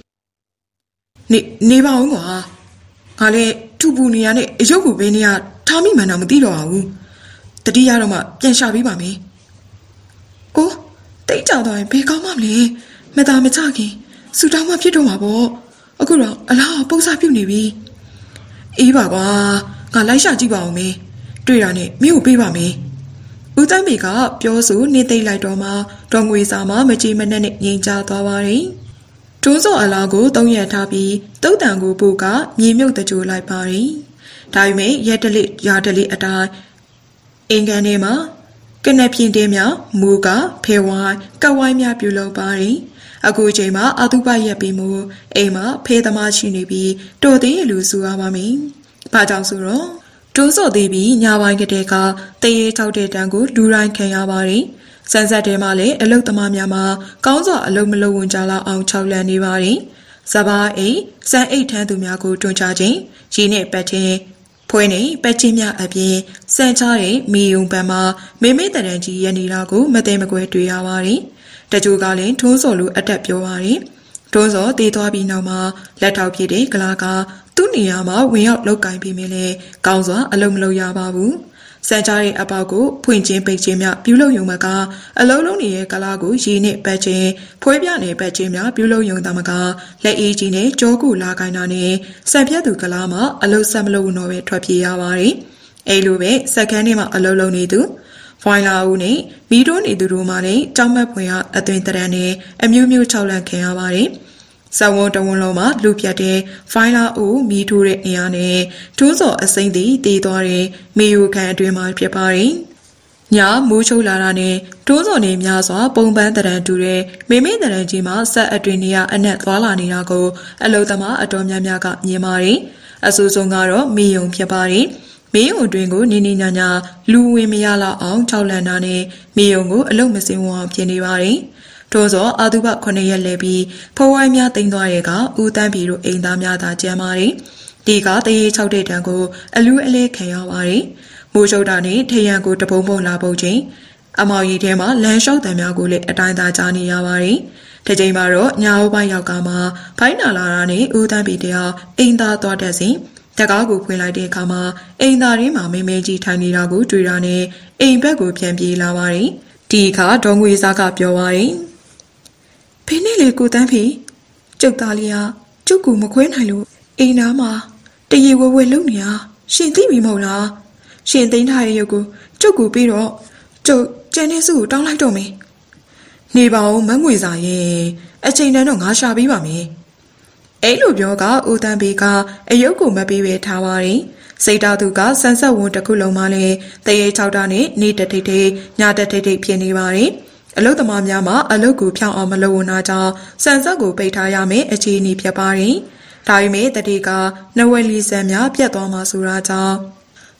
နေပါဦးကွာငါလည်းထူပူနေရနဲ့အယုတ်ကိုဘယ်နေရထားမိမှန်းတော့မသိတော့ပါဘူးတတိယတော့မှပြန်ရှာပေးပါမယ်။အိုးတိတ်ကြသွားရင်ဘယ်ကောင်းမှမလဲ။မသားမချခင်စူတောင်းမှဖြစ်တော့မှာပေါ့။အခုတော့အလားပုတ်စားပြုတ်နေပြီ။အေးပါကွာငါလိုက်ရှာကြည့်ပါဦးမေ။တွေ့တာနဲ့မင်းကိုပေးပါမယ်။ဦးတန်းမေကပြောဆိုနေသိလိုက်တော့မှဒေါ်ငွေစာမှမကြည်မနှက်နဲ့ငြိမ်ချသွားပါတယ်။တိုးစော်အလားကို3ရက်ထားပြီးတုတ်တန်ကိုပို့ကမြေမြုပ်တကြိုလိုက်ပါတယ်။ဒါပေမဲ့ရက်တလိရာတလိအတိုင်းအင်ကန်ထဲမှာကနက်ပြင်းတင်းများမူကဖဲဝိုင်းကဝိုင်းများပြုလုပ်ပါတယ်အခုချိန်မှာအတုပရက်ပြီးမှုအိမ်မှာဖဲသမားရှိနေပြီးတော်သေးလူစုရပါမယ်ဘာကြောင့်ဆိုတော့တိုးစော်သေးပြီးညာပိုင်းကတည်းကတရေချောက်တဲ့တန်းကိုလူတိုင်းခံရပါတယ်စမ်းဆက်တဲမှာလည်းအလုတ်သမားများမှာကောင်းစွာအလုတ်မလုံးဝင်ကြလောက်အောင်ခြောက်လန့်နေပါတယ်စဘာအိမ်စံအိတ်ထန်းသူများကိုတွန်းချခြင်းရင်းနဲ့ပတ်ခြင်းဖွေးနေပတ်ချင်းများအပြင်စံချတဲ့မီယုံပန်မှာမေမေတရန်ကြီးရနေတာကိုမသိမကွဲတွေ့ရပါတယ်။တကြိုကလည်းထုံးစော်လိုအတက်ပြောပါတယ်။ထုံးစော်တေးသွားပြီးနောက်မှာလက်ထောက်ဖြစ်တဲ့ကလာကသူ့နေရာမှာဝင်ရောက်လောက်ကင်ပြီးမြင်လေကောင်းစွာအလုံးမလုံးရပါဘူး။စံချတဲ့အပေါက်ကိုဖွင့်ချင်းပိတ်ချင်းများပြုလုပ်ယုံမကအလုံးလုံးနေတဲ့ကလာကိုရေနဲ့ပတ်ချင်းဖွေးပြနဲ့ပတ်ချင်းများပြုလုပ်ယုံတာမကလက်အေးကြီးနဲ့ကြောကူလာကိုင်းတာနဲ့စံဖြတ်သူကလာမှာအလုံးဆက်မလို့တော့ပဲထွက်ပြေးရပါတယ်။အဲလိုပဲစက္ကန့်ထဲမှာအလုံးလုံးနေသူဖိုင်လာဦးနဲ့မီးတိုးနေသူတို့မှလည်းကြောက်မက်ဖွယ်အသွင်တရံနဲ့အမျိုးမျိုးခြောက်လန့်ခံရပါတယ်။စဝုံတဝုံလုံးမှာလူပြတ်တဲ့ဖိုင်လာဦးမီးထိုးတဲ့နေရာနဲ့ထိုးစော်အစိမ့်သည်တည်သွားတဲ့မေယိုခန့်အတွင်းမှာဖြစ်ပါတယ်။ညမိုးချုပ်လာတာနဲ့ထိုးစော်နေများစွာပုံပန်းတရံတူတဲ့မေမေတရံကြီးမှာဆက်အတွင်းနေရအနက်သွားလာနေတာကိုအလုသမားအတော်များများကမြင်ပါတယ်။အဆိုးဆုံးကတော့မေယုံဖြစ်ပါတယ်။မေယုံအတွင်းကိုနေနေညာညာလူဝင်မရလောက်အောင်ခြောက်လန့်တာနဲ့မေယုံကိုအလုမစင်ဝအောင်ပြင်နေပါတယ်။ထို့သောအာတုဘ9ရက်လဲပြီးဖိုးဝိုင်းများတင်သွားတဲ့ကဦးတန်းပြည်တို့အိမ်သားများသာကြမ်းပါတယ်။ဒီကတရေ6တဲ့တန်းကိုအလူအလဲခံရပါတယ်။မိုးရှုပ်တာနဲ့ထရန်ကိုတပုံပုံလာပုတ်ချင်းအမောင်ရီထဲမှာလမ်းလျှောက်တံများကိုလည်းအတိုင်းသားကြားနေရပါတယ်။ဒီချိန်မှာတော့ညာအိုးပိုင်းရောက်ကမှဖိုင်းနာလာတာနဲ့ဦးတန်းပြည်တရားအိမ်သားသွားတတ်စဉ်တကားကိုဖွင့်လိုက်တဲ့အခါမှာအိမ်သားရင်းမှာမေမေကြီးထိုင်နေတာကိုတွေ့တာနဲ့အိမ်ဘက်ကိုပြန်ပြေးလာပါတယ်။ဒီအခါဒေါ်ငွေစားကပြောပါတယ်။ဘင်းနဲ့လေကိုတန်းဖေကျုပ်သားလေးကကျုပ်ကိုမခွဲနိုင်လို့အိမ်သားမှာတရေဝဲဝဲလုံနေတာရှင်သိပြီမဟုတ်လားရှင်သိမ်းထားရဲ့ရုပ်ကိုကျုပ်ကိုပြီးတော့ကျုပ်ကျန်တဲ့စုကိုတောင်းလိုက်တော့မယ်နေပါဦးမငွေစာရဲ့အချိန်တန်းတော့ငါရှာပေးပါမယ်အဲ့လိုပြောကဦးတန်းဖေကအယုတ်ကိုမပေးပဲထားပါတယ်စိတ်တော်သူကဆန်ဆက်ဝန်းတစ်ခုလုံးမှလည်းတရေ6တာနဲ့နေတထိတ်ထိတ်ညတထိတ်ထိတ်ဖြစ်နေပါတယ်အလုတ်သမားများမှာအလုတ်ကိုဖြောင်းအောင်မလုပ်ဝနာကြောင့်စံဆက်ကိုပိတ်ထားရမယ်အခြေအနေဖြစ်ပါတယ်။ဒါပေမဲ့တတိကနဝဲလီဆန်များပြတ်သွားမှာဆိုတာကြောင့်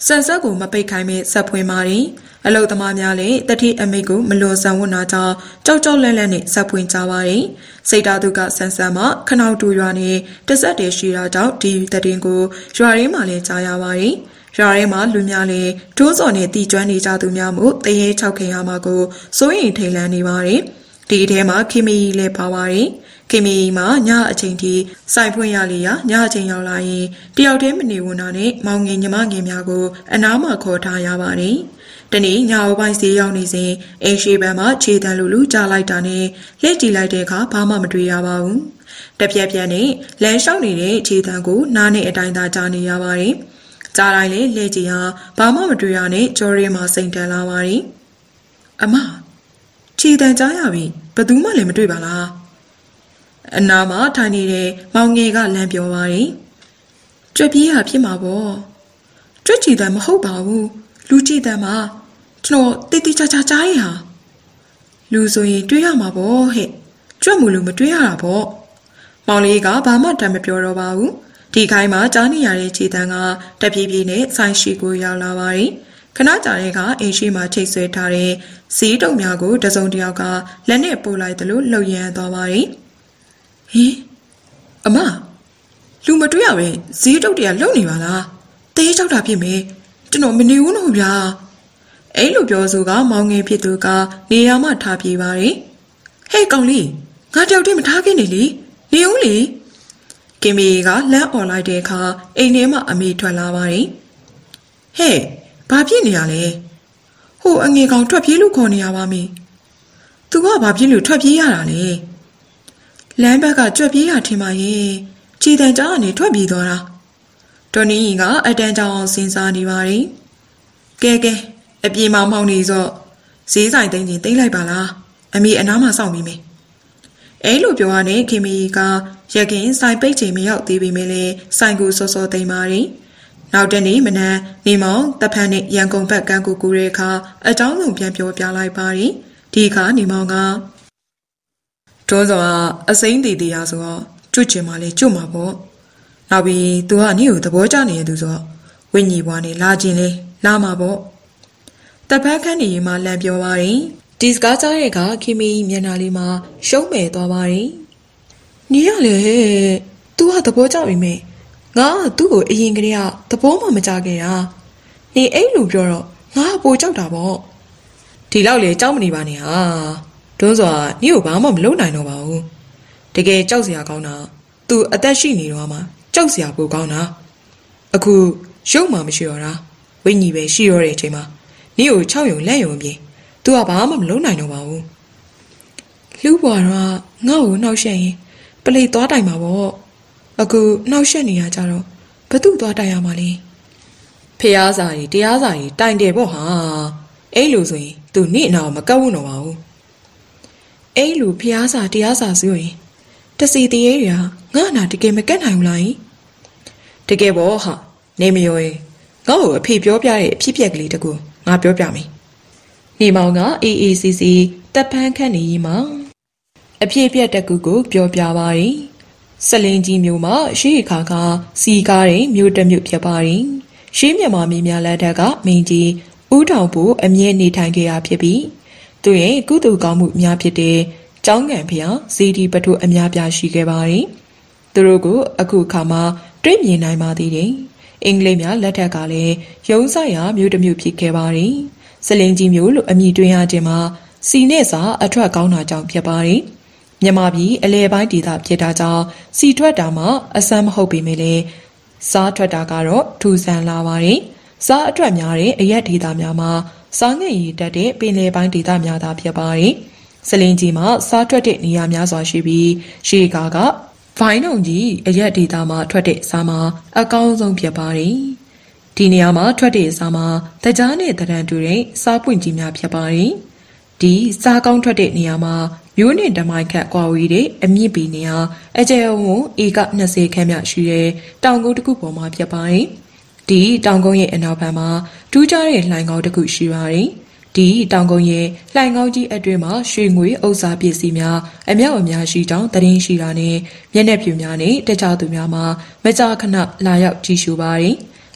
စံဆက်ကိုမပိတ်ခိုင်းမဲ့ဆက်ဖွင့်ပါတယ်အလုသမားများလည်းတတိအမိတ်ကိုမလွန်ဆန်ဝတ်နာကြောင့်ကြောက်ကြောက်လန့်လန့်နဲ့ဆက်ဖွင့်ကြပါတယ်စိတ်ဓာတ်သူကဆန်ဆန်မှခနောက်တူရွာနဲ့တဆက်တည်းရှိတာကြောင့်ဒီတည်င်းကိုရွာရင်းမှာလည်းကြားရပါတယ်ရွာထဲမှာလူများလည်းတိုးစော်နဲ့တီကျွမ်းနေကြသူများမို့တရေ၆ခင်ရမှာကိုစိုးရိမ်ထိန်လန့်နေပါတယ်ဒီထဲမှာခင်မီလည်းပါပါတယ်ခင်မီမှာညအချိန်ထိစိုက်ဖွင့်ရလေရညအချိန်ရောက်လာရင်တယောက်တည်းမနေဝန်တာနဲ့မောင်ငင်ညီမငင်များကိုအနားမှာခေါ်ထားရပါတယ်တနေ့ညအပိုင်းစီရောက်နေစဉ်အိမ်ရှိဘက်မှာခြေတန်းလူကြားလိုက်တာနဲ့လက်ကြည့်လိုက်တဲ့အခါဘာမှမတွေ့ရပါဘူးတပြက်ပြက်နဲ့လမ်းလျှောက်နေတဲ့ခြေတန်းကိုနားနဲ့အတိုင်းသာကြားနေရပါတယ်ကြားတိုင်းလေလက်ကြည့်ဟာဘာမှမတွေ့ရနဲ့ကြော်ရဲမှာစိန်တန်လာပါတယ်အမခြေတန်းကြားရပြီဘယ်သူမှလည်းမတွေ့ပါလားအနာမှာထိုင်နေတဲ့မောင်ငယ်ကလမ်းပြောပါတယ်ကြွက်ပြေးဟာဖြစ်မှာပေါ့ကြွက်ချီတန်းမဟုတ်ပါဘူးလူကြည့်တန်းမှာကျွန်တော်တိတိကျကျကြားရဟာလူဆိုရင်တွေးရမှာပေါ့ဟဲ့ကြွက်မှုလို့မတွေးရတာပေါ့မောင်လေးကဘာမှတမ်းမပြောတော့ပါဘူးဒီခိုင်းမှာကြားနေရတဲ့ခြေတန်းကတပြေးပြေးနဲ့ဆိုင်ရှိကိုရောက်လာပါတယ်ခဏကြာတဲ့အခါအိမ်ရှိမှာချိတ်ဆွဲထားတဲ့ဈေးတုံများကိုတစုံတစ်ယောက်ကလက်နဲ့ပို့လိုက်တယ်လို့လှုပ်ရမ်းသွားပါတယ်ဟင်အမလူမတွေ့ရပဲဈေးတုတ်တွေကလှုပ်နေပါလားတေးကြောက်တာဖြစ်မယ်ကျွန်တော်မနေဘူးတော့ဗျာအဲ့လိုပြောဆိုကမောင်ငယ်ဖြစ်သူကနေရာမှထားပြေးပါတယ်ဟဲ့ကောင်လေးငါတယောက်တည်းမထားခင်နေလေနေဦးလေကင်မီကလမ်းអော်လိုက်တဲ့အခါအိမ်ထဲမှာအမေထွက်လာပါတယ်ဟဲ့ဘာဖြစ်နေရလဲဟိုအငယ်ကောင်ထွက်ပြေးလို့ခေါ်နေရပါမင်းသူကဘာဖြစ်လို့ထွက်ပြေးရတာလဲလမ်းဘက်ကကြွက်ပြေးရထင်ပါရဲ့ခြေတံကြားကနေထွက်ပြေးသွားတာဒေါ်နီကအတန်းကြောင်စဉ်းစားနေပါတယ်ကဲအပြေမှာမှောင်နေစော့ဈေးဆိုင်သိမ်းချင်းသိမ်းလိုက်ပါလားအမေအနားမှာစောင့်ပြီးမယ်အဲလိုပြောရတဲ့ခင်မီကရခင်ဆိုင်ပိတ်ချိန်မရောက်သေးပေမဲ့လည်းဆိုင်ကိုစောစောသိမ်းပါတယ်နောက်တနေ့မနက်နေမောင်တဖန်နဲ့ရန်ကုန်ဘက်ကန်းကိုကူတဲ့အခါအကြောင်းစုံပြန်ပြောပြလိုက်ပါတယ်ဒီအခါနေမောင်ကတွန်းစောအစိမ့်တည်တည်ရဆိုတော့ကျွတ်ချင်မှလေကျွတ်မှာပေါ့နောက်ပြီးသူကနေ့ကိုသဘောကျနေရသူဆိုတော့ဝိညာဉ်ဘွားနဲ့လာခြင်းလေလာမှာပေါ့တပတ်ခန့်နေရင်မှလမ်းပြောပါတယ်ဒီစကားကြားတဲ့အခါခင်မီမျက်နှာလေးမှာရှုံးမယ်သွားပါတယ်နေရလေသူကသဘောကျပြီမေငါသူ့ကိုအရင်ကတည်းကသဘောမှမကျခဲ့တာနေအဲ့လိုပြောတော့ငါပိုကြောက်တာပေါ့ဒီလောက်လေကြောက်မနေပါနဲ့ဟာတွန်းစွာနေကိုဘာမှမလုပ်နိုင်တော့ပါဘူးတကယ်ကြောက်စရာကောင်းတာသူအသက်ရှိနေတော့မှကြောက်စရာပိုကောင်းတာအခုရုပ်မှမရှိတော့တာဝိညာဉ်ပဲရှိတော့တဲ့အချိန်မှာနေကို6ယုံလက်ယုံပြင်သူကဘာမှမလုပ်နိုင်တော့ပါဘူးလူ့ဘွားတော့ငါ့ကိုနှောက်ရှက်ရင်ပလိတ်သွားတိုင်မှာပေါ့အခုနှောက်ရှက်နေရကြတော့ဘသူ့သွားတိုင်ရမှာလဲဖះစာကြီးတရားစာကြီးတိုင်တယ်ပေါ့ဟာအဲ့လိုဆိုရင်သူနေ့အနာကိုမကတ်ဝန်းတော့ပါဘူးအဲ့လိုဖះစာတရားစာဆိုရင်တစီတရေတွေကငါ့အနာတကယ်မကတ်နိုင်ဘူးလားတကယ်ပေါ့ဟာနေမရောရင်ငါ့ကိုအဖေပြောပြတဲ့အဖြစ်ပြက်ကလေးတကူငါပြောပြမယ်နေမောင်ကအေးအေးစီစီတပ်ဖန်းခန့်နေရင်မှအဖြစ်ပြက်တကူကိုပြောပြပါတယ်စလင်းကြီးမျိုးမှာရှေးခါကစီကားတဲ့မျိုးတစ်မျိုးဖြစ်ပါတယ်ရှေးမြန်မာပြည်များလက်ထက်ကမင်းကြီးဦးထောင်ဖို့အမြဲနေထိုင်ခဲ့ရဖြစ်ပြီးသူရဲ့ကုသိုလ်ကောင်းမှုအများဖြစ်တဲ့ကျောင်းကန်ဖျားဇီဒီပထုအများပြားရှိခဲ့ပါတယ်သူတို့ကိုအခုအခါမှာတွေ့မြင်နိုင်ပါသေးတယ်အင်္ဂလိပ်များလက်ထက်ကလည်းရုံးဆိုင်ရာမျိုးတစ်မျိုးဖြစ်ခဲ့ပါတယ်စလင်းကြီးမျိုးလို့အမည်တွင်ရခြင်းမှာစီနဲ့စာအထွက်ကောင်းတာကြောင့်ဖြစ်ပါတယ်မြန်မာပြည်အလဲပိုင်းဒေသဖြစ်တာကြောင့်စီထွက်တာမှအစမ်းမဟုတ်ပေမဲ့လည်းစားထွက်တာကတော့ထူဆန်းလာပါတယ်စားအထွက်များတဲ့အရက်ဒေသများမှာစားငယ်ရည်တက်တဲ့ပင်လယ်ပိုင်းဒေသများသာဖြစ်ပါတယ်စလင်းကြီးမှာစားထွက်တဲ့နေရာများစွာရှိပြီးရှေးကားကဗိုင်းနှုံကြီးအရက်ဒေသမှာထွက်တဲ့စားမှာအကောင်းဆုံးဖြစ်ပါတယ်ဒီနေရာမှာထွက်တဲ့စားမှာတကြားနဲ့တရံတူတဲ့စားပွင့်ကြီးများဖြစ်ပါတယ်ဒီစားကောင်းထွက်တဲ့နေရာမှာမျိုးနဲ့တမိုင်ခန့်ကွာဝေးတဲ့အမြင့်ပီနေရာအကျယ်အဝန်းဧက20ခန့်မြရှိတဲ့တောင်ကုန်းတစ်ခုပေါ်မှာဖြစ်ပါတယ်ဒီတောင်ကုန်းရဲ့အနောက်ဘက်မှာထူးခြားတဲ့လှိုင်ကောင်းတစ်ခုရှိပါတယ်ဒီတောင်ကုန်းရဲ့လှိုင်ကောင်းကြီးအတွင်းမှာရွှေငွေဥစ္စာပစ္စည်းများအမြောက်အများရှိကြောင်းသတင်းရှိတာနဲ့မျက်နှာဖြူများနဲ့တခြားသူများမှာမကြာခဏလာရောက်ကြည့်ရှုပါတယ်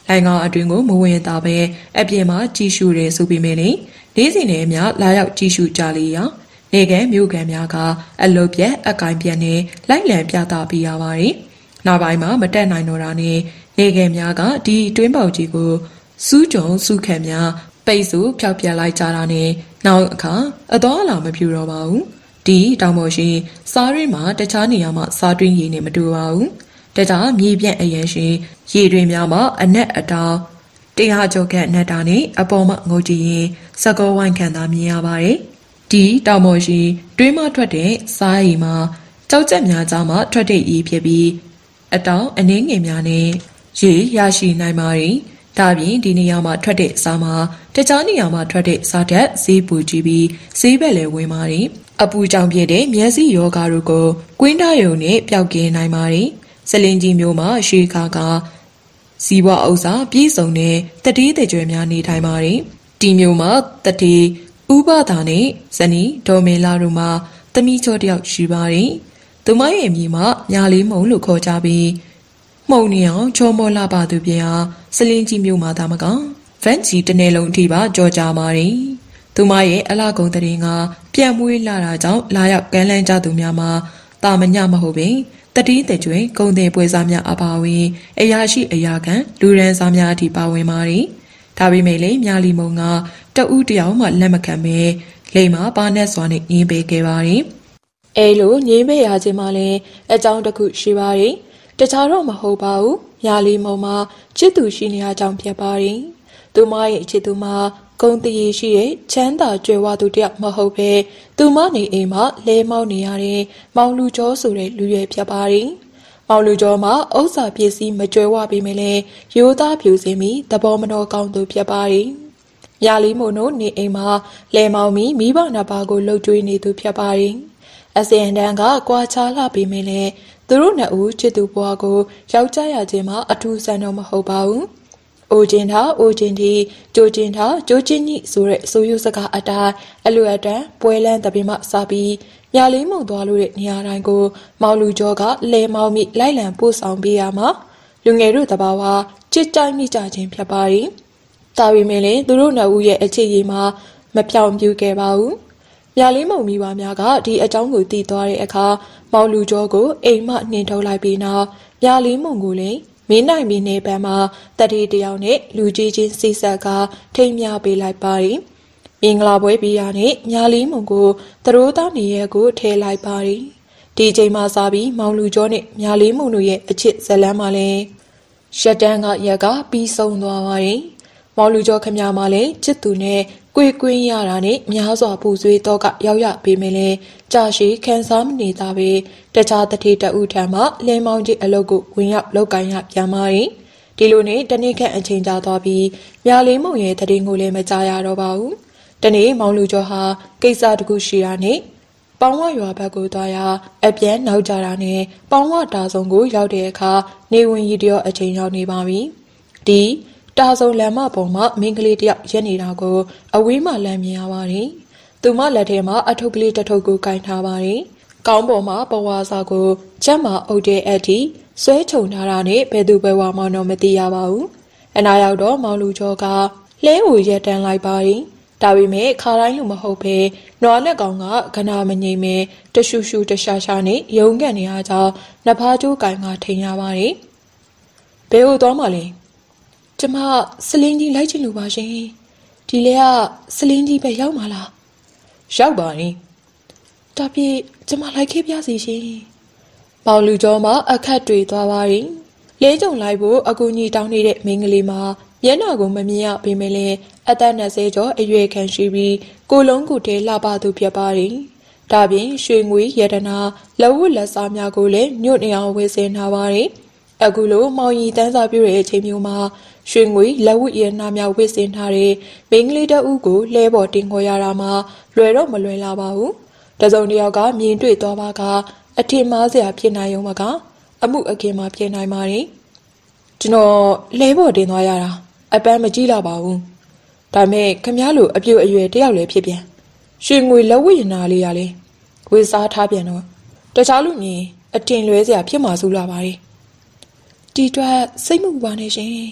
လိုင်ကောင်အတွင်းကိုမဝင်တာပဲအပြင်မှာကြီးရှုတယ်ဆိုပေမဲ့လေနေ့စဉ်နဲ့အမျှလာရောက်ကြီးရှုကြလေရာနေကမြို့ကန်များကအလုတ်ပြက်အကင်ပြက်နဲ့လိုက်လံပြသပေးရပါတယ်။နောက်ပိုင်းမှာမတက်နိုင်တော့တာနဲ့နေကန်များကဒီတွင်းပေါက်ကြီးကိုစူးကြုံစူးခတ်များပိတ်ဆို့ဖျောက်ပြလိုက်ကြတာနဲ့နောက်အခါအတော်အလာမပြူတော့ပါဘူး။ဒီတောင်ပေါ်ရှိစားရင်းမှာတခြားနေရာမှာစားတွင်းရည်နဲ့မတူပါဘူး။ဒါကြောင့်မြေပြန့်အရင်ရှိရေတွင်များမှာအနက်အတောင်တရားကျော်ကအနက်တာနဲ့အပေါ်မှာငုတ်ကြည့်ရင်စကောဝိုင်းခံသာမြင်ရပါတယ်။ဒီတောင်ပေါ်ရှိတွင်းမထွက်တဲ့စားရည်မှာကြောက်ကြက်များကြားမှာထွက်တဲ့ရည်ဖြစ်ပြီးအတောင်အနှင်းငယ်များနဲ့ရေရရှိနိုင်ပါတယ်။ဒါပြင်ဒီနေရာမှာထွက်တဲ့စားမှာတခြားနေရာမှာထွက်တဲ့စားတက်ဈေးပူကြည့်ပြီးဈေးဘက်လည်းဝင်ပါတယ်။အပူကြောင့်ဖြစ်တဲ့မျက်စိယောဂါတို့ကိုကွင်းထားရုံနဲ့ပျောက်ကင်းနိုင်ပါတယ်။စလင်းကြီးမျိုးမှာရှေးခါကစီးပွားဥစ္စာပြည့်စုံတဲ့တတိတကြွယ်များနေထိုင်ပါတယ်။ဒီမျိုးမှာတတိဥပဒါနဲ့ဇနီးဒေါ်မေလာတို့မှာသမီးချောတယောက်ရှိပါတယ်။သူမရဲ့မြေမှာညာလေးမုံလို့ခေါ်ကြပြီးမှုံနေအောင်ချောမောလာပါသူပြန်ဟာစလင်းကြီးမျိုးမှာဒါမကောင်ဗန်ကြီးတစ်နယ်လုံးအထိပါကြော်ကြပါတယ်။သူမရဲ့အလားကုန်တဲ့ငါပြန့်မွေးလာတာကြောင့်လာရောက်ကမ်းလန်းကြသူများမှာတာမညမဟုတ်ပင်တတိတကြွယ်ဂုံတဲ့ပွဲစားများအပါဝင်အရာရှိအရာခံလူရန်စားများအထိပါဝင်ပါတယ်။ဒါပေမဲ့လည်းမြာလီမုံကတဦးတယောက်မှလက်မခံပဲလိမ်မှာပါနဲ့စွာနဲ့ညင်းပေးခဲ့ပါတယ်။အဲလိုညင်းပေးရခြင်းမှလည်းအကြောင်းတစ်ခုရှိပါတယ်။တခြားတော့မဟုတ်ပါဘူး။မြာလီမုံမှာချစ်သူရှိနေရကြောင်းဖြစ်ပါတယ်။သူမရဲ့ချစ်သူမှာဂုံတရီရှိတဲ့ချမ်းသာကြွယ်ဝသူတယောက်မဟုတ်ပဲသူမနေအိမ်မှာလဲမောင်းနေရတဲ့မောင်လူကျော်ဆိုတဲ့လူရွယ်ဖြစ်ပါတယ်။မောင်လူကျော်မှာဥစ္စာပစ္စည်းမကြွယ်ဝပေမဲ့လည်းရိုးသားဖြူစင်ပြီးသဘောမတော်ကောင်းသူဖြစ်ပါတယ်။မြာလီမုံတို့နေအိမ်မှာလဲမောင်းပြီးမိဘနှစ်ပါးကိုလှုပ်ကြွေးနေသူဖြစ်ပါတယ်။အစင်တန်းကကွာခြားလာပေမဲ့လည်းသူတို့နှစ်ဦးချစ်သူဘဝကိုရောက်ကြရခြင်းမှာအထူးဆန်းတော့မဟုတ်ပါဘူး။အိုကျင်တာအိုကျင်တီကြိုကျင်တာကြိုကျင်ကြီးဆိုတဲ့ဆိုရုပ်စကားအတိုင်းအလွယ်အတန်းပွဲလန်းတပင်မှစပြီးမြာလေးမုံသွားလို့တဲ့နေရာတိုင်းကိုမောင်လူကျော်ကလဲမောင်းမိလိုက်လံပို့ဆောင်ပေးရမှာလူငယ်တို့တဘာဝချစ်ကြိုက်မိကြခြင်းဖြစ်ပါတယ်။ဒါပေမဲ့လည်းသူတို့နှစ်ဦးရဲ့အခြေအနေမှာမပြောင်းပြူခဲ့ပါဘူး။မြာလေးမုံမိဘများကဒီအကြောင်းကိုသိသွားတဲ့အခါမောင်လူကျော်ကိုအိမ်မှနှင်ထုတ်လိုက်ပြီးနောက်မြာလေးမုံကိုလည်းမင်းနိုင်မင်းနေပန်းမှာတတိတယောက်နဲ့လူကြီးချင်းစိဆက်ကထိမ်းမြပေးလိုက်ပါတယ်။မင်္ဂလာပွဲပြီးရနဲ့ညာလီမုံကိုသရိုးသားနေရဲကိုထဲလိုက်ပါတယ်။ဒီချိန်မှစပြီးမောင်လူကျော်နဲ့ညာလီမုံတို့ရဲ့အချစ်ဇလန်းမှာလည်းရှက်တန်းကရက်ကပြီးဆုံးသွားပါတယ်။မောင်လူကျော်ခမမှာလည်းချစ်သူနဲ့ကွေကွင်းရတာနဲ့များစွာပူဆွေးတော့ကရောက်ရပေးမယ်လေကြာရှည်ခံစားမနေတာပဲတခြားတတိတဦးထံမှလင်းမောင်းကြီးအလုပ်ကိုဝင်ရောက်လောက်ကိုင်းရပြန်ပါတယ်ဒီလိုနဲ့တနေ့ခန့်အချိန်ကြာသွားပြီးမြာလေးမုံရဲ့တရင်ကိုလည်းမကြားရတော့ပါဘူးတနေ့မောင်လူကျော်ဟာကိစ္စတခုရှိတာနဲ့ပေါင်းဝရွာဘက်ကိုသွားရအပြန်နောက်ကြတာနဲ့ပေါင်းဝတာဆုံးကိုရောက်တဲ့အခါနေဝင်ရီတရောအချိန်ရောက်နေပါပြီဒီတာဆုံလမ်းမပေါ်မှာမင်းကလေးတယောက်ရက်နေတာကိုအဝေးမှလမ်းမြင်ရပါတယ်။သူမလက်ထဲမှာအထုပ်ကလေးတစ်ထုပ်ကိုကင်ထားပါတယ်။ကောင်းပေါ်မှာပဝါစာကိုချက်မှာအုပ်တဲ့အထိဆွဲချုံထားတာနဲ့ဘယ်သူပဲဝါမှတော့မသိရပါဘူး။အနာရောက်တော့မောင်လူကျော်ကလှဲကိုရက်တန်းလိုက်ပါတယ်။ဒါပေမဲ့ခါတိုင်းလိုမဟုတ်ပဲနွားနဲ့ကောင်ကခဏမငြိမ်မဲတရှူရှူတရှာရှာနဲ့ရုံကန်နေရကြောင်းနဖားကျိုးကင်ကထိန်ရပါတယ်။ဘယ်ကိုသွားမှလဲကျမစလင်းကြီးလိုက်ချင်လို့ပါရှင်ဒီလေကစလင်းကြီးပဲရောက်မှာလားရောက်ပါရင်ဒါပြည့်ကျမလိုက်ခဲ့ပြစီရှင်ပေါင်လူကျော်မှာအခက်တွေသွားပါရင်လဲကြုံလိုက်ဖို့အကူကြီးတောင်းနေတဲ့မင်းကလေးမှာမျက်နှာကိုမမြင်ရပေမဲ့လည်းအသက်20ကျော်အရွယ်ခံရှိပြီးကိုလုံးကိုတဲလှပသူဖြစ်ပါတယ်ဒါပြင်ရွှေငွေရတနာလက်ဝတ်လက်စားများကိုလည်းညွတ်နေအောင်ဝေစင်ထားပါတယ်အခုလိုမောင်ရီတန်းစာပြည့်တဲ့အချိန်မျိုးမှာရွှေငွေလက်ဝတ်ရနာများဝစ်စင်ထားတဲ့မင်းကလေးတအုပ်ကိုလဲပေါ်တင်ခေါ်ရတာမှာလွယ်တော့မလွယ်လာပါဘူးတစုံတစ်ယောက်ကမြင်တွေ့သွားပါကအထင်မှားစရာဖြစ်နိုင်ုံမကအမှုအခင်မှာဖြစ်နိုင်ပါတယ်ကျွန်တော်လဲပေါ်တင်သွားရတာအပန်းမကြည့်လာပါဘူးဒါမဲ့ခမည်းလိုအပြူအရွယ်တယောက်လည်းဖြစ်ပြန်ရွှေငွေလက်ဝတ်ရနာလေးရလေဝေစားထားပြန်တော့တခြားလူမြင်အတင်လွဲစရာဖြစ်မှာစိုးလာပါတယ်ဒီအတွက်စိတ်မပူပါနဲ့ရှင်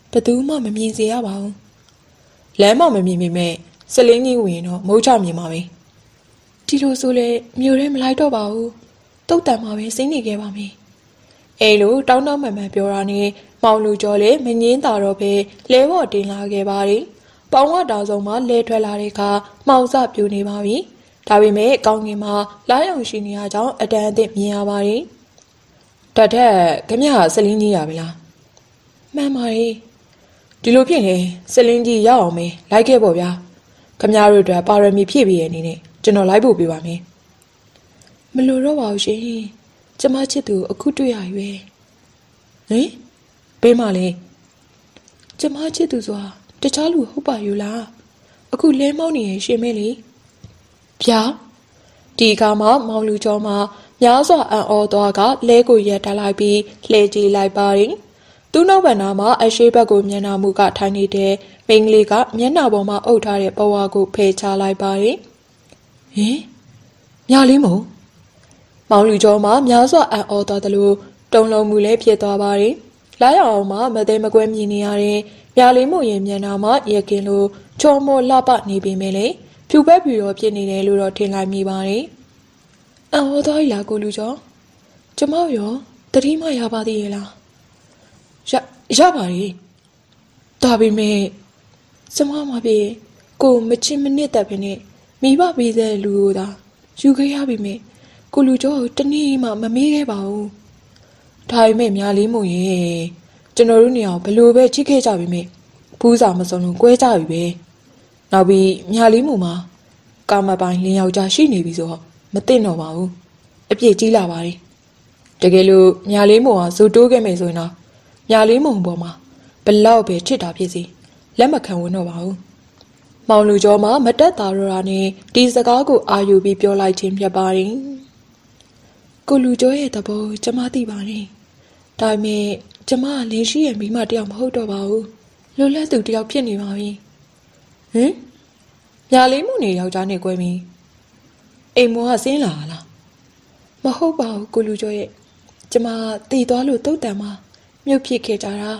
ဘယ်သူမှမမြင်စေရပါဘူးလမ်းမမမြင်မိမဲ့စလင်းကြီးဝင်တော့မိုးချမြင်ပါပဲဒီလိုဆိုလေမြို့ထဲမလိုက်တော့ပါဘူးတုတ်တန်မှာပဲစိမ့်နေခဲ့ပါမယ်အဲလိုတောင်းတမှန်မှန်ပြောတာနဲ့မောင်လူကျော်လည်းမငင်းတာတော့ပဲလဲဘော်တင်လာခဲ့ပါတယ်ပေါင်းဝတောင်ဆုံးမှလဲထွက်လာတဲ့အခါမှောင်စပြူနေပါပြီဒါပေမဲ့ကောင်းကင်မှာလာရောက်ရှိနေရကြောင်းအတန်အသင့်မြင်ရပါတယ်တတ်တဲ့ခမရစလင်းကြီးရပြီလားမှန်ပါတယ်ဒီလိုဖြစ်ရင်စလင်းကြီးရောက်အောင်မေးလိုက်ခဲ့ပေါ့ဗျာခမရတို့အတွက်ပါရမီဖြည့်ပြီးရဲ့အနေနဲ့ကျွန်တော်လိုက်ဖို့ပြပါမယ်မလိုတော့ပါဘူးရှင်ကျမချစ်သူအခုတွေ့ရရွယ်ဟင်ဘေးမလေးကျမချစ်သူဆိုတာတခြားလူဟုတ်ပါယူလားအခုလဲမောင်းနေရင်ရှင်မဲလေဗျာဒီကမှမောင်လူကျော်မှာများစွာအံ့ဩသွားကလဲကိုရက်တက်လိုက်ပြီးလှဲကြည့်လိုက်ပါတယ်သူ့နောက်ဘက်နာမှာအရှိဘက်ကိုမျက်နှာမူကထိုင်နေတဲ့မိန်းကလေးကမျက်နှာပေါ်မှာအုပ်ထားတဲ့ဘဝကိုဖယ်ချလိုက်ပါတယ်ဟင်မြလေးမို့မောင်လူကျော်မှာများစွာအံ့ဩသွားတယ်လို့တုံလုံးမူလဲဖြစ်သွားပါတယ်လာရအောင်မှမသိမကွဲမြင်နေရတဲ့မြလေးမို့ရင်မျက်နှာမှာရက်ကင်းလို့ချောမောလှပနေပြီမဲလေဖြူပက်ဖြူရောဖြစ်နေတယ်လို့တော့ထင်လိုက်မိပါတယ်အံ့ဩသွားပြီလားကိုလူကျော်ကျမရောတတိမရပါသေးရဲ့လားရပါလေဒါပေမဲ့ကျမမပြေကိုမချင်မနစ်တဲ့ပဲနဲ့မိဘပေးတဲ့လူကိုသာယူခဲ့ရပြီမဲ့ကိုလူကျော်တနေ့မှမမေးခဲ့ပါဘူးဒါပေမဲ့များလေးမို့ရင်ကျွန်တော်တို့နေအောင်ဘလို့ပဲချစ်ခဲ့ကြပြီမဲ့ဘူးစာမစုံလုံးကွဲကြပြီပဲနောက်ပြီးများလေးမို့မှာကာမပိုင်လင်းယောက်ျားရှိနေပြီဆိုတော့မသိတော့ပါဘူးအပြည့်ကြီးလာပါတယ်တကယ်လို့များလေးမို့ဟာဇိုတိုးခဲ့မယ်ဆိုရင်တော့ညာလေးမုံပေါ်မှာဘလောက်ပဲချစ်တာဖြစ်စီလက်မခံဝင်တော့ပါဘူးမောင်လူကျော်မှာမတက်တာရတာနဲ့ဒီစကားကိုအာယူပြီးပြောလိုက်ခြင်းဖြစ်ပါတယ်ကိုလူကျော်ရဲ့သဘောကျမသိပါတယ်ဒါပေမဲ့ကျမကလင်းရှိရဲ့မိမတယောက်မဟုတ်တော့ပါဘူးလွတ်လပ်သူတယောက်ဖြစ်နေပါပြီဟင်ညာလေးမုံနေယောက်ျားနဲ့꿰ပြီအိမ်မောကဆင်းလာလားမဟုတ်ပါဘူးကိုလူကျော်ရဲ့ကျမတည်သွားလို့တုတ်တန်မှာမြုပ်ဖြစ်ခဲ့ကြတာ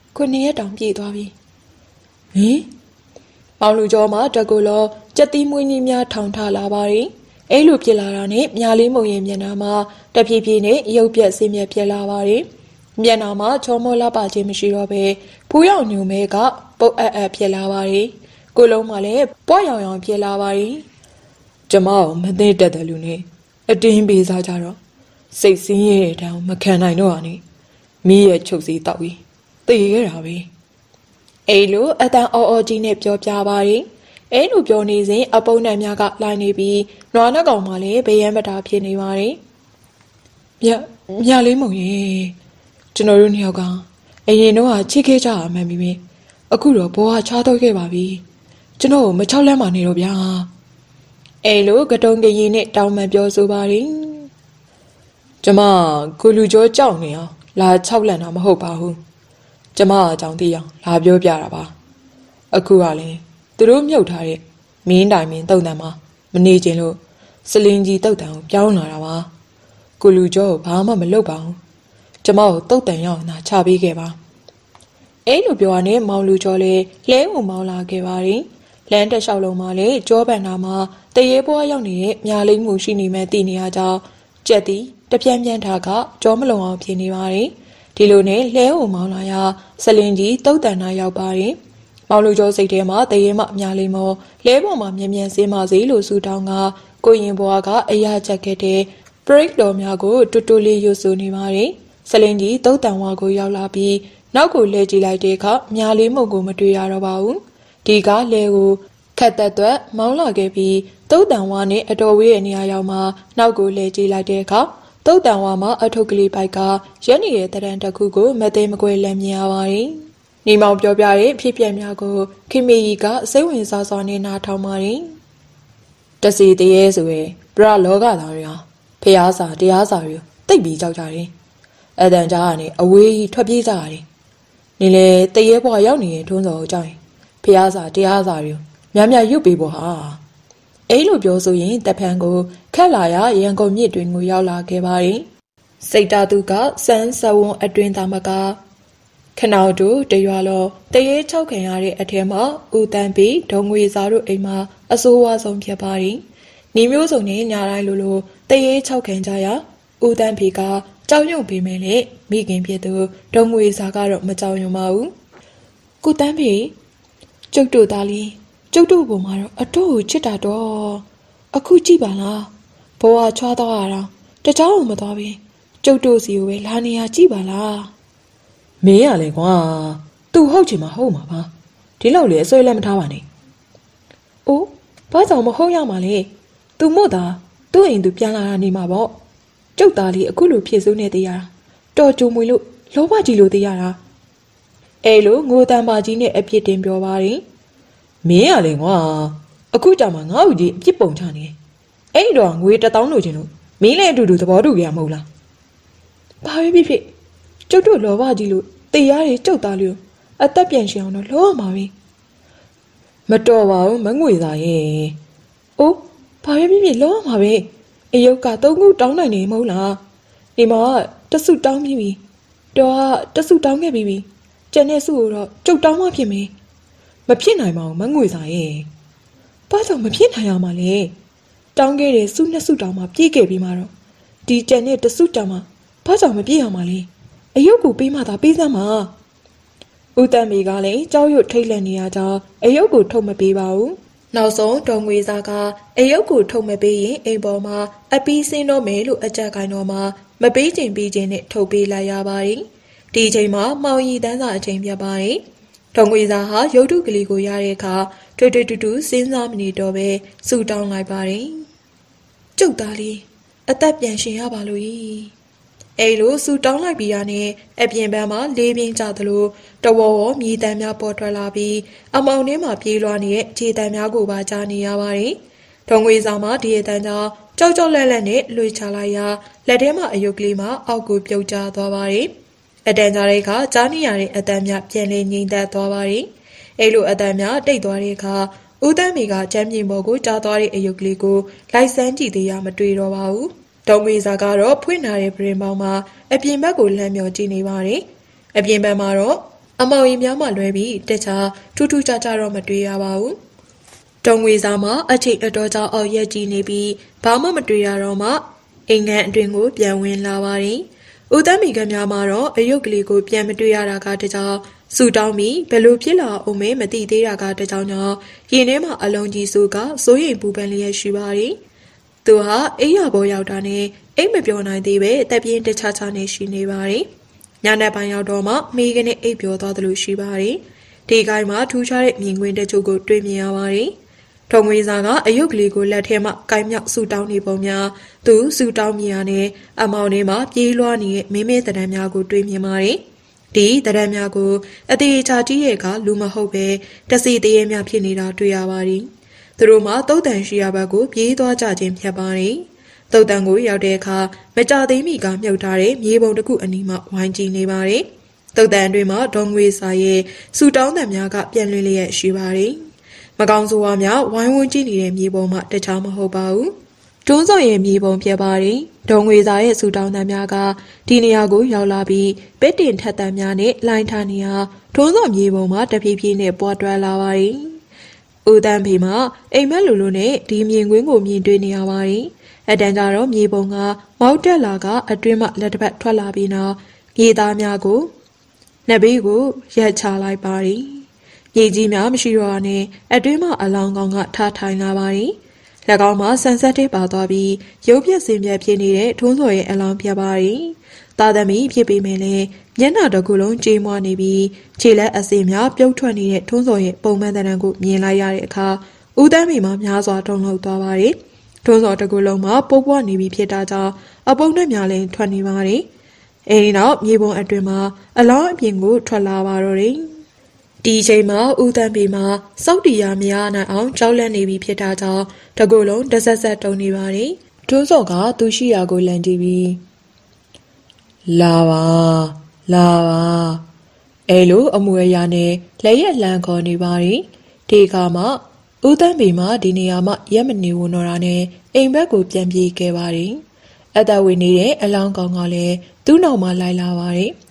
9ရက်တောင်ပြည့်သွားပြီဟင်မောင်လူကျော်မှာတကူလောကြက်သီးမွေးကြီးများထောင်ထားလာပါတယ်အဲ့လိုဖြစ်လာတာနဲ့မြားလေးမုံရင်မျက်နှာမှာတဖြည်းဖြည်းနဲ့ရုပ်ပြက်ဆင်းပြက်ဖြစ်လာပါတယ်မျက်နှာမှာချောမောလှပခြင်းမရှိတော့ပဲဖူးရောင်ညူမဲကပုတ်အပ်ဖြစ်လာပါတယ်ကိုလုံးမှာလည်းပွားရောင်ရောင်ဖြစ်လာပါတယ်ကျမကိုမသိတတ်တယ်လူနဲ့အတင်းပေးစားကြတော့စိတ်ဆင်းရဲတဲ့တောင်မခံနိုင်တော့ပါနဲ့မီးရဲ့ချုပ်စီတောက်ပြီးတေခဲ့တာပဲအဲ့လိုအတန်အော်ကြီးနဲ့ပြောပြပါတယ်အဲ့လိုပြောနေစဉ်အပုံနဲ့များကလိုက်နေပြီးနွားနှကောင်မှလည်းဘေးရန်ပတာဖြစ်နေပါတယ်မြလေးမုံရေကျွန်တော်တို့နှစ်ယောက်ကအရင်တော့ချစ်ခဲ့ကြရမှန်ပြီမင်းအခုတော့ဘောကချားတော့ခဲ့ပါပြီကျွန်တော်မချောက်လန့်ပါနဲ့တော့ဗျာအဲ့လိုကတုံးကရင်နဲ့တောင်းပန်ပြောဆိုပါတယ်ကျမကိုလူကျော်ကြောက်နေအောင်လာ6လန်တာမဟုတ်ပါဘူးကျမအကြောင်းသိအောင်လာပြောပြတာပါအခုကလည်းသူတို့မြုပ်ထားတဲ့မင်းတိုင်မင်းတုတ်တန်မှာမနေချင်လို့စလင်းကြီးတုတ်တန်ကိုပြောင်းလာတာပါကိုလူကျော်ကိုဘာမှမလုပ်ပါဘူးကျမကိုတုတ်တန်ရောက်နာချပေးခဲ့ပါအဲ့လိုပြောရနဲ့မောင်လူကျော်လည်းလဲကိုမောင်းလာခဲ့ပါတယ်လမ်းတစ်လျှောက်လုံးမှာလည်းကြောပန်နာမှာတရေပွားရောက်နေတဲ့မြာလိမ့်မှုရှိနေမဲ့တည်နေရကြောင်းကြက်သည်တပြန်းပြန်းထားကကြောမလုံအောင်ဖြစ်နေပါတယ်ဒီလိုနဲ့လဲကိုမောင်းလာရစလင်းကြီးတုတ်တန်နာရောက်ပါတယ်မောင်လူကျော်စိတ်ထဲမှာတရေမအများလေးမောလဲပေါ်မှာမြ мян စင်းပါစေလို့ဆူတောင်းကကိုရင်ဘွားကအရာချက်ခဲ့တဲ့ break တော်များကိုတူတူလေးရွဆူနေပါတယ်စလင်းကြီးတုတ်တန်ဝါကိုရောက်လာပြီးနောက်ကိုလဲကြည့်လိုက်တဲ့အခါမြားလေးမုံကိုမတွေ့ရတော့ပါဘူးဒီကလဲကိုခက်သက်သွက်မောင်းလာခဲ့ပြီးတုတ်တန်ဝါနဲ့အတော်ဝေးရဲ့နေရာရောက်မှနောက်ကိုလဲကြည့်လိုက်တဲ့အခါတုတ်တန်ဝါမှာအထုပ်ကလေးပိုက်ကရက်နေတဲ့တရံတစ်ခုကိုမသိမကွဲလမ်းမြင်ရပါတယ်နေမောင်ပြောပြတဲ့ဖြစ်ပျက်များကိုခင်မေကြီးကစိတ်ဝင်စားစွာနဲ့နားထောင်ပါတယ်တစီတရေဆိုရယ်ပရလောကသားတွေဟာဖျားစာတရားစာတွေတိတ်ပြီးကြောက်ကြတယ်အတန်ကြားကနေအဝေးကြီးထွက်ပြေးကြရတယ်နေလေတရေဘွားရောက်နေတဲ့ထုံးစော်ကိုကြောက်ရင်ဖျားစာတရားစာတွေများများရုပ်ပေးဖို့ဟာအဲ့လိုပြောဆိုရင်တဖန်ကိုခက်လာရရန်ကုန်မြစ်တွင်ကိုရောက်လာခဲ့ပါတယ်စိတ်တာသူကစန်းစဝွန်အတွင်သားမကခနောက်တို့တရွာလောတရေ၆ခံရတဲ့အထက်မှာဦးတန်းပြီးဒုံငွေစားတို့အိမ်မှာအဆိုးဝါးဆုံးဖြစ်ပါတယ်။ညီမျိုးစုံနဲ့ညာတိုင်းလိုတရေ၆ခံကြရဦးတန်းပြီးကကြောက်ရွံ့ပေးမယ်လေမိခင်ဖြစ်သူဒုံငွေစားကတော့မကြောက်ရွံ့ပါဘူး။ကိုတန်းပြီးကျုပ်တို့သားလေးကျုပ်တို့ဘုံမှာတော့အတော့ကိုချစ်တာတော့အခုကြည့်ပါလားဘဝချွားတော့ရတာတเจ้าကိုမသွားပြီကျုပ်တို့စီကိုပဲလာနေရကြည့်ပါလားမင်းရလေကွာသူဟုတ်ချင်မှဟုတ်မှာပါဒီလောက်လေအစွဲလည်းမထားပါနဲ့အိုးဘာကြောင့်မဟုတ်ရမှာလဲသူမို့တာသူ့အိမ်သူပြန်လာတာနေမှာပေါ့ကျုပ်သားလေးအခုလိုဖြစ်စိုးနေသေးရတာတော်ကြုံမွေလို့လောဘကြီးလို့သေးရတာအဲလိုငိုတန်ပါကြီးနဲ့အပြစ်တင်ပြောပါတယ်မင်းရလေကွာအခုကြောင့်မှငါ့ဦးကြီးအပြစ်ပုံချနေအဲ့တော့ငွေ1000လိုချင်လို့မင်းလည်းအတူတူသဘောတူကြမဟုတ်လားဘာပဲဖြစ်ဖြစ်ကျုပ်တို့လောဘကြီးလို့တေးရတဲ့ကျုပ်သားလေးကိုအသက်ပြန်ရှင်အောင်တော့လောရမှာပဲမတော်ပါဘူးမငွေသားရဲ့အိုးဘာပဲဖြစ်ဖြစ်လောရမှာပဲအယုတ်က3ခုတောင်းနိုင်နေမဟုတ်လားဒီမှာတဆုတောင်းပြီးပြီတော့တဆုတောင်းခဲ့ပြီးပြီကျန်တဲ့ဆုကိုတော့ကျုပ်တောင်းမှဖြစ်မယ်မဖြစ်နိုင်ပါဘူးမငွေသားရဲ့ဘာကြောင့်မဖြစ်နိုင်ရမှာလဲတောင်းခဲ့တဲ့ဆု2ဆုတောင်းမှပြည့်ခဲ့ပြီးမှတော့ဒီကျန်တဲ့တဆုတောင်းမှဘာကြောင့်မပြည့်ရမှာလဲအယုတ်ကိုပေးမှသာပေးစမ်းပါဦးတန်မီကလည်းကြောက်ရွံ့ထိတ်လန့်နေရကြောင်းအယုတ်ကိုထုတ်မပေးပါဘူးနောက်ဆုံးတော်ငွေစားကအယုတ်ကိုထုတ်မပေးရင်အိမ်ပေါ်မှာအပီးစင်းတော့မယ်လို့အကြက်ကိုင်းတော့မှမပေးချင်ပြီးချင်းနဲ့ထုတ်ပေးလိုက်ရပါတယ်ဒီအချိန်မှာမောင်ရီတန်းစာအချိန်ပြပါတယ်တော်ငွေစားဟာရုပ်ထုကလေးကိုရတဲ့အခါတွေ့တူစဉ်းစားမနေတော့ပဲစူတောင်းလိုက်ပါတယ်ကျုပ်သားလေးအသက်ပြန်ရှင်ရပါလို့ဤအဲလိုစူတောင်းလိုက်ပြီးရနဲ့အပြင်ဘက်မှာလေးပြင်းကြသလိုတဝေါ်မြေတမ်းများပေါ်ထွက်လာပြီးအမောင်ထဲမှာပြေးလွှားနေတဲ့ခြေတမ်းများကိုပါကြားနေရပါတယ်။ဒေါငွေဆောင်မှာဒီအတန်းကြောင့်ကြောက်လက်နဲ့လွှေချလိုက်ရာလက်ထဲမှာအယုတ်ကလေးမှာအောက်ကိုပြုတ်ကျသွားပါတယ်။အတန်းကြားတဲ့အခါကြားနေရတဲ့အတန်းများပြန်လည်ငြိမ်သက်သွားပါတယ်။အဲလိုအတန်းများတိတ်သွားတဲ့အခါဦးတန်းမီကချမ်းမြေပေါ်ကိုကြားသွားတဲ့အယုတ်ကလေးကိုလိုက်စမ်းကြည့်သေးရမတွေ့တော့ပါဘူး။ဒေါငွေစာကတော့ဖွင့်လာတဲ့ပရင်ပေါင်းမှာအပြင်ဘက်ကိုလှမ်းမြော်ကြည့်နေပါတယ်။အပြင်ဘက်မှာတော့အမောင်ရင်များမှလွဲပြီးတခြားထူးထူးခြားခြားတော့မတွေ့ရပါဘူး။ဒေါငွေစာမှာအချိန်အတော်ကြာအောင်ရက်ကြည့်နေပြီးဘာမှမတွေ့ရတော့မှအိမ်ငန်းအတွင်ကိုပြန်ဝင်လာပါတယ်။ဦးတန်းမီကများမှာတော့အယုတ်ကလေးကိုပြန်မတွေ့ရတာကတကြောင်စူတောင်းပြီးဘယ်လိုဖြစ်လာအောင်မဲမသိသေးတာကတကြောင်ကြောင့်ရင်ထဲမှာအလုံးကြီးစုကစိုးရိမ်ပူပန်လျက်ရှိပါတယ်။သူဟာအိယာဘောရောက်တာနဲ့အိမ်မပြောနိုင်သေးပဲတက်ပြင်းတခြားခြားနဲ့ရှိနေပါတယ်။ညနေပိုင်းရောက်တော့မှမိကနေအိပ်ပြောသွားသလိုရှိပါတယ်။ဒီကိုင်းမှာထူးခြားတဲ့မြင်ကွင်းတချို့ကိုတွေ့မြင်ရပါတယ်။ထုံငွေစာကအယုတ်ကလေးကိုလက်ထဲမှာကိုင်းမြောက်ဆူတောင်းနေပုံများသူဆူတောင်းမြင်ရတဲ့အမောင်ထဲမှာပြေးလွှားနေတဲ့မင်းမဲတရံများကိုတွေ့မြင်ပါတယ်။ဒီတရံများကိုအသေးချာကြီးရဲ့ကလူမဟုတ်ပဲတစီတရေများဖြစ်နေတာတွေ့ရပါတယ်။သူတို့မှတုတ်တန်ရှိရဘက်ကိုပြေးသွားကြခြင်းဖြစ်ပါတယ်။တုတ်တန်ကိုရောက်တဲ့အခါမကြသေးမီကမြုပ်ထားတဲ့မြေပုံတစ်ခုအနီးမှာဝိုင်းကြည့်နေပါတယ်။တုတ်တန်တွေမှာဒေါငွေစာရဲ့ဆူတောင်းတံများကပြန်လွင်လျက်ရှိပါတယ်။မကောင်းဆိုးဝါများဝိုင်းဝန်းကြည့်နေတဲ့မြေပုံမှာတခြားမဟုတ်ပါဘူး။တွန်းစော်ရဲ့မြေပုံဖြစ်ပါတယ်။ဒေါငွေစာရဲ့ဆူတောင်းတံများကဒီနေရာကိုရောက်လာပြီးပက်တင်ထက်တံများနဲ့လိုင်းထားနေရာတွန်းစော်မြေပုံမှာတဖြည်းဖြည်းနဲ့ပွားတွဲလာပါတယ်။ဦးတန်းဖေမှာအိမ်မက်လူလူနဲ့ဒီမြင်ကွင်းကိုမြင်တွေ့နေရပါတယ်။အတန်းကြတော့မြေပုံကမောက်တက်လာကအတွင်းမှလက်တစ်ပတ်ထွက်လာပြီးနောက်မြေသားများကိုနှစ်ဘေးကိုရက်ချလိုက်ပါတယ်။မြေကြီးများမရှိတော့နဲ့အတွင်းမှအလောင်းကောင်းကထားထိုင်လာပါတယ်။၎င်းမှာဆန်ဆက်တဲ့ပါသွားပြီးရုပ်ပြက်စင်ပြက်ဖြစ်နေတဲ့ထုံးစော်ရဲ့အလောင်းပြပါတယ်။သားသမီးဖြစ်ပေမဲ့လည်းမျက်နှာတစ်ခုလုံးကြေးမွားနေပြီးခြေလက်အစင်များပြုတ်ထွက်နေတဲ့ထုံးစော်ရဲ့ပုံမှန်တံကိုမြင်လိုက်ရတဲ့အခါဦးတန်းမီမှာများစွာတုန်လှုပ်သွားပါတယ်။ထုံးစော်တစ်ခုလုံးမှာပုပ်ပွားနေပြီဖြစ်တာကြောင့်အပုံနဲ့များလည်းထွက်နေပါတယ်။အဲဒီနောက်မြေပုံအတွင်မှာအလောင်းအပြင်ကိုထွက်လာပါတော့တယ်။ဒီချိန်မှာဦးတန်းပေမှာစောက်တီရမရနိုင်အောင်ကြောက်လန့်နေပြီဖြစ်တာကြောင့်တကူလုံးတဆက်ဆက်တုံနေပါတယ်။ထုံးစော်ကသူရှိရာကိုလန့်ကြည့်ပြီးလာပါအဲလိုအမွေအရာနဲ့လက်ရက်လန့်ခေါ်နေပါတယ်။ဒီအခါမှာဦးတန်းပေမှာဒီနေရာမှာရက်မနေဝန်တော့တာနဲ့အိမ်ဘက်ကိုပြန်ပြေးခဲ့ပါတယ်။အသက်ဝင်နေတဲ့အလောင်းကောင်ကလည်းသူ့နောက်မှာလိုက်လာပါတယ်။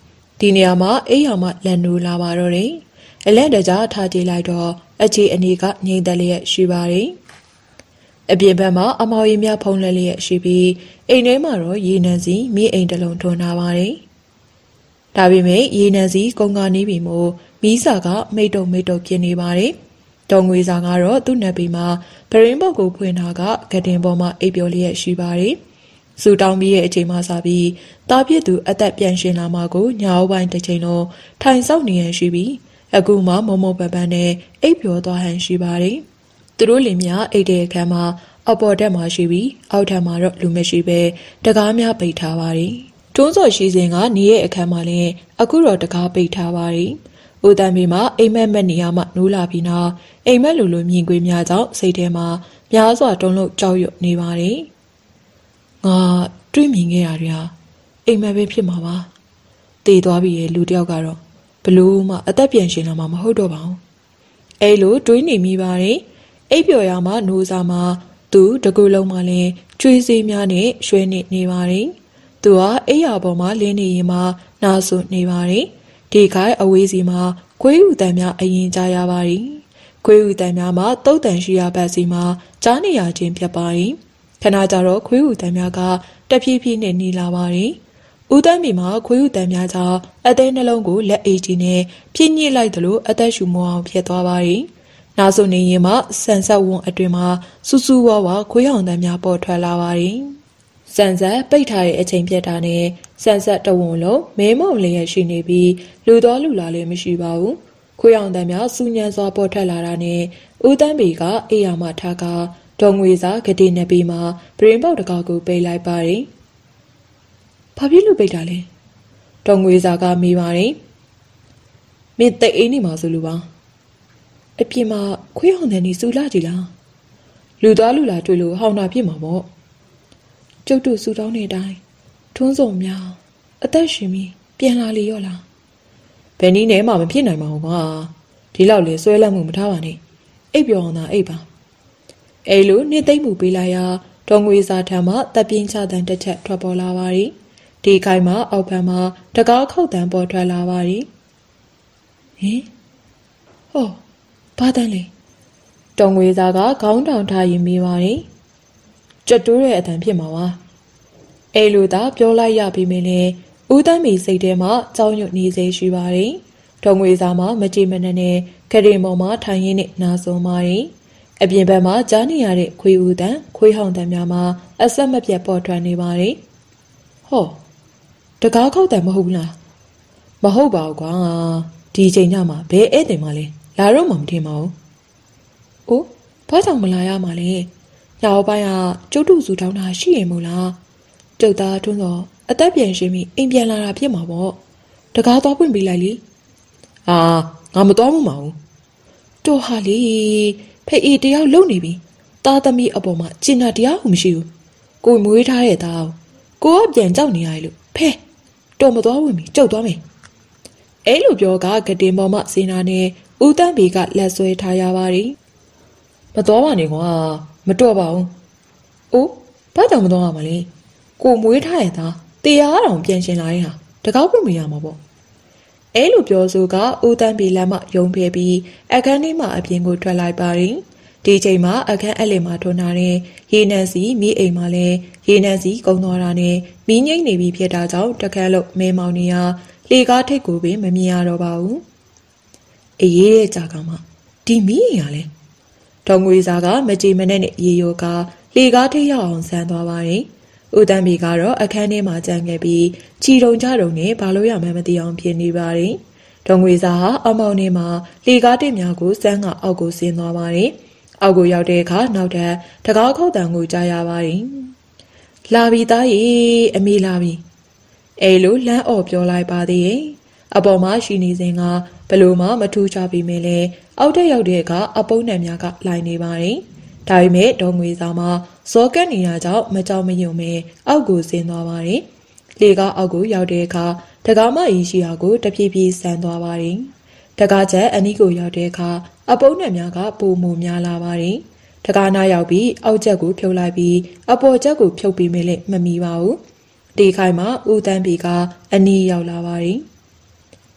ဒီနေရာမှာအိယာမလန်နူလာပါတော့တယ်အလဲတကြားထားကြည့်လိုက်တော့အခြေအနေကငြိမ်သက်လျက်ရှိပါတယ်အပြင်ဘက်မှာအမောင်ရီများဖုံးလဲလျက်ရှိပြီးအိမ်ထဲမှာတော့ရေနံစီမိအိမ်တစ်လုံးထွန်းထားပါတယ်ဒါပေမဲ့ရေနံစီကုန်းကနေပြီမို့မီးစာကမိတ်တုံဖြစ်နေပါတယ်ဒေါ်ငွေစာကတော့သူ့နက်ပီမှာဗရင်းပုတ်ကိုဖွင့်ထားကဂတင်ပေါ်မှာအိပ်ပျော်လျက်ရှိပါတယ်စူတောင်းပြီးရဲ့အချိန်မှစပြီးတားပြစ်သူအသက်ပြန်ရှင်လာမှကိုညောင်ပိုင်းတစ်ချိန်လုံးထိုင်ဆောက်နေရရှိပြီးအခုမှမုံမုံပန်းပန်းနဲ့အိပ်ပျော်သွားဟန်ရှိပါတယ်သူတို့လင်များအိတ်တဲ့အခန်းမှာအပေါ်တက်မှာရှိပြီးအောက်ထပ်မှာတော့လူမရှိပဲတကားများပိတ်ထားပါတယ်တွန်းစော်ရှိစဉ်ကနေရဲ့အခန်းမှာလည်းအခုတော့တကားပိတ်ထားပါတယ်ဦးတန်မီမှာအိမ်မက်မက်နေရမှနိုးလာပြီးနောက်အိမ်မက်လူလိုမြင်ကွေးများကြောင့်စိတ်ထဲမှာများစွာတုံ့လို့ကြောက်ရွံ့နေပါတယ်ငါတွေးမြင်ခဲ့ရတာအိမ်မက်ပဲဖြစ်မှာပါတည်သွားပြီရဲ့လူတယောက်ကတော့ဘလို့မှအသက်ပြန်ရှင်လာမှာမဟုတ်တော့ပါဘူးအဲ့လိုတွေးနေမိပါတယ်အိပ်ပျော်ရမှနိုးစားမှာသူတကူလုံးမှလည်းကျွေးစေးများနဲ့ရွှဲနေပါတယ်သူကအိပ်ရာပေါ်မှာလင်းနေရင်မှနာဆူနေပါတယ်ဒီခိုင်အဝေးစီမှာခွေးဥတန်များအရင်ကြားရပါတယ်ခွေးဥတန်များမှာတုတ်တန်ရှိရပတ်စီမှာကြားနေရခြင်းဖြစ်ပါတယ်ခဏကြတော့ခွေးဥတန်များကတဖြည်းဖြည်းနဲ့နေလာပါတယ်ဦးတန်းမီမှာခွေးဥတန်များကြောင့်အသေးနှလုံးကိုလက်အေးကြီးနဲ့ပြင်းညစ်လိုက်သလိုအသက်ရှူမောအောင်ဖြစ်သွားပါတယ်နာဆိုနေရင်မှဆန်ဆက်ဝန်းအတွင်မှာစူးစူးဝါးဝါခွေးအောင်တန်များပေါ်ထွက်လာပါတယ်ဆန်ဆက်ပိတ်ထားတဲ့အချိန်ပြတ်တာနဲ့ဆန်ဆက်တဝုံလုံးမဲမုံလျက်ရှိနေပြီးလူတော်လူလာလည်းမရှိပါဘူးခွေးအောင်တန်များစူးညံစွာပေါ်ထွက်လာတာနဲ့ဦးတန်းပေကအေးရမထားကဒေါ်ငွေစာဂတိနှစ်ပေမှာဗရင်ပေါက်တကားကိုပိတ်လိုက်ပါတယ်ဘာဖြစ်လို့ပိတ်တာလဲဒေါ်ငွေစာကမေးပါတယ်မင်းတိတ်အိမ်နေမှာဆိုလို့ပါအပြင်မှာခွေးအောင်တန်ကြီးစူလာကြည်လားလူသားလူလာတွေ့လို့ဟောင်းတာဖြစ်မှာပေါ့ကျုပ်တို့စူတောင်းနေတိုင်းထွန်းစုံများအသက်ရှင်ပြီးပြန်လာလေရော့လားဘယ်နည်းနဲ့မှမဖြစ်နိုင်ပါဘူးကွာဒီလောက်လေဆွဲလန့်မှုမထားပါနဲ့အိပ်ပျော်အောင်သာအိပ်ပါအဲ့လိုနေသိမ့်မှုပေးလိုက်ရာဒေါ်ငွေစာထံမှတပ်ပြင်းချတန်တစ်ချက်ထွက်ပေါ်လာပါရီဒီခိုင်မှာအောက်ဖက်မှာတကားခုတ်တန်ပေါ်ထွက်လာပါရီဟင်ဟောဘာတန်းလဲဒေါ်ငွေစာကခေါင်းတောင်ထားရင်မေးပါရီကြွတိုးရဲ့အတန်ဖြစ်မှာပါအဲ့လိုသာပြောလိုက်ရပြီမင်းလေဦးတန်းမီစိတ်ထဲမှာကြောက်ရွံ့နေစေရှိပါတယ်ဒေါ်ငွေစာမှာမကြည်မနှက်နဲ့ခရင်ပေါ်မှာထိုင်ရင်းနဲ့နာဆုံးပါတယ်အပြင်ဘက်မှာကြားနေရတဲ့ခွေးဦးတန်ခွေးဟောင်တန်များမှာအဆက်မပြတ်ပေါ်ထွက်နေပါတယ်ဟောတကားခောက်တန်မဟုတ်လားမဟုတ်ပါဘူးကွာဒီချိန်ညမှာဘယ်ဧည့်သည်မှလဲလာတော့မှမထင်ပါဘူးအိုးဘာကြောင့်မလာရမှာလဲညောင်ပိုင်းကကျုပ်တို့စုတောင်းတာရှိရင်မို့လားကျုပ်သားထွန်းတော့အသက်ပြန်ရှင်ပြီးအိမ်ပြန်လာတာဖြစ်မှာပေါ့တကားသွားပွင့်ပေးလိုက်လေငါမသွားမှမအောင်တော်ဟာလေဖေးတယောက်လုံနေပြီသားသမီးအပေါ်မှာကျင်နာတရားဟုမရှိဘူးကိုမွေးထားတဲ့သားကိုကပြန်ကြောက်နေရလို့ဖဲတော်မသွားဝင်ပြီကြောက်သွားမယ်အဲ့လိုပြောကဂတင်ပေါ်မှာစင်နာနဲ့ဦးတန်းပေကလက်ဆွဲထားရပါတယ်မသွားပါနဲ့ကွာမတော်ပါဘူးအိုးဘာကြောင့်မသွားရမှာလဲကိုမွေးထားတဲ့သားတရားတော်ပြန်ရှင်လာရင်ဟာတကောက်ပွင့်မရမှာပေါ့အဲ့လိုပြောဆိုကဦးတန်းပေလက်မှယုံဖဲပြီးအခန်းထဲမှာအပြင်ကိုထွက်လိုက်ပါတယ်ဒီချိန်မှာအခန်းအလယ်မှာထွန်းထားတဲ့ရေနံစီမိအိမ်မှာလည်းရေနံစီကုန်းသွားတာနဲ့မီးငိမ့်နေပြီဖြစ်တာကြောင့်တခက်လို့မဲမောင်နေရလေကားထိတ်ကိုပင်မမြင်ရတော့ပါဘူးအေးရဲ့ကြာကမှဒီမီးအိမ်ကလည်းဒေါ်ငွေစာကမကြည်မနဲ့နဲ့ရေရိုကလေကားထိတ်ရောက်အောင်ဆန်းသွားပါတယ်ဦးတန်းပေကတော့အခန်းထဲမှာကြံခဲ့ပြီးချီတုံကြတုံနဲ့ဘာလို့ရမှန်းမသိအောင်ဖြစ်နေပါတယ်ဒေါ်ငွေစာဟာအမောင်ထဲမှာလေကားတစ်များကိုစမ်းကအောက်ကိုဆင်းသွားပါတယ်အောက်ကိုရောက်တဲ့အခါနောက်ထပ်တကားခုတ်တန်ကိုကြားရပါတယ်လာပြီသားရေအမေလာပြီအဲလိုလမ်းအော်ပြောလိုက်ပါသေးရဲ့အပေါ်မှာရှိနေစဉ်ကဘလို့မှမထူးခြားပြီမင်းလေအောက်တက်ရောက်တဲ့အခါအပုံးနှံများကလိုက်နေပါတယ်ဒါပေမဲ့ဒေါ်ငွေစာမှာဇောကက်နေတာကြောင့်မကြောက်မရွံ့ပဲအောက်ကိုဆင်းသွားပါတယ်လေကားအောက်ကိုရောက်တဲ့အခါတကားမအီရှိဟာကိုတဖြည်းဖြည်းဆန်သွားပါတယ်တကားချက်အနီးကိုရောက်တဲ့အခါအပုံးနှံများကပိုမိုများလာပါတယ်တကားနာရောက်ပြီးအောက်ချက်ကိုဖြုတ်လိုက်ပြီးအပေါ်ချက်ကိုဖြုတ်ပြီးမလဲမမီပါဘူးဒီခိုင်မှာဦးတန်းပေကအနီးရောက်လာပါတယ်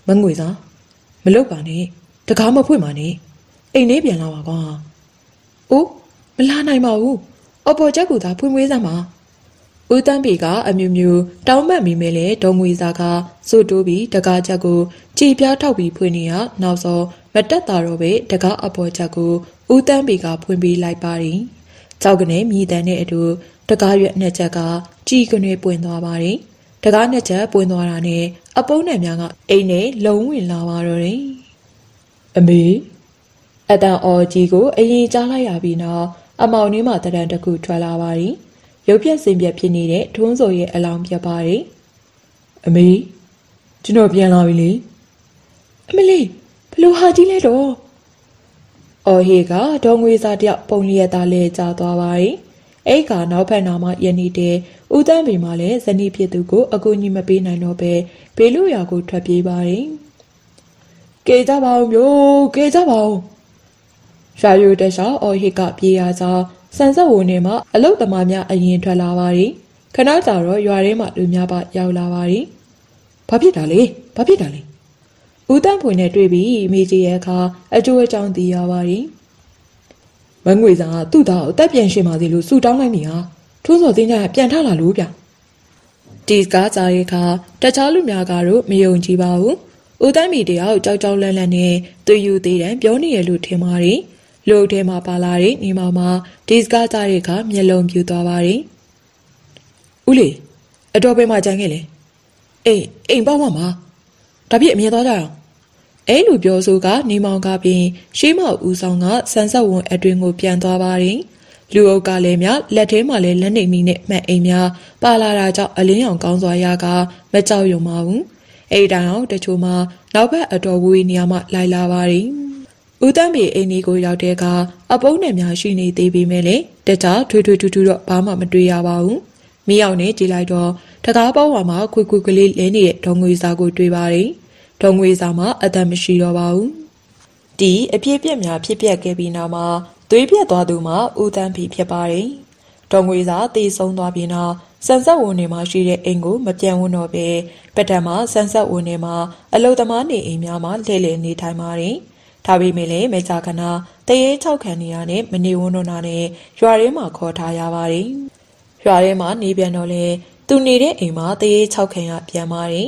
မငွေစားမလုပ်ပါနဲ့တကားမဖွင့်ပါနဲ့အိမ်လေးပြန်လာပါကွာအိုးမလာနိုင်ပါဘူးအပေါ်ချက်ကူသာဖွင့်မွေးစမ်းပါဦးတန်းပီကအမြူမြူတောင်းပန်မိမဲလေဒေါ်ငွေစားကစိုးတိုးပြီးတကားချက်ကိုကြည်ပြားထောက်ပြီးဖွင့်နေရနောက်စောမတက်တာတော့ပဲတကားအပေါ်ချက်ကိုဦးတန်းပီကဖွင့်ပြီးလိုက်ပါတယ်ကြောက်ကနေမြည်တန်းတဲ့အတူတကားရွက်နှစ်ချက်ကကြည်ကနေပွင့်သွားပါတယ်တကားနှစ်ချက်ပွင့်သွားတာနဲ့အပုံးနဲ့များကအိမ်နဲ့လုံးဝင်လာပါတော့တယ်အမေအတန်အော်ကြီးကိုအရင်ကြားလိုက်ရပြီးနောက်အမောင်နှင်းမှာတရံတစ်ခုထွက်လာပါတယ်ရုပ်ပြက်စင်ပြက်ဖြစ်နေတဲ့ထွန်းစော်ရဲ့အလောင်းပြပါတယ်အမေကျွန်တော်ပြန်လာပြီလေအမလေးဘလို့ဟာကြီးလဲတော့အော်ဟေကဒေါ်ငွေစားတယောက်ပုံလျက်သားလဲကြာသွားပါတယ်အဲ့ကနောက်ဖက်နာမှယနေ့တည်းဦးတန်းပင်မှလည်းဇနီးဖြစ်သူကိုအကူအညီမပေးနိုင်တော့ပဲဘေးလူရာကိုထွက်ပြေးပါတယ်ကဲကြပါဦးမျိုးကဲကြပါဦးရာယိုတခြားအော်ဟေကပြေးရကြောင်းဆန်ဆက်ဝင်နေမှာအလုတ်သမားများအရင်ထွက်လာပါတယ်ခဏကြာတော့ရွာထဲမှာလူများပါရောက်လာပါတယ်ဘာဖြစ်တာလဲဘာဖြစ်တာလဲဦးတန်းဖွင့်နဲ့တွေ့ပြီးမိကြီးရဲ့အခါအကျိုးအကြောင်းသိရပါတယ်မငွေစာကသူ့သားကိုတက်ပြန်ရှင်ပါစီလို့ဆူတောင်းလိုက်မိဟာထိုးစော်သိန်းကြပြန်ထလာလို့ဗျဒီကားကြားရဲ့အခါတခြားလူများကတော့မယုံကြည်ပါဘူးဦးတန်းမီတယောက်ကြောက်ကြောက်လန့်လန့်နဲ့သူယူသေးတယ်ပြောနေရလို့ထင်ပါတယ်လူထဲမှာပါလာတဲ့ညီမမဒီစကားကြားရဲ့အခါမျက်လုံးပြူသွားပါတယ်ဦးလေးအတော်ပဲမှကြိုင်ခဲ့လေအိမ်ပေါ့မှာဒါပြည့်အမြင်သွားကြအောင်အဲ့လိုပြောဆိုကနေမောင်ကပြင်ရှေးမောက်ဦးဆောင်ကဆန်ဆက်ဝန်အတွင်ကိုပြန်သွားပါတယ်လူအုပ်ကလည်းများလက်ထဲမှာလည်းလက်နေမိနဲ့မှတ်အိမ်များပါလာတာကြောင့်အလင်းရောင်ကောင်းစွာရကမကြောက်ရွံ့ပါဘူးအဲ့တိုင်အောင်တချို့မှနောက်ဘက်အတော်ဝေးနေရာမှလိုက်လာပါတယ်ဦးတန်းပြေအိမ်ကြီးကိုရောက်တဲ့ကအပုံးနဲ့များရှိနေသေးပေမဲ့လေတခြားထွေထွေထူးထူးတော့ဘာမှမတွေ့ရပါဘူးမီးအောင်နဲ့ကြည့်လိုက်တော့တကားပေါဝါမှာခွေခွေကလေးလဲနေတဲ့ဒေါ်ငွေစာကိုတွေ့ပါတယ်ဒေါ်ငွေစာမှာအသက်မရှိတော့ပါဘူးဒီအပြည့်ပြက်များဖြစ်ပျက်ခဲ့ပြီးနောက်မှာသွေးပြက်သွားသူမှာဦးတန်းဖီဖြစ်ပါတယ်ဒေါ်ငွေစာတေဆုံးသွားပြီးနောက်ဆန်ဆက်ဝန်နေမှာရှိတဲ့အိမ်ကိုမပြန်ဝင်တော့ပဲပထမဆန်ဆက်ဝန်နေမှာအလုသမားနေအိမ်များမှာလှည့်လည်နေထိုင်ပါတယ်ဒါပေမဲ့လည်းမေချာခနာတရေ6ခန်းနေရနဲ့မနေဝန်းတော့နဲ့ရွာထဲမှာခေါ်ထားရပါတယ်ရွာထဲမှာနေပြန်တော့လေသူနေတဲ့အိမ်မှာတရေ6ခန်းရပြန်ပါတယ်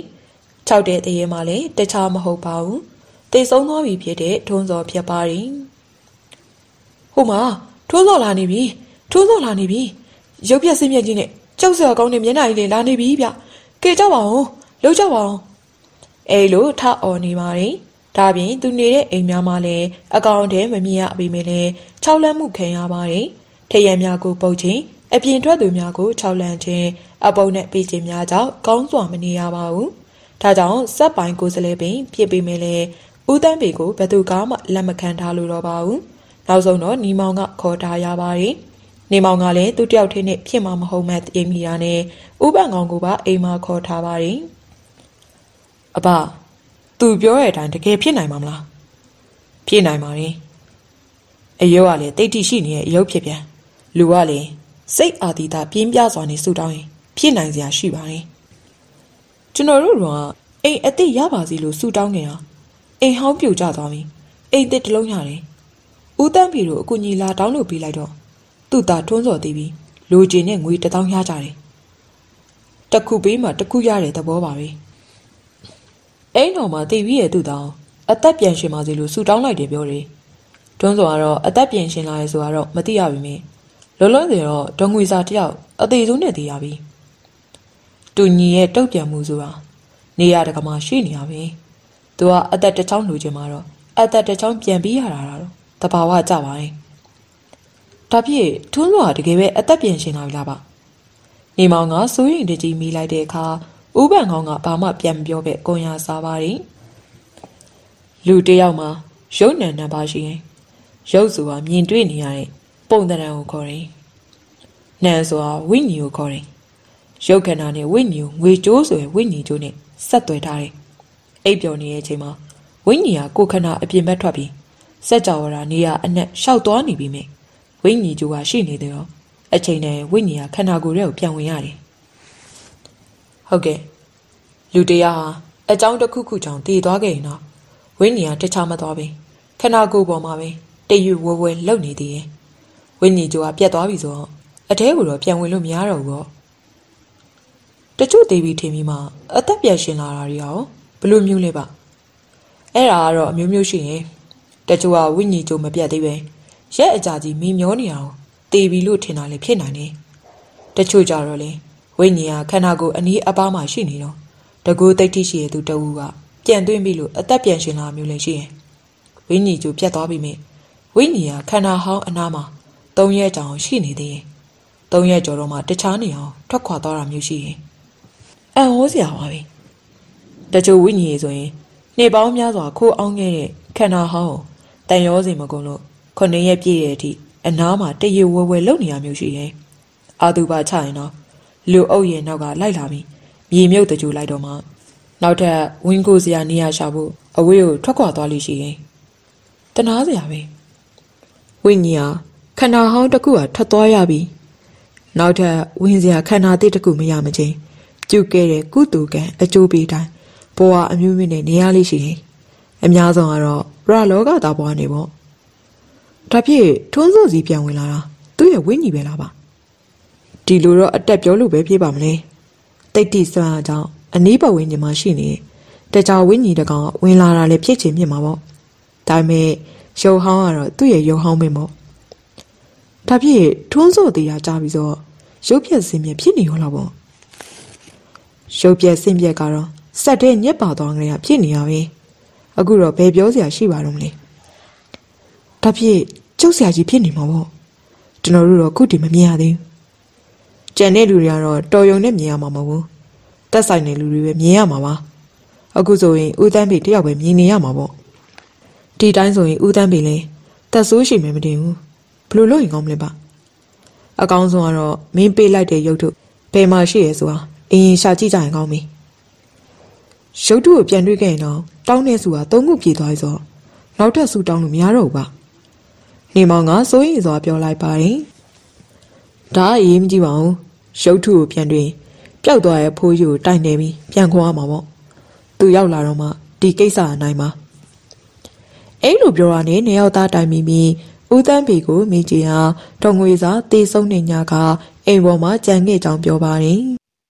6တဲ့တရေမှာလည်းတခြားမဟုတ်ပါဘူးတေဆုံးသွားပြီဖြစ်တဲ့ထုံးစော်ဖြစ်ပါတယ်ဟိုမှာထိုးစော်လာနေပြီထိုးစော်လာနေပြီရုပ်ပြက်စင်းမြက်ကြီးနဲ့ကြောက်စရာကောင်းတဲ့မျက်နှာကြီးလေးလာနေပြီဗျကဲကြောက်ပါဦးလှုပ်ကြောက်ပါဦးအဲ့လိုထအော်နေပါတယ်ဒါပြင်သူနေတဲ့အိမ်များမှာလည်းအကောင်ထဲမမြင်ရပေမဲ့လည်း6လမ်းမှုခံရပါတယ်ထရံများကိုပုတ်ချင်းအပြင်ထွက်သူများကို6လမ်းချင်းအပုံနဲ့ပေးခြင်းများကြောင့်ကောင်းစွာမနေရပါဘူးဒါကြောင့်စက်ပိုင်းကိုယ်စလဲပင်ဖြစ်ပေမဲ့လည်းဦးတန်းပေကိုဘယ်သူကမှလက်မခံထားလို့တော့ပါဘူးနောက်ဆုံးတော့ညီမောင်ကခေါ်ထားရပါတယ်နေမောင်ကလည်းသူ့တယောက်ထဲနဲ့ဖြစ်မှာမဟုတ်မှန်းသိမိတာနဲ့ဥပန်ကောင်ကိုပါအိမ်မှာခေါ်ထားပါတယ်အဘသူပြောတဲ့အတိုင်းတကယ်ဖြစ်နိုင်မှာမလားဖြစ်နိုင်ပါတယ်အယုတ်ကလည်းတိတ်တိရှိနေတဲ့အယုတ်ဖြစ်ပြန်လူကလည်းစိတ်အာတိတာပြင်းပြစွာနေဆူတောင်းရင်ဖြစ်နိုင်စရာရှိပါတယ်ကျွန်တော်တို့ကအိမ်အစ်စ်ရပါစီလို့ဆူတောင်းနေတာအိမ်ဟောင်းပြိုကျသွားပြီအိမ်တစ်တလုံးရတယ်ဦးတန်းပြီတို့အကူညီလာတောင်းလို့ပြီးလိုက်တော့သူ့သားထွန်းစော်သေးပြီးလိုချင်တဲ့ငွေ1000ရကြတယ်တခုပေးမှတခုရတဲ့သဘောပါပဲအိမ်တော်မှာတည်ပြီးရဲ့သူ့သားအသက်ပြန်ရှင်ပါစေလို့ဆူတောင်းလိုက်တယ်ပြောတယ်ထွန်းစော်ကတော့အသက်ပြန်ရှင်လာရဲဆိုတော့မသိရပါဘူးလောလောဆယ်တော့ဒေါ်ငွေစာတယောက်အသေးဆုံးနဲ့သိရပြီတူညီရဲ့တုတ်ပြန်မှုဆိုတာနေရတကမှရှိနေရပြီသူကအသက်တစ်ချောင်းလူချင်မှာတော့အသက်တစ်ချောင်းပြန်ပြီးရတာတော့တဘာဝကြပါရဲ့ဒါဖြစ်ထွန်းစောကတကယ်ပဲအသက်ပြန်ရှင်လာပြီလားဗျနေမောင်ကစိုးရင်တကြီးမိလိုက်တဲ့အခါဥပန်ကောင်းကဘာမှပြန်မပြောပဲကိုရစားပါတယ်လူတယောက်မှာရုပ်နံနံပါရှိရင်ရုပ်ဆိုတာမြင်တွေ့နေရတဲ့ပုံသဏ္ဍာန်ကိုခေါ်တယ်။နံဆိုတာဝိညာဉ်ကိုခေါ်တယ်။ရုပ်ခန္ဓာနဲ့ဝိညာဉ်ကိုငွေကြိုးဆိုရယ်ဝိညာဉ်ကြိုးနဲ့ဆက်သွယ်ထားတယ်။အိပ်ပျော်နေတဲ့အချိန်မှာဝိညာဉ်ကကိုယ်ခန္ဓာအပြင်ဘက်ထွက်ပြီးစက်ကြဝဠာနေရာအနှံ့ရှောက်သွားနေပြီမြဲဝိညာဉ်ကြိုးကရှိနေတယ်ရောအချိန်နဲ့ဝိညာဉ်ကခန္ဓာကိုယ်ထဲကိုပြန်ဝင်ရတယ်။ဟုတ်ကဲ့လူတရားဟာအကြောင်းတစ်ခုခုကြောင့်တည်သွားခဲ့ရင်တော့ဝိညာဉ်ကတခြားမသွားပဲခန္ဓာကိုယ်ပေါ်မှာပဲတည်ယူဝဲဝဲလှုပ်နေသေးရဲ့ဝိညာဉ်ကြိုကပြတ်သွားပြီဆိုတော့အထဲကိုတော့ပြန်ဝင်လို့မရတော့ဘူးပေါ့တချို့သေးပြီးထင်ပြီးမှအသက်ပြန်ရှင်လာတာတွေရောဘလို့မျိုးလဲပါအဲ့ဒါကတော့အမျိုးမျိုးရှိရင်တချို့ကဝိညာဉ်ကြိုမပြတ်သေးပဲရက်အကြာကြီးမီမျောနေအောင်တေးပြီလို့ထင်တာလည်းဖြစ်နိုင်တယ်တချို့ကြတော့လေဝိညာဉ်ကခန္ဓာကိုယ်အနည်းအပါးမှရှိနေတော့တကူတိတ်တိရှိတဲ့သူတဦးကပြန်သွင်းပြီလို့အသက်ပြန်ရှင်လာမျိုးလည်းရှိရင်ဝိညာဉ်ကြိုပြတ်သွားပြီမြင်ဝိညာဉ်ကခန္ဓာဟောင်းအနားမှာ3 ရက်ကြာအောင်ရှိနေသေးရင်3 ရက်ကျော်တော့မှတခြားနေအောင်ထွက်ခွာသွားတာမျိုးရှိရင်အံ့ဩစရာပါပဲတချို့ဝိညာဉ်ဆိုရင်နေပေါင်းများစွာခိုးအောင်ခဲ့တဲ့ခန္ဓာဟောင်းတန်ရောစင်မကုန်လို့9 ရက်ပြည့်တဲ့အထိအနားမှာတရေဝဲဝဲလုံနေရမျိုးရှိရင်အာသူပါချရင်တော့လူအုပ်ရဲ့နောက်ကလိုက်လာပြီးမြေမြုပ်တကြိုလိုက်တော့မှနောက်ထပ်ဝင်းကိုစရာနေရာရှာဖို့အဝေးကိုထွက်ခွာသွားလိမ့်ရှိရင်တနာစရာပဲဝိညာဉ်ခန္ဓာဟောင်းတစ်ခုကထွက်သွားရပြီနောက်ထပ်ဝင်းစရာခန္ဓာတိတစ်ခုမရမချင်းကျုပ်ခဲ့တဲ့ကုတူကံအကျိုးပေးတိုင်းဘဝအမျိုးမျိုးနဲ့နေရလိမ့်ရှိရင်အများဆုံးကတော့ရလောကသားဘဝနေပေါ့ဒါဖြင့်ထွန်းစောစီပြန်ဝင်လာတာသူ့ရဲ့ဝိညာဉ်ပဲလားပါဒီလိုတော့အတက်ပြောလို့ပဲဖြစ်ပါမလဲတိတ်တိစွမ်းအားကြောင့်အနီးပတ်ဝန်းကျင်မှာရှိနေတခြားဝိညာဉ်တကောင်ဝင်လာတာလည်းဖြစ်ချင်ဖြစ်မှာပေါ့ဒါပေမဲ့ရုပ်ဟောင်းကတော့သူ့ရဲ့ရုပ်ဟောင်းပဲပေါ့ဒါဖြင့်ထွန်းစောတရားကြားပြီးတော့ရုပ်ပြက်စင်ပြက်ဖြစ်နေရောလားပေါ့ရုပ်ပြက်စင်ပြက်ကတော့စက်တဲ့ညက်ပါသွားကြရဖြစ်နေရပဲအခုတော့ဘယ်ပြောစရာရှိပါတော့မလဲဒါဖြင့်ကျုပ်ဆရာကြီးဖြစ်နေမှာပေါ့ကျွန်တော်တို့တော့ခုတည်းမမြင်ရသေးဘူးကြံတဲ့လူတွေကတော့တော်ရုံနဲ့မြင်ရမှာမဟုတ်ဘူးတက်ဆိုင်တဲ့လူတွေပဲမြင်ရမှာပါအခုဆိုရင်ဦးတန်းပေတယောက်ပဲမြင်နေရမှာပေါ့ဒီတိုင်းဆိုရင်ဦးတန်းပေလည်းတက်ဆိုးရှိမယ်မတင်ဘူးဘလို့လို့ရင်ကောင်းမလဲပါအကောင်းဆုံးကတော့မင်းပေးလိုက်တဲ့ရုပ်ထုဘယ်မှာရှိရဲဆိုတာအရင်ရှာကြည့်ကြရင်ကောင်းပြီရုပ်ထုကိုပြန်တွေ့ခဲ့ရင်တော့တောင်းတဲ့စုက3 ခုပြေးသွားပြီဆိုတော့နောက်ထပ်စုတောင်းလို့မရတော့ဘူးပါနေမောင်ကစိုးရိမ်စွာပြောလိုက်ပါတယ်ဒါအရေးမကြီးပါဘူးရုပ်ထုကိုပြန်တွေ့ပျောက်သွားရဲ့ဖိုးယူကိုတိုင်နေပြီးပြန်ခေါ်ရမှာပေါ့သူရောက်လာတော့မှဒီကိစ္စအနိုင်ပါအဲ့လိုပြောတာနဲ့နေရောက်သားတိုင်ပြီးဦးတန်းပေကိုမိကြီးဟာတော်ငွေစာတေဆုံးနေညကအိမ်ပေါ်မှာကြံခဲ့ကြောင်းပြောပါတယ်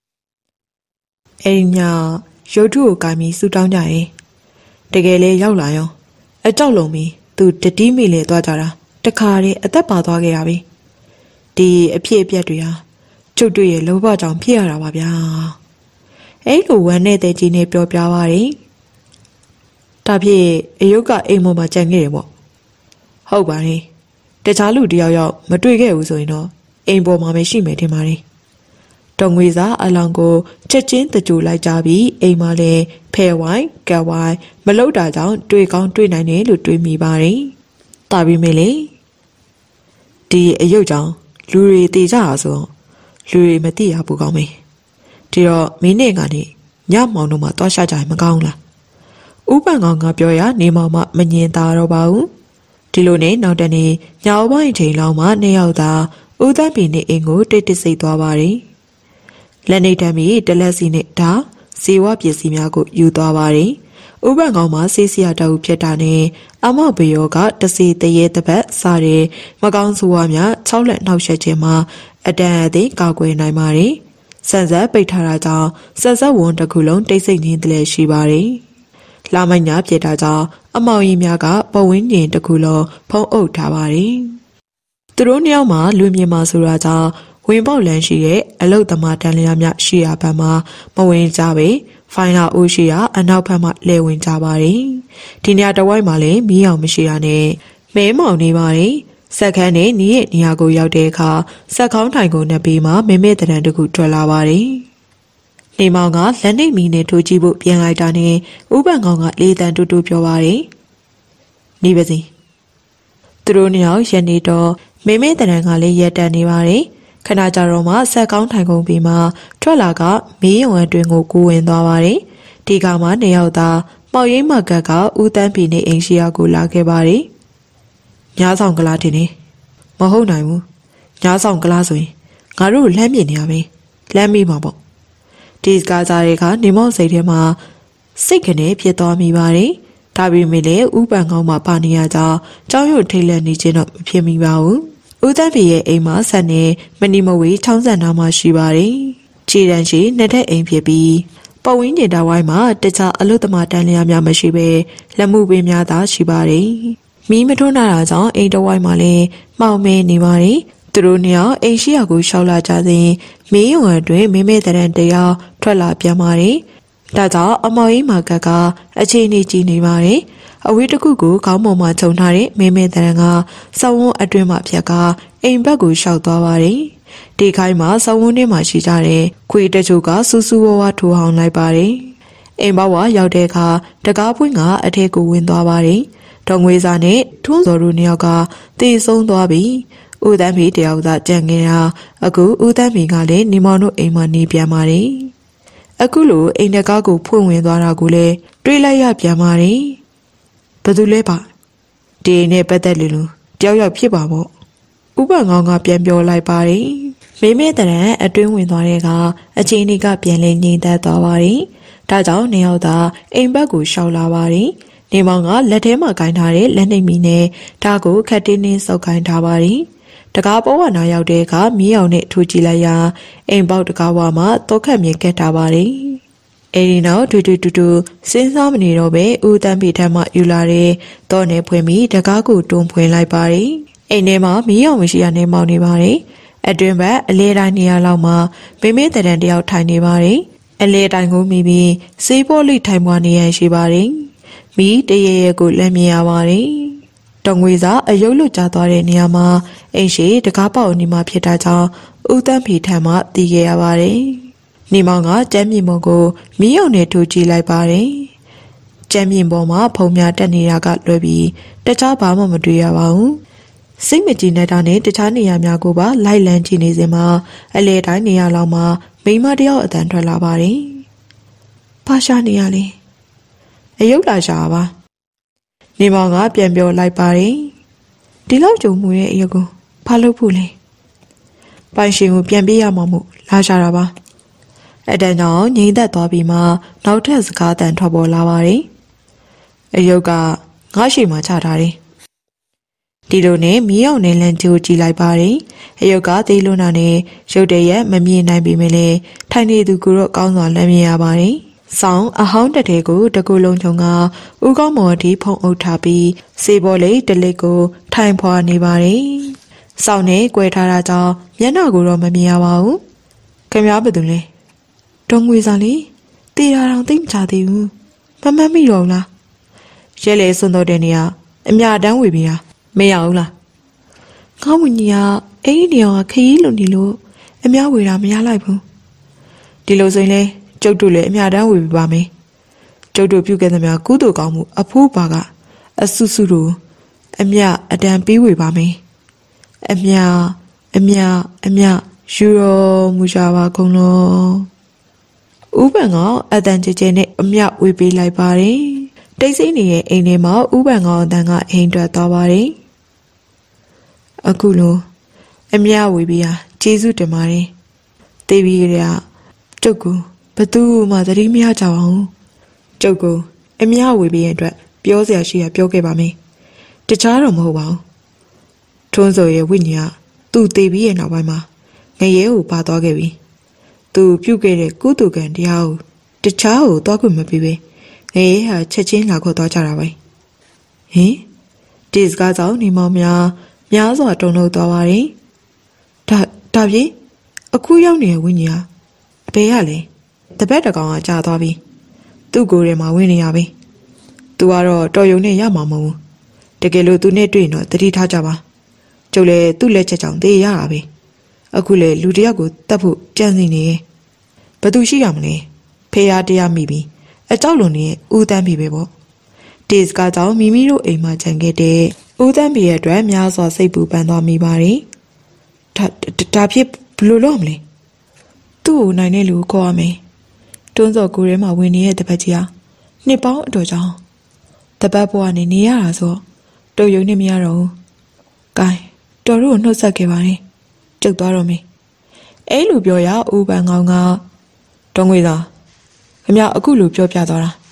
အဲ့ဒီညရုပ်ထုကိုကိုင်းပြီးဆူတောင်းကြရင်တကယ်လေရောက်လာရောအကြောက်လုံးပြီးသူတတိမိလေသွားကြတာတခါတည်းအသက်ပါသွားခဲ့ရပြီဒီအဖြစ်အပျက်တွေဟာကျုပ်တို့ရဲ့လောဘကြောင့်ဖြစ်ရတာပါဗျာအဲ့လိုဝမ်းနေတဲ့ကြီးနဲ့ပြောပြပါတယ်ဒါဖြင့်အယုတ်ကအိမ်ပေါ်မှာကြံခဲ့တယ်ပေါ့ဟုတ်ပါတယ်တခြားလူတယောက်မတွေ့ခဲ့ဘူးဆိုရင်တော့အိမ်ပေါ်မှာပဲရှိမယ်ထင်ပါတယ်တော်ငွေစာအလောင်းကိုချက်ချင်းတကြိုလိုက်ကြပြီးအိမ်မှာလည်းဖဲဝိုင်းကက်ဝိုင်းမလောက်တာကြောင့်တွေ့ကောင်းတွေ့နိုင်တယ်လို့တွေးမိပါတယ်တာပြီးမေလေဒီအယုတ်ကြောင့်လူတွေတည်ကြတာဆိုလူတွေမသိရဘူးကောင်းမေဒီတော့မင်းနဲ့ကနေညမောင်တို့မှတွားရှာကြရင်မကောင်းလားဥပန်ကောင်ကပြောရနေမောင်မှမငင်တာတော့ပါဘူးဒီလိုနဲ့နောက်တနေ့ညောင်ပိုင်းချိန်လောက်မှ2 ယောက်သာဦးသန်းပင်နဲ့အင်ကိုတိတ်တိတ်ဆိတ်သွားပါတယ်လက်နေတမ်းပြီးတလက်စီနဲ့ဒါဇေဝပစ္စည်းများကိုယူသွားပါတယ်ဥပန်ကောင်မှဆေးစရာတအုပ်ဖြစ်တာနဲ့အမောက်ဘေယောကတစီတရေတပတ်စားတဲ့မကောင်းဆိုးဝါးများ6 လက်နှောက်ယှက်ခြင်းမှာအတန်အသင့်ကာကွယ်နိုင်ပါတယ်ဆန်ဆက်ပိတ်ထားတာကြောင့်ဆက်ဆက်ဝန်တစ်ခုလုံးတိတ်ဆိတ်နေတဲ့ရှိပါတယ်လာမိုက်ညာပြစ်တာကြောင့်အမောင်ကြီးများကပဝင်းကျင်တစ်ခုလုံးဖုံးအုပ်ထားပါတယ်သူတို့နှစ်ယောက်မှလူမြင်မှာဆိုတာကြောင့်ဝင်ပေါက်လန်းရှိတဲ့အလုတ်သမားတန်လျာများရှိရာဘက်မှာမဝင်ကြပဲဖိုင်လာအိုးရှိရာအနောက်ဘက်မှလဲဝင်ကြပါတယ်ဒီနေရာတစ်ဝိုက်မှာလည်းမီးအောင်မရှိရနဲ့မဲမောင်နေပါတယ်စက်ခန်းနဲ့နီးရဲ့နေရာကိုရောက်တဲ့အခါစက်ခေါင်းထိုင်ကိုနှပ်ပြီးမှမဲမဲတရံတစ်ခုထွက်လာပါတယ်နေမောင်ကလက်နှိပ်မီနဲ့ထိုးကြည့်ဖို့ပြန်လိုက်တာနဲ့ဥပန်ကောင်ကလေးတန်တူတူပြောပါတယ်နေပါစီသူတို့နှစ်ယောက်ရက်နေတော့မဲမဲတရံကလည်းရက်တက်နေပါတယ်ခဏကြာတော့မှဆက်ကောင်းထိုင်ကုန်ပြီးမှထွက်လာကမီးရုံအတွင်းကိုကူးဝင်သွားပါတယ်ဒီကမှ2 ယောက်သာပေါက်ရိမ့်မကက်ကဦးတန်းပြည်နေအိမ်ရှိရာကိုလာခဲ့ပါတယ်ညားဆောင်ကလားတင်နေမဟုတ်နိုင်ဘူးညားဆောင်ကလားဆိုရင်ငါတို့လှမ်းမြင်နေရပဲလှမ်းမိမှာပေါ့ဒီကားစားတွေကနေမောက်စိတ်ထဲမှာစိတ်ကနေဖြစ်သွားမိပါတယ်ဒါပေမဲ့လည်းဥပန်ကောင်းမှာပါနေရကြောင်းကြောင်းရွံ့ထိတ်လန့်နေခြင်းတော့မဖြစ်မိပါဘူးဦးသန်းဖေရဲ့အိမ်မှာဆက်နေမနီမဝေးချောင်းဆန်နာမှာရှိပါတယ်ခြေတန်းရှိနှစ်ထက်အိမ်ဖြစ်ပြီးပတ်ဝန်းကျင်တာဝိုင်းမှာတခြားအလုသမားတန်လျာများမရှိဘဲလက်မှုပင်များသာရှိပါတယ်မီးမထွန်းလာတာကြောင့်အိမ်တဝိုင်းမှာလည်းမှောင်မဲနေပါတယ်သူတို့နှစ်ယောက်အိမ်ရှိရာကိုရှောက်လာကြစဉ်မင်းရုံအတွင်းမိမဲတရန်တယောက်ထွက်လာပြန်ပါတယ်ဒါကြောင့်အမောင်ကြီးမာကကအခြေအနေကြည့်နေပါတယ်အဝေးတစ်ခုကိုခေါင်းပေါ်မှာခြုံထားတဲ့မိမဲတရန်ကစဝန်းအတွင်းမှာဖြတ်ကအိမ်ဘက်ကိုရှောက်သွားပါတယ်ဒီခိုင်းမှာစဝန်းထဲမှာရှိကြတဲ့ခွေတချို့ကစူးစူးဝါးဝါထိုးဟောင်းလိုက်ပါတယ်အိမ်ဘဝရောက်တဲ့အခါတကားပွင့်ကအထက်ကိုဝင်သွားပါတယ်ဒေါ်ငွေစာနဲ့ထွန်းစော်တို့နှစ်ယောက်ကတေဆုံးသွားပြီဦးတန်းဖီတယောက်သာကြံခဲ့တာအခုဦးတန်းဖီကလည်းနေမောင်တို့အိမ်မှာနေပြန်ပါတယ်အခုလိုအိမ်တကားကိုဖွင့်ဝင်သွားတာကိုလည်းတွေးလိုက်ရပြန်ပါတယ်ဘယ်သူလဲပါဒီနဲ့ပတ်သက်လို့တယောက်ယောက်ဖြစ်ပါပေါ့ဥပငောင်းကပြန်ပြောလိုက်ပါတယ်မိမဲတရန်အတွင်းဝင်သွားတဲ့ကအချင်းကြီးကပြန်လဲငြိမ်သက်သွားပါတယ်ဒါကြောင့်နေရောက်တာအိမ်ဘက်ကိုရှောက်လာပါတယ်နေမောင်ကလက်ထဲမှာကင်ထားတဲ့လက်နှိပ်မီနဲ့ဒါကိုခက်တင်းတင်းစုပ်ကင်ထားပါတယ်တကားပေါ်ဝနာရောက်တဲ့အခါမီးအောင်နဲ့ထိုးကြည့်လိုက်ရာအိမ်ပေါက်တကားဝါမှာတောခက်မြေကက်ထားပါတယ်အဲဒီနောက်တူတူစဉ်းစားမနေတော့ပဲဦးတန်းဖေထမ်းမှယူလာတဲ့တော့နေဖွင့်ပြီးတကားကိုတွန်းဖွင့်လိုက်ပါတယ်အိမ်ထဲမှာမီးအောင်မရှိရနေမောင်နေပါတယ်အတွင်ဘက်အလဲတိုင်းနေရာလောက်မှာမိမဲတရန်တယောက်ထိုင်နေပါတယ်အလဲတိုင်းကိုမိပြီးစေးပေါ်လိထိုင်ပွားနေရရှိပါတယ်မီးတရရဲကိုလက်မြင်ရပါတယ်တောင်ငွေစာအယုတ်လွတ်ကျသွားတဲ့နေရာမှာအိမ်ရှိတကားပေါက်အနီးမှာဖြစ်တာကြောင့်ဦးတန်းဖေထံမှတည်ခဲ့ရပါတယ်နေမောင်ကကျမ်းမြင့်ပေါ်ကိုမီးအောင်နဲ့ထိုးကြည့်လိုက်ပါတယ်ကျမ်းမြင့်ပေါ်မှာဖုံများတက်နေတာကလွယ်ပြီးတခြားဘာမှမတွေ့ရပါဘူးစိတ်မကြည်နေတာနဲ့တခြားနေရာများကိုပါလိုက်လံကြည့်နေစဉ်မှာအလဲတိုင်းနေရာလောက်မှာမိန်းမတယောက်အတန်ထွက်လာပါတယ်ဘာရှာနေရလဲအယုတ်လာရှာပါနေမောင်ကပြန်ပြောလိုက်ပါတယ်ဒီလောက်ကြုံမှုရဲ့အယုတ်ကိုဘာလုပ်ဖို့လဲပိုင်ရှင်ကိုပြန်ပေးရမှာမို့လာရှာတာပါအတန်ကြောင့်ငြိမ်သက်သွားပြီးမှနောက်ထပ်စကားတန်ထွက်ပေါ်လာပါတယ်အယုတ်ကငါ့ရှိမှချထားတယ်ဒီလိုနဲ့မီးအောင်နဲ့လန်ကျိုးကြည့်လိုက်ပါတယ်အယုတ်ကသေးလွန်းတာနဲ့ရုတ်တရက်မမြင်နိုင်ပေမဲ့လည်းထိုင်နေသူကတော့ကောင်းစွာလမ်းမြင်ရပါတယ်ဆောင်းအဟောင်းတက်တဲ့ကိုတကူလုံးချုံကဥကောင်းမော်ဒီဖုံအုပ်ထားပြီးစေပေါ်လေးတလိပ်ကိုထိုင်ဖွာနေပါတယ်ဆောင်းနဲ့꿰ထားတာကြောင့်မျက်နှာကိုတော့မမြင်ရပါဘူးခင်ဗျားဘယ်သူလဲတုံးငွေစာလေးတေးတာတောင်သိမချသေးဘူးမမှတ်မိတော့လားရဲလေစွန်းတော့တဲ့နေရာအမြတမ်းဝေပြီးတာမရဘူးလားငါ့ဝင်ကြီးကအဲ့ဒီနေရာကခရီးလွန်နေလို့အမြဝေတာမရလိုက်ဘူးဒီလိုဆိုရင်လေကျုပ်တို့လည်းအမြတမ်းဝေပြပါမယ်ကျုပ်တို့ပြုခဲ့သမျှကုသိုလ်ကောင်းမှုအဖိုးပါကအဆုစုတို့အမြအတန်ပေးဝေပါမယ်အမြယူတော်မူကြပါကုန်လို့ဥပန်ကအတန်ကြဲကြဲနဲ့အမြဝေပေးလိုက်ပါတယ်တိတ်ဆိတ်နေတဲ့အိမ်ထဲမှာဥပန်ကအတန်ကအိမ်ထွက်သွားပါတယ်အခုလိုအမြဝေပေးတာကျေးဇူးတင်ပါတယ်တေးပြီးကြတဲ့ကျုပ်ကိုဘသူမှသတိမရကြပါဘူးကျုပ်ကိုအမြဝေပေးရဲ့အတွက်ပြောစရာရှိရပြောခဲ့ပါမယ်တခြားတော့မဟုတ်ပါဘူးထွန်းစော်ရဲ့ဝိညာဉ်ကသူ့တေးပြီးရဲ့နောက်ပိုင်းမှာငရဲကိုပါသွားခဲ့ပြီသူပြုတ်ခဲ့တဲ့ကုသိုလ်ကံတရားကိုတခြားကိုသွားခွင့်မပေးပဲငရဲဟာချက်ချင်းလာခေါ်သွားကြတာပဲဟင်ဒီစကားကြောင့်နေမောင်များစွာတုန်လှုပ်သွားပါတယ်ဒါဖြင့်အခုရောက်နေတဲ့ဝိညာဉ်အဖေကလည်းတပတ်တကောင်ကကြာသွားပြီသူ့ကိုယ်ထဲမှာဝင်နေရပြီသူကတော့တော်ယုံနဲ့ရမှာမဟုတ်ဘူးတကယ်လို့သူနဲ့တွေ့ရင်တော့တတိထားကြပါကျုပ်လည်းသူ့လက်ချက်ကြောင့်သေရတာပဲအခုလေလူတယောက်ကိုတတ်ဖို့ကြံစည်နေရဲ့ဘသူရှိရမလဲဖေးရတရားမိပြီအကြောက်လွန်နေဦးတန်းပြီပဲပေါ့ဒီစကားကြောင့်မိမိတို့အိမ်မှာခြံခဲ့တဲ့ဦးတန်းပြီရဲ့အတွက်များစွာစိတ်ပူပန်သွားမိပါတယ်ဒါဖြစ်ဘလို့လို့မလဲသူ့ကိုနိုင်တဲ့လူကိုခေါ်ရမယ်တွန်းစော်ကိုယ်ထဲမှာဝင်နေတဲ့တပတ်ကြီးဟာနှစ်ပေါင်းအတော်ကြောင့်တပတ်ဘဝနဲ့နေရတာဆိုတော်ရုံနဲ့မရတော့ဘူး။ကဲတော်တို့ကိုနှုတ်ဆက်ခဲ့ပါတယ်။ကျုပ်သွားတော့မယ်။အဲလိုပြောရဦးပန်ကောင်းကတော်ငွေသာခမအခုလိုပြောပြသွားတာ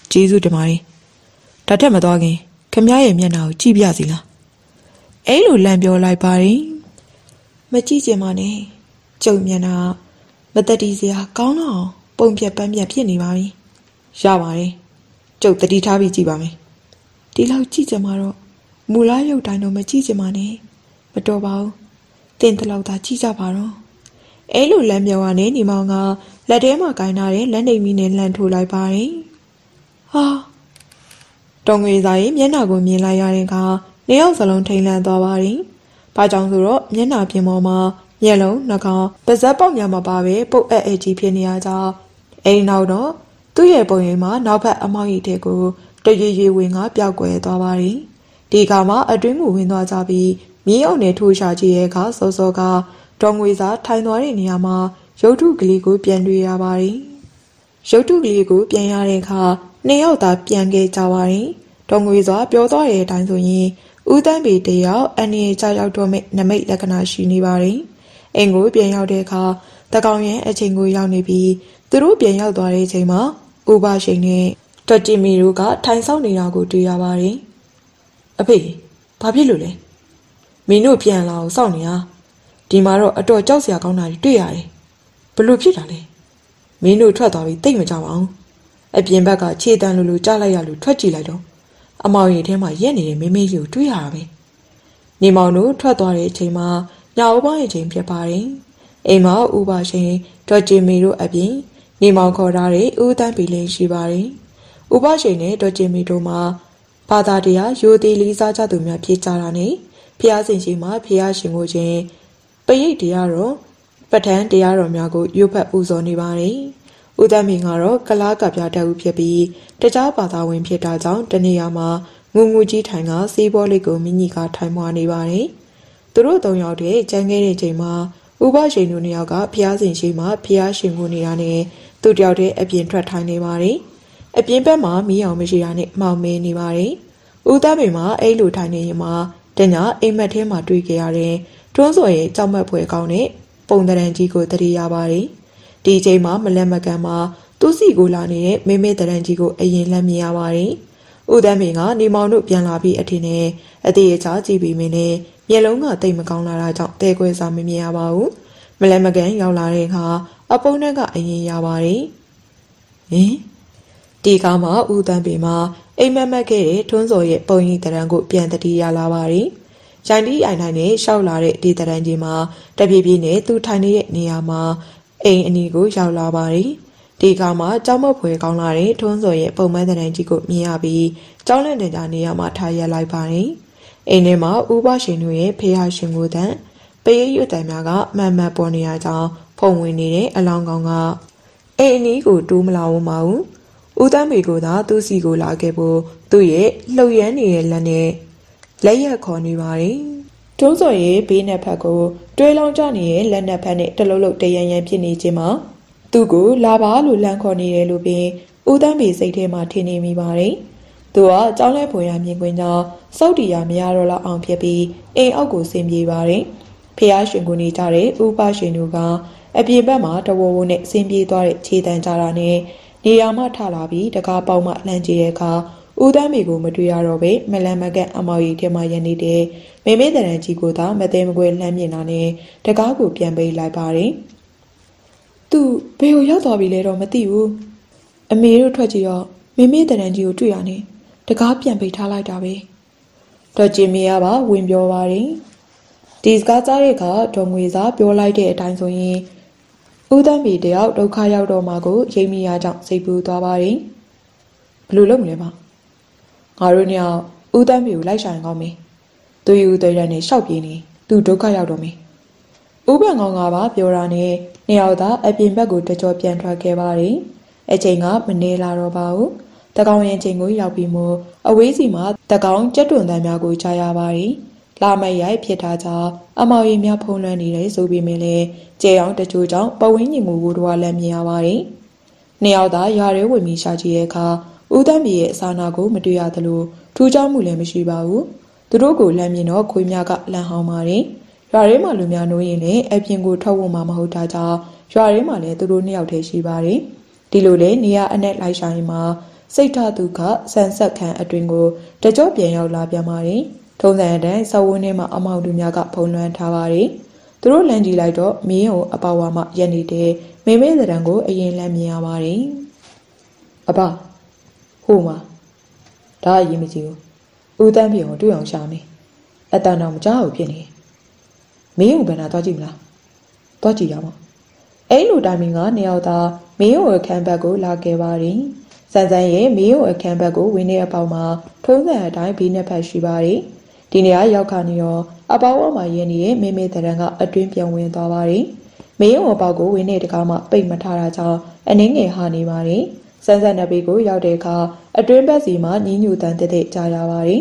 ကျေးဇူးတင်ပါတယ်ဒါထက်မသွားခင်ခမရဲ့မျက်နှာကိုကြည့်ပြစီလားအဲ့လိုလန့်ပြောလိုက်ပါတယ်မကြည့်ချင်ပါနဲ့ကျုပ်မျက်နှာမတတိစရာကောင်းတော့ပုံပြက်ပန်းပြက်ဖြစ်နေပါပြီရပါတယ်ကျုပ်တတိထားပြီးကြည့်ပါမယ်ဒီလောက်ကြည့်ချင်မှာတော့မူလားရုပ်တိုင်းတော့မကြည့်ချင်ပါနဲ့မတော်ပါဘူးတင်တလောက်သာကြည့်ကြပါတော့အဲ့လိုလမ်းပြောကနေညီမောင်ကလက်ထဲမှာကင်ထားတဲ့လက်နေမီနဲ့လှန်ထိုးလိုက်ပါတယ်ဟာတော်ငွေသားရဲ့မျက်နှာကိုမြင်လိုက်ရတဲ့အခါနှစ်ယောက်စလုံးထိန်လန့်သွားပါတယ်ဘာကြောင့်ဆိုတော့မျက်နှာပြင်ပေါ်မှာမျက်လုံးနှာခေါင်းပါးစပ်ပေါက်များမှာပါပဲပုတ်အပ်ကြီးဖြစ်နေရကြောင်းအိမ်နောက်တော့သူ့ရဲ့ပုံရိပ်မှာနောက်ဘက်အမောက်ရည်တဲ့ကိုတရွေရွေဝင်ကပျောက်ကွယ်သွားပါတယ်ဒီကမှာအတွင်းကိုဝင်သွားကြပြီးမြေအုပ်နဲ့ထိုးရှာကြည့်ရဲ့အခါစောစောကတော်ငွေစားထိုင်သွားတဲ့နေရာမှာရုပ်ထုကလေးကိုပြန်တွေ့ရပါတယ်ရုပ်ထုကလေးကိုပြန်ရတဲ့အခါနှစ်ယောက်သာပြန်ခဲ့ကြပါတယ်တော်ငွေစားပြောသွားတဲ့အတိုင်းဆိုရင်ဦးတန်းပေတယောက်အနေနဲ့ကြောက်ရောက်တော့မဲ့နမိတ်လက္ခဏာရှိနေပါတယ်အိမ်ကိုပြန်ရောက်တဲ့အခါတကောင်ရဲ့အချိန်ကိုရောက်နေပြီးသူတို့ပြန်ရောက်သွားတဲ့အချိန်မှာဥပရှိန်နဲ့တော်ကြည်မီတို့ကထိုင်ဆောင်နေတာကိုတွေ့ရပါတယ်အဖေဘာဖြစ်လို့လဲမင်းတို့ပြန်လာအောင်စောင့်နေရဒီမှာတော့အတော်ကြောက်စရာကောင်းတာတွေတွေ့ရတယ်ဘလို့ဖြစ်တာလဲမင်းတို့ထွက်သွားပြီးတိတ်မကြပါဘူးအပြင်ဘက်ကခြေတန်းလိုကြားလိုက်ရလို့ထွက်ကြည့်လိုက်တော့အမောင်ရီထဲမှာရက်နေတဲ့မေမေကြီးကိုတွေ့ရတာပဲနေမောင်တို့ထွက်သွားတဲ့အချိန်မှာညအိုးပိုင်းအချိန်ဖြစ်ပါတယ်အိမ်မှာဥပါရှင်ဒေါ်ကျင်မီတို့အပြင်နေမောင်ခေါ်ထားတဲ့ဦးတန်းပီလင်းရှိပါတယ်ဥပါရှင်နဲ့ဒေါ်ကျင်မီတို့မှာဘာသာတရားရိုသေလေးစားကြသူများဖြစ်ကြတာနဲ့ဖျားစင်ရှိမှဖျားရှင်ကိုချင်းပရိတ်တရားတော်ပဋ္ဌာန်းတရားတော်များကိုရွတ်ဖတ်ပူဇော်နေပါတယ်ဦးတန်းမင်းကတော့ကလားကပြတတ်ဦးဖြစ်ပြီးတခြားဘာသာဝင်ဖြစ်တာကြောင့်တနေရာမှာငူငူကြီးထိုင်ကစီးပေါ်လေးကိုမိညီကထိုင်မွားနေပါတယ်သူတို့၃ယောက်တည်းကြမ်းခဲ့တဲ့ချိန်မှာဥပရှင်တို့နှစ်ယောက်ကဖျားစင်ရှိမှဖျားရှင်ကိုနေတာနဲ့သူတယောက်တည်းအပြင်ထွက်ထိုင်နေပါတယ်အပြင်ဘက်မှာမီးအောင်မရှိတာနဲ့မှောင်မဲနေပါတယ်ဦးတန်းမင်းမှာအဲ့လိုထိုင်နေရင်မှာတညအိမ်မက်ထဲမှာတွေ့ကြရတဲ့တွန်းစော်ရဲ့ကြောက်မက်ဖွယ်ကောင်းတဲ့ပုံတရံကြီးကိုတတိရပါတယ်ဒီချိန်မှာမလက်မကန်မှာသူ့စီကိုလာနေတဲ့မေမေတရံကြီးကိုအရင်လက်မြင်ရပါတယ်ဦးတန်းမင်းကနေမောင်တို့ပြန်လာပြီးအထင်နဲ့အသေးအချာကြည့်ပြီးမင်းနဲ့မျက်လုံးကတိတ်မကောင်းလာတာကြောင့်တဲခွဲစာမမြင်ရပါဘူးမလက်မကန်ရောက်လာတဲ့အခါအပုံနဲ့ကအရင်ရပါတယ်ဟင်ဒီကမှဦးတန်းပင်မှာအိမ်မက်မက်ခဲ့တဲ့ထွန်းစော်ရဲ့ပုံရိပ်တရံကိုပြန်တတိရလာပါတယ်ရိုင်းတီးအိုင်တိုင်းနဲ့ရှောက်လာတဲ့ဒီတရံကြီးမှာတပြေးပြေးနဲ့သူထိုင်နေတဲ့နေရာမှာအိမ်အနီးကိုရောက်လာပါတယ်ဒီကမှကြောက်မဖွယ်ကောင်းလာတဲ့ထွန်းစော်ရဲ့ပုံမှန်တရံကြီးကိုမြင်ရပြီးကြောက်လန့်တဲ့နေရာမှာထားရလိုက်ပါတယ်အိမ်ထဲမှာဥပရှင်တို့ရဲ့ဖေဟာရှင်ကိုတန်ပရိတ်ရွတ်တိုင်များကမှန်မှန်ပေါ်နေရကြောင်းဖုံဝင်နေတဲ့အလောင်းကောင်ကအိမ်အနီးကိုတိုးမလာဝပါဘူးဦးတန်းမေကိုသာသူ့စီကိုလာခဲ့ဖို့သူ့ရဲ့လှုပ်ရမ်းနေတဲ့လက်နဲ့လက်ရက်ခေါ်နေပါတယ်။တွန်းစော်ရဲ့ဘေးနှစ်ဖက်ကိုတွဲလောင်းကျနေတဲ့လက်နှစ်ဖက်နဲ့တလုံးလုံးတရံရံဖြစ်နေခြင်းမှာသူ့ကိုလာပါလို့လှမ်းခေါ်နေတယ်လို့ပင်ဦးတန်းမေစိတ်ထဲမှာထင်နေမိပါတယ်။သူကအကြောင်းလဲဖွယ်ရမြင်ကွင်းကြောင့်စောက်တီရမရတော့လောက်အောင်ဖြစ်ပြီးအိမ်အောက်ကိုဆင်းပြေးပါတယ်။ဖះရှင်ကိုနေကြတဲ့ဥပရှင်တို့ကအပြင်ဘက်မှာတဝဝနဲ့ဆင်းပြေးသွားတဲ့ခြေတန်းကြတာနဲ့နေရာမှထလာပြီးတကားပေါက်မှလှမ်းကြည့်တဲ့အခါဦးတန်းမီကိုမတွေ့ရတော့ပဲမလန်မကန့်အမော်ရီထဲမှာရနေတဲ့မေမေတရံကြီးကိုသာမသေးမကွယ်လှမ်းမြင်တာနဲ့တကားကိုပြန်ပေးလိုက်ပါတယ်။သူဘယ်ကိုရောက်သွားပြီလဲတော့မသိဘူး။အမေတို့ထွက်ကြည့်တော့မေမေတရံကြီးကိုတွေ့ရနေတကားပြန်ပေးထားလိုက်တာပဲ။တော့ကျင်မရပါဝင်ပြောပါတယ်။ဒီစကားကြားတဲ့အခါဒေါ်ငွေစားပြောလိုက်တဲ့အတိုင်းဆိုရင်ဦးတန်းမီတယောက်ဒုက္ခရောက်တော့မှကိုရိပ်မိရကြောင့်စိတ်ပူသွားပါတယ်။ဘယ်လိုလုပ်မလဲပါ။ငါတို့ညဦးတန်းမီကိုလိုက်ဆိုင်ကောင်းမယ်။သူ့ဦးတွေ့ရနဲ့ရှောက်ပြေးနေသူဒုက္ခရောက်တော့မယ်။ဦးပန်ကောင်းကပါပြောတာနဲ့နှစ်ယောက်သာအပြင်ဘက်ကိုတကြောပြန်ထွက်ခဲ့ပါတယ်။အချိန်ကမနေလာတော့ပါဘူး။တကောင်ရင်ချိန်ကိုရောက်ပြီးမှအဝေးစီမှာတကောင်ကြက်တွန်တန်းများကိုကြားရပါတယ်။လာမရိုက်ဖြစ်တာကြောင့်အမောင်ရီများဖုံးလွှမ်းနေတယ်ဆိုပြီးမြင်လေကျေအောင်တချို့ကြောင့်ပဝင်းညင်ကိုတော့လည်းမြင်ရပါတယ်။နှစ်ယောက်သာရွာရဲဝင်ပြီးရှာကြည့်တဲ့အခါဦးတန်းပြည်ရဲ့အစာနာကိုမတွေ့ရသလိုထူးခြားမှုလည်းမရှိပါဘူး။သူတို့ကိုလမ်းမြင်တော့ခွေးများကလမ်းဟောင်းပါတယ်။ရွာထဲမှာလူများနိုးရင်လည်းအပြင်ကိုထွက်ဖို့မှမဟုတ်တာကြောင့်ရွာထဲမှာလည်းသူတို့နှစ်ယောက်တည်းရှိပါတယ်။ဒီလိုလေနေရအနဲ့လိုက်ရှာရင်မှာစိတ်ထသူကဆန်ဆက်ခန်းအတွင်ကိုတကြော့ပြန်ရောက်လာပြန်ပါတယ်ထုံးစံအတိုင်းစောက်ဝန်းထဲမှာအမောင်သူများကဖုံးလွှမ်းထားပါတယ်သူတို့လမ်းကြည့်လိုက်တော့မင်းကိုအပေါ်ဝါမှရက်နေတဲ့မေမေသဏ္ဍာန်ကိုအရင်လမ်းမြင်ရပါတယ်အဘဟိုမှာဒါအရင်မကြည့်ဘူးဦးတန်းပြေကိုတွေ့အောင်ရှာမယ်အတန်တော်မကြောက်ဘူးဖြစ်နေမင်းကိုဘယ်နာသွားကြည့်မလားသွားကြည့်ရအောင်အဲ့လိုတိုင်မင်ကနှစ်ယောက်သားမင်းကိုအခန်းဘက်ကိုလာခဲ့ပါတယ်စန်စန်ရဲ့မင်းကိုအခန်းဘက်ကိုဝင်တဲ့အပေါက်မှာထုံးစံအတိုင်းဘေးနှစ်ဖက်ရှိပါတယ်ဒီနေရာရောက်ခါနေရောအပေါက်ဝမှာရင်းနေတဲ့မေမေတရံကအတွင်းပြန်ဝင်သွားပါတယ်မင်းကိုအပေါက်ကိုဝင်တဲ့တကားမှပိတ်မထားတာကြောင့်အနှင်းငယ်ဟာနေပါတယ်စန်စန်နဘေးကိုရောက်တဲ့အခါအတွင်းဘက်စီမှာညင်းညူတန်းတဲ့ကြားရပါတယ်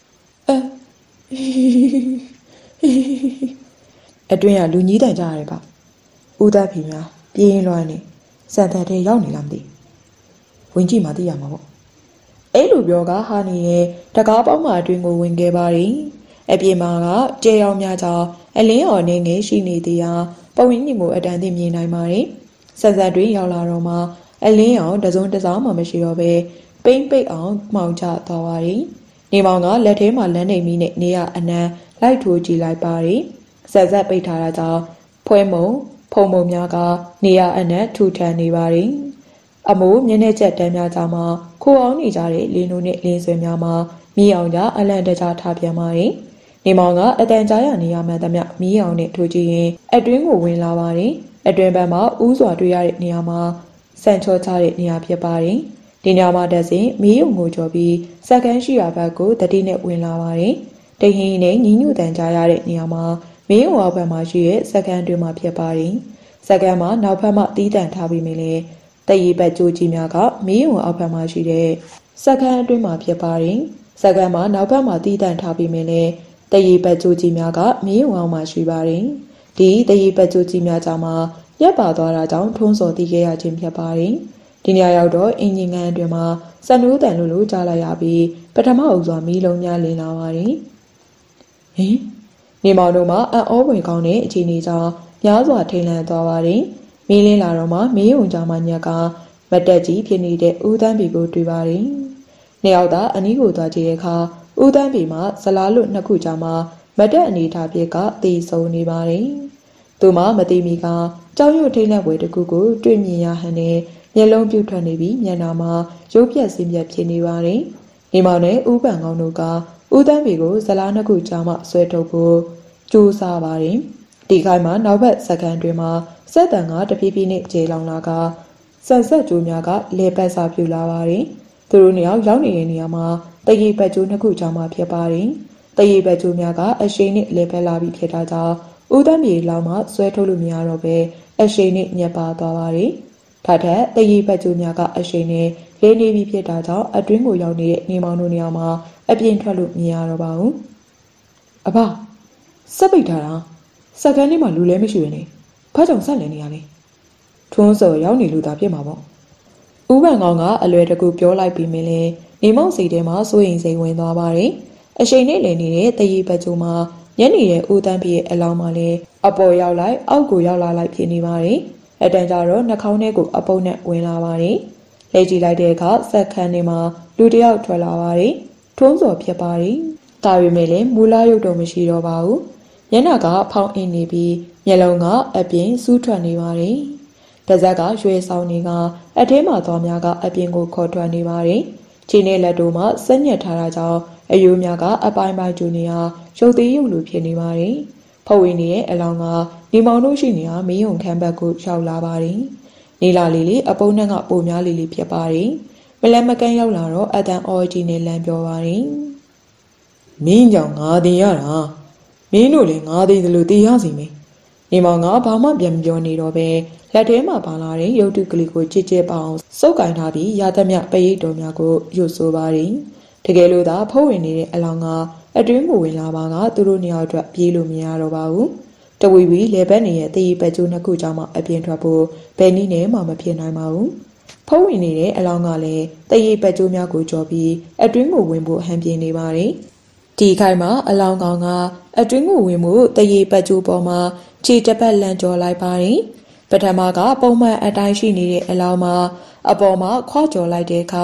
အတွင်းကလူကြီးတန်ကြရတယ်ဗျဦးသားဖီများပြင်းလွှမ်းနေစံတန်တဲ့ရောက်နေလားမသိဝင်ကြည့်မှသိရမှာပေါ့အဲ့လိုပြောကဟာနေရဲ့တကားပေါင်းမှအတွင်းကိုဝင်ခဲ့ပါတယ်အပြင်မှာကကျေရောင်များကြောင့်အလင်းအော်နေငယ်ရှိနေသေးရာပဝင်းကြီးကိုအတန်သိမြင်နိုင်ပါတယ်စံစံတွင်ရောက်လာတော့မှအလင်းအောင်တစုံတစောင်းမှမရှိတော့ပဲပိမ့်ပိတ်အောင်မှောင်ကျသွားပါတယ်နေမောင်ကလက်ထဲမှာလမ်းနေမိနဲ့နေရအနံလိုက်ထိုးကြည့်လိုက်ပါတယ်ဆက်ဆက်ပိတ်ထားတာကြောင့်ဖွဲမုံဖုံမုံများကနေရအနံထူထန်နေပါတယ်အမိုးမျက်နှာချက်တန်းများကြောင့်မှခိုးအောင်နေကြတဲ့လင်းတို့နဲ့လင်းဆွဲများမှာမီးအောင်ကအလန့်တကြားထားပြန်ပါတယ်နေမောင်ကအတန်ကြားရနေရမှန်သမျှမီးအောင်နဲ့ထိုးကြည့်ရင်အတွင်းကိုဝင်လာပါတယ်အတွင်းဘက်မှာဥစွာတွေ့ရတဲ့နေရာမှာစံချောချတဲ့နေရာဖြစ်ပါတယ်ဒီနေရာမှာတက်စဉ်မီးုံကိုကြော်ပြီးစက္ကန့်ရှိရာဘက်ကိုတတိနဲ့ဝင်လာပါတယ်တိတ်ဟင်းနဲ့ညီညွတ်တန်ကြားရတဲ့နေရာမှာမင်းဝါဘက်မှာရှိတဲ့စက္ကန့်တွင်မှာဖြစ်ပါတယ်စက္ကန့်မှာနောက်ဘက်မှတီးတန့်ထားပြီးမြင်လေတရီဘက်ကြိုးကြီးများကမင်းဝါအောက်ဘက်မှာရှိတဲ့စက္ကန့်အတွင်းမှာဖြစ်ပါတယ်စက္ကန့်မှာနောက်ဘက်မှာတီးတန့်ထားပြီးမြင်လေတရီဘက်ကြိုးကြီးများကမင်းဝါအောက်မှာရှိပါတယ်ဒီတရီဘက်ကြိုးကြီးများကြောင့်မှညက်ပါသွားတာကြောင့်ထုံးစော်တီးခဲ့ရခြင်းဖြစ်ပါတယ်ဒီနေရာရောက်တော့အင်ဂျင်ကန်အတွင်းမှာစံနိုးတန်လိုကြားလိုက်ရပြီးပထမအုပ်စွာမီးလုံးများလင်းလာပါတယ်ဟင်နေမောင်တို့မှာအံ့ဩဖွယ်ကောင်းတဲ့အခြေအနေကြောင့်များစွာထိန်လန့်သွားပါတယ်မီးလင်းလာတော့မှမင်းုံကြောင်မှညက်ကမတက်ကြီးဖြစ်နေတဲ့ဦးတန်းပီကိုတွေ့ပါတယ်နှစ်ယောက်သားအနီးကိုသွားကြည့်တဲ့အခါဦးတန်းပီမှာဇလားလွတ်နှစ်ခုကြောင့်မှမတက်အနေထားဖြစ်ကတေဆုံးနေပါတယ်သူမှမသိမီကကြောက်ရွံ့ထိန်လန့်ဖွယ်တစ်ခုကိုတွေ့မြင်ရဟန်နဲ့မျက်လုံးပြုတ်ထွက်နေပြီးမျက်နှာမှာရုပ်ပြက်စင်းပြက်ဖြစ်နေပါတယ်နေမောင်နဲ့ဦးပန်ကောင်းတို့ကဦးတန်းပီကိုဇလားနှစ်ခုကြားမှဆွဲထုတ်ဖို့ကြိုးစားပါတယ်ဒီခိုင်မှာနောက်ဘက်စက္ကန့်တွင်မှာစက်တန်ကတဖြည်းဖြည်းနဲ့ကျေလောင်လာကဆန်ဆက်ကြိုးများကလေပတ်စာပြူလာပါတယ်သူတို့နှစ်ယောက်ရောက်နေတဲ့နေရာမှာတရီပတ်ကြိုးနှစ်ခုကြားမှာဖြစ်ပါတယ်တရီပတ်ကြိုးများကအရှိန်နဲ့လေပတ်လာပြီးဖြစ်တာကြောင့်ဦးတန်းပီလောက်မှဆွဲထုတ်လို့မရတော့ပဲအရှိန်နဲ့ညက်ပါသွားပါတယ်ထထက်တရီပတ်ကြိုးများကအရှိန်နဲ့လေးနေပြီးဖြစ်တာကြောင့်အတွင်းကိုရောက်နေတဲ့နေမောင်တို့နေရာမှာအပြင်ထွက်လို့မရတော့ပါဘူးအဘစက်ပိတ်ထားတာစက္ကန့်လေးမှလူလဲမရှိရနေဘာကြောင့်ဆက်လည်နေရလဲထွန်းစော်ရောက်နေလို့သာဖြစ်မှာပေါ့ဦးပန်ကောင်ကအလွယ်တကူပြောလိုက်ပြီးမင်းလဲနေမောင်စိတ်ထဲမှာစိုးရိမ်စိတ်ဝင်သွားပါတယ်အရှိန်နဲ့လည်နေတဲ့တရီပတ်ကြိုးမှာညနေရဲ့ဦးတန်းပြည့်အလောင်းမှလည်းအပေါ်ရောက်လိုက်အောက်ကိုရောက်လာလိုက်ဖြစ်နေပါတယ်အတန်ကြတော့နှာခေါင်းထဲကိုအပုပ်နဲ့ဝင်လာပါတယ်လဲကြည့်လိုက်တဲ့အခါစက်ခန်းထဲမှာလူတစ်ယောက်ထွက်လာပါတယ်ထွန်းစော်ဖြစ်ပါတယ်ဒါပေမဲ့လည်းမူလာရုပ်တော့မရှိတော့ပါဘူးမျက်နှာကဖောင်းအင်းနေပြီးမျက်လုံးကအပြင်စူးထွက်နေပါတယ်။ပါးစပ်ကရွှေဆောင်နေကအထဲမှာသွားများကအပြင်ကိုခေါ်ထွက်နေပါတယ်။ခြေနဲ့လက်တို့မှဆက်ညက်ထားတာကြောင့်အယိုးများကအပိုင်းပိုင်းကျူနေဟာရုပ်သေးရုပ်လိုဖြစ်နေပါတယ်။ဖဝေနေတဲ့အလောင်းကနေမောင်တို့ရှိနေတာမင်းုံခမ်းဘက်ကိုရောက်လာပါတယ်။နေလာလေးလေးအပုံးနဲ့ကပိုများလေးလေးဖြစ်ပါတယ်။မလန်မကန်းရောက်လာတော့အတန်အော်ကြီးနဲ့လမ်းပြောပါတယ်။မင်းကြောင့်ငါတင်ရတာမင်းတို့လည်းငါသေးသလိုတေးရစီမယ်နေမောင်ကဘာမှပြန်မပြောနေတော့ပဲလက်ထဲမှာပါလာတဲ့ရုပ်တုကလေးကိုကြစ်ကြစ်ပအောင်စုပ်ကင်ထားပြီးရသမျှပရိတ်တော်များကိုရွတ်ဆိုပါတယ်တကယ်လို့သာဖုံးဝင်နေတဲ့အလောင်းကအတွင်းကိုဝင်လာပါကသူတို့နှစ်ယောက်အတွက်ပြေးလို့မရတော့ပါဘူးတဝီဝီလေဘက်နေရဲ့တရီပတ်ကျိုးနှစ်ခုကြောင့်မှအပြင်ထွက်ဖို့ဘယ်နည်းနဲ့မှမဖြစ်နိုင်ပါဘူးဖုံးဝင်နေတဲ့အလောင်းကလည်းတရီပတ်ကျိုးများကိုကြော်ပြီးအတွင်းကိုဝင်ဖို့ဟန်ပြင်းနေပါတယ်ဒီခိုင်မှာအလောင်းကောင်ကအတွင်းကိုဝင်မှုတရီပတ်ကျိုးပေါ်မှာခြေတစ်ပတ်လန်ကြော်လိုက်ပါတယ်ပထမကပုံမှန်အတိုင်းရှိနေတဲ့အလောင်းမှာအပေါ်မှာခွာကြော်လိုက်တဲ့အခါ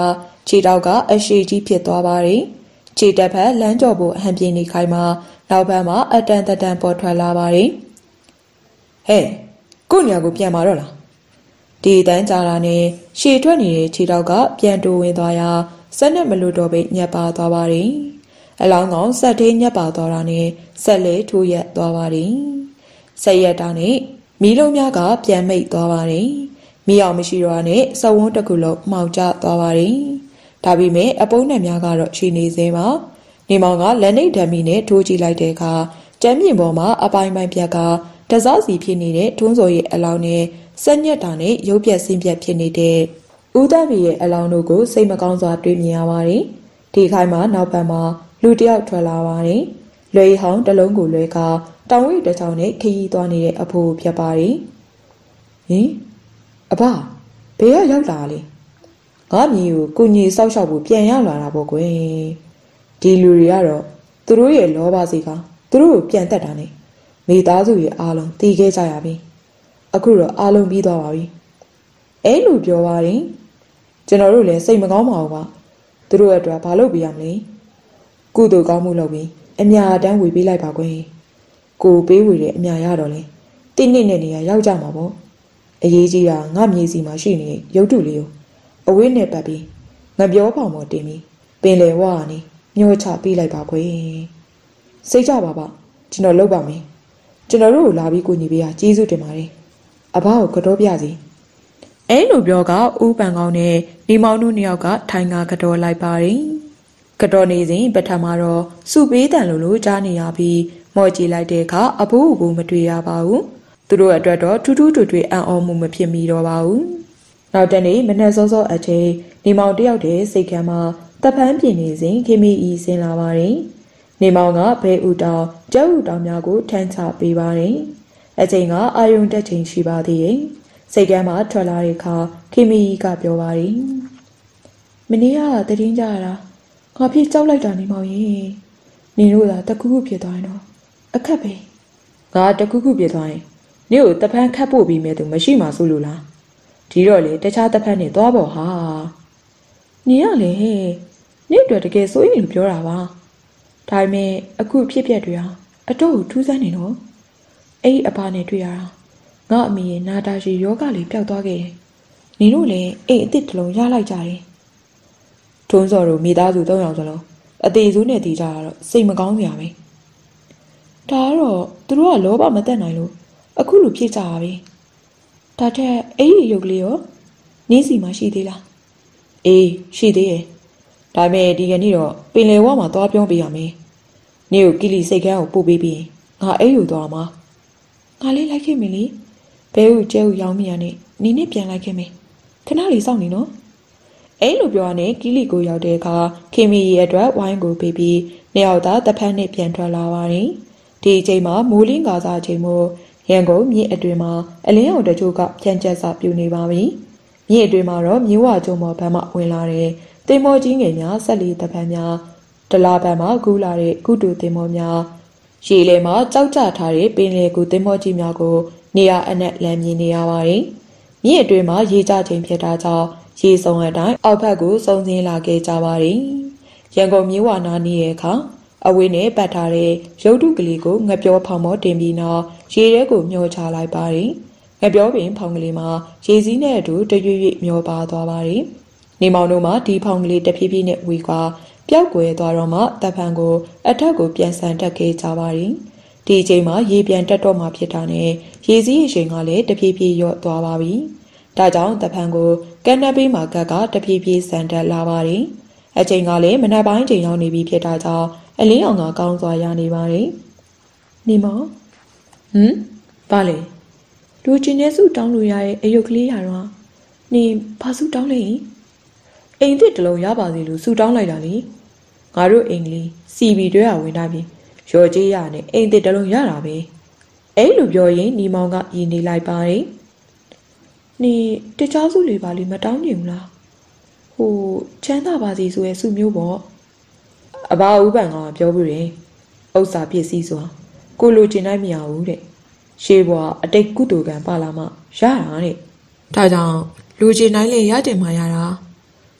ခြေထောက်ကအရှိကြီးဖြစ်သွားပါတယ်ခြေတစ်ဖက်လမ်းကျော်ဖို့ဟန်ပြင်းနေခိုင်းမှာနောက်ဘက်မှာအတန်တန်ပေါ်ထွက်လာပါတယ်ဟဲ့ကိုညာကိုပြန်มาတော့လားဒီတန်းကြတာနဲ့ရှည်ထွက်နေတဲ့ခြေထောက်ကပြန်တိုးဝင်သွားရာစက်နဲ့မလို့တော့ပဲညက်ပါသွားပါတယ်အလောင်းကောင်ဆက်သေးညက်ပါသွားတာနဲ့ဆက်လေထိုးရက်သွားပါတယ်ဆက်ရက်တာနဲ့မီးလုံးများကပြန်မိတ်သွားပါတယ်မီးအောင်မရှိတော့နဲ့စဝန်းတစ်ခုလုံးမှောင်ကျသွားပါတယ်ဒါပေမဲ့အပုံးနဲ့များကတော့ရှိနေသေးပါနေမောင်ကလက်နှိပ်ဓာမီနဲ့ထိုးကြည့်လိုက်တဲ့အခါကျမ်းပြင်ပေါ်မှာအပိုင်းပိုင်းပြက်ကတစားစီဖြစ်နေတဲ့ထုံးစော်ရဲ့အလောင်းနဲ့ဆက်ညက်တာနဲ့ရုပ်ပြက်ဆင်းပြက်ဖြစ်နေတဲ့ဦးသားမီရဲ့အလောင်းတို့ကိုစိတ်မကောင်းစွာတွေ့မြင်ရပါတယ်ဒီခိုင်းမှာနောက်ဘက်မှာလူတစ်ယောက်ထွက်လာပါတယ်လွယ်ဟောင်းတစ်လုံးကိုလွယ်ကတောင်ဝိတစ်ချောင်းနဲ့ခရီးသွားနေတဲ့အဖိုးဖြစ်ပါတယ်ဟင်အဘဘယ်ရောက်လာလဲငါမြေကိုကိုကြီးစောက်ရှောက်ဖို့ပြန်ရောက်လာတာပေါ့ကွယ်ဒီလူတွေကတော့သူတို့ရဲ့လောဘစီကသူတို့ကိုပြန်တက်တာနဲ့မိသားစုရဲ့အားလုံးတည်ခဲ့ကြရပြီအခုတော့အားလုံးပြီးသွားပါပြီအဲ့လိုပြောပါတယ်ကျွန်တော်တို့လည်းစိတ်မကောင်းပါဘူးကသူတို့အတွက်ဘာလုပ်ပေးရမလဲကုသိုလ်ကောင်းမှုလုပ်ပြီးအမြတမ်းဝေပေးလိုက်ပါကွယ်ကိုပေးဝေတဲ့အမြရတော့လေတိနှစ်နဲ့နေရရောက်ကြမှာပေါ့အရေးကြီးတာငါမြေစီမှာရှိနေတဲ့ရုပ်တုလေးကိုအဝေးနဲ့ပတ်ပြီးငပြောဖောင်ပေါ်တင်ပြီးပင်လေဝါကနေမျောချပေးလိုက်ပါကွယ်စိတ်ကြပါပါကျွန်တော်လုပ်ပါမယ်ကျွန်တော်တို့ကိုလာပြီးကိုညီပေးရကျေးဇူးတင်ပါတယ်အဘကိုကတော့ပြစီအဲ့လိုပြောကဦးပန်ကောင်းနဲ့ဒီမောင်တို့နှစ်ယောက်ကထိုင်ကကတော့လိုက်ပါတယ်ကတော့နေစဉ်ပထမတော့စုပေးတန်လို့ကြားနေရပြီးမော်ကြည့်လိုက်တဲ့အခါအဘိုးကိုမတွေ့ရပါဘူးသူတို့အတွက်တော့ထူးထူးတွေ့အံ့ဩမှုမဖြစ်မိတော့ပါဘူးနောက်တနေ့မနက်စောစောအချိန်ဒီမောင်တယောက်တည်းစိတ်ခံမှာတပန်းပြင်းနေစဉ်ခေမီဤဆင်းလာပါတယ်နေမောင်ကဘဲဥတောင်ကျဲဥတောင်များကိုထမ်းချပေးပါတယ်အချိန်ကအာယုံတက်ချိန်ရှိပါသေးတယ်စိတ်ကမ်းမှာထွက်လာတဲ့အခါခေမီကပြောပါတယ်မနေ့ကတည်င်းကြရတာငါဖြစ်ကြောက်လိုက်တာနေမောင်ရင်နင်တို့သာတကူးခုဖြစ်သွားရင်တော့အခက်ပဲငါတကူးခုဖြစ်သွားရင်နင့်ကိုတပန်းခတ်ပို့ပြီးမဲ့သူမရှိမှဆိုလို့လားဒီတော့လေတခြားတပန်းနဲ့သွားပေါ့ဟာနင်ကလေဟဲ့နင့်အတွက်တကယ်စိုးရင်လို့ပြောတာပါဒါပေမဲ့အခုဖြစ်ပျက်တွေဟာအတော့ကိုထူးဆန်းနေတော့အဲ့ဒီအဖာနဲ့တွေ့ရတာငါအမေရဲ့နာတာရှည်ယောဂလေးပျောက်သွားခဲ့တယ်နင်တို့လည်းအိတ်အစ်စ်တစ်လုံးရလိုက်ကြတယ်ထုံးစော်တို့မိသားစု3ယောက်စလုံးအသေးစုနဲ့တည်ကြတာတော့စိတ်မကောင်းစရာပဲဒါကတော့သူတို့ကလောဘမတက်နိုင်လို့အခုလိုဖြစ်ကြတာပဲဒါထက်အဲ့ဒီရုပ်ကလေးရောနင်းစီမှာရှိသေးလားအေးရှိသေးရဲ့ဒါပေမဲ့ဒီကနေ့တော့ပင်လယ်ဝမှာသွားပြောပေးရမယ်နင့်ကိုကီလီစိတ်ကန်းကိုပို့ပေးပြီးငါအဲ့ယူသွားမှာငါလေးလိုက်ခဲ့မယ်လေဘဲဦးကျဲဦးရောင်းမိရနဲ့နင်းနဲ့ပြန်လိုက်ခဲ့မယ်ခဏလေးစောင့်နေနော်အဲ့လိုပြောရနဲ့ကီလီကိုရောက်တဲ့အခါခင်မီရဲ့အတွက်ဝိုင်းကိုပေးပြီးနှစ်ယောက်သားတစ်ဖက်နဲ့ပြန်ထွက်လာပါတယ်ဒီအချိန်မှာမိုးလင်းကားစားအချိန်မို့ရန်ကုန်မြစ်အတွင်မှာအလင်းအောင်တချို့ကဖြန့်ကျက်စာပြူနေပါပြီမြစ်အတွင်မှာတော့မြင်းဝကျုံပေါ်ဘက်မှဝင်လာတဲ့တင်မောကြီးငယ်များဆက်လီတစ်ဖက်များဒလာဘက်မှာကူးလာတဲ့ကုတူတင်မောများရေလေမှာကြောက်ကြထားတဲ့ပင်လယ်ကူတင်မောကြီးများကိုနေရာအနှက်လမ်းမြင်နေရပါတယ်မြစ်အတွင်မှာရေကျချိန်ဖြစ်တာကြောင့်ရေစုံအတိုင်းအောက်ဘက်ကိုစုံစင်းလာခဲ့ကြပါတယ်ရန်ကုန်မြို့ဝနာနီးရဲ့အခါအဝေးနဲ့ပတ်ထားတဲ့ရုပ်တုကလေးကိုငပြောဖောင်မောတင်ပြီးနောက်ရေထဲကိုမျောချလိုက်ပါတယ်ငပြောပင်ဖောင်ကလေးမှာရေစည်းနဲ့အတူတရွေ့ရွေ့မျောပါသွားပါတယ်နေမောင်တို့မှာဒီဖောင်ကလေးတဖြည်းဖြည်းနဲ့ဝေကွာပျောက်ကွယ်သွားတော့မှတပ်ဖန်ကိုအထက်ကိုပြန်ဆန်တက်ခဲ့ကြပါတယ်ဒီအချိန်မှာရေပြန်တက်တော့မှဖြစ်တာနဲ့ရေစည်းအရှိန်ကလည်းတဖြည်းဖြည်းလျော့သွားပါပြီဒါကြောင့်တပ်ဖန်ကိုကန်းနပ်ပေးမှာကတဖြည်းဖြည်းဆန်တက်လာပါတယ်အချိန်ကလည်းမနက်ပိုင်းချိန်ရောက်နေပြီဖြစ်တာကြောင့်အလင်းအောင်ကကောင်းစွာရနေပါတယ်နေမောင်ဘာလဲလူချင်းနဲ့စုတောင်းလို့ရတဲ့အယုတ်ကလေးရတော့နေဘာစုတောင်းလဲအိမ်သစ်တလုံးရပါစေလို့စုတောင်းလိုက်တာလေငါတို့အိမ်ကလေးစီဘီတွဲရဝင်တာပြီရော်ကြေးရနဲ့အိမ်သစ်တလုံးရတာပဲအဲ့လိုပြောရင်နေမောင်ကရည်နေလိုက်ပါတယ်နေတခြားစုလေးပါလေမတောင်းချင်ဘူးလားဟိုချမ်းသာပါစေဆိုရဲ့စုမျိုးပေါ့အဘဦးပန်ကပြောပြီးတယ်ဥစ္စာပစ္စည်းဆိုတာကိုလိုချင်နိုင်မရဘူးတဲ့ရှေးဘွားအတိတ်ကုသိုလ်ကံပါလာမှရတာတဲ့ဒါကြောင့်လူချင်နိုင်လေရတင်မှရတာ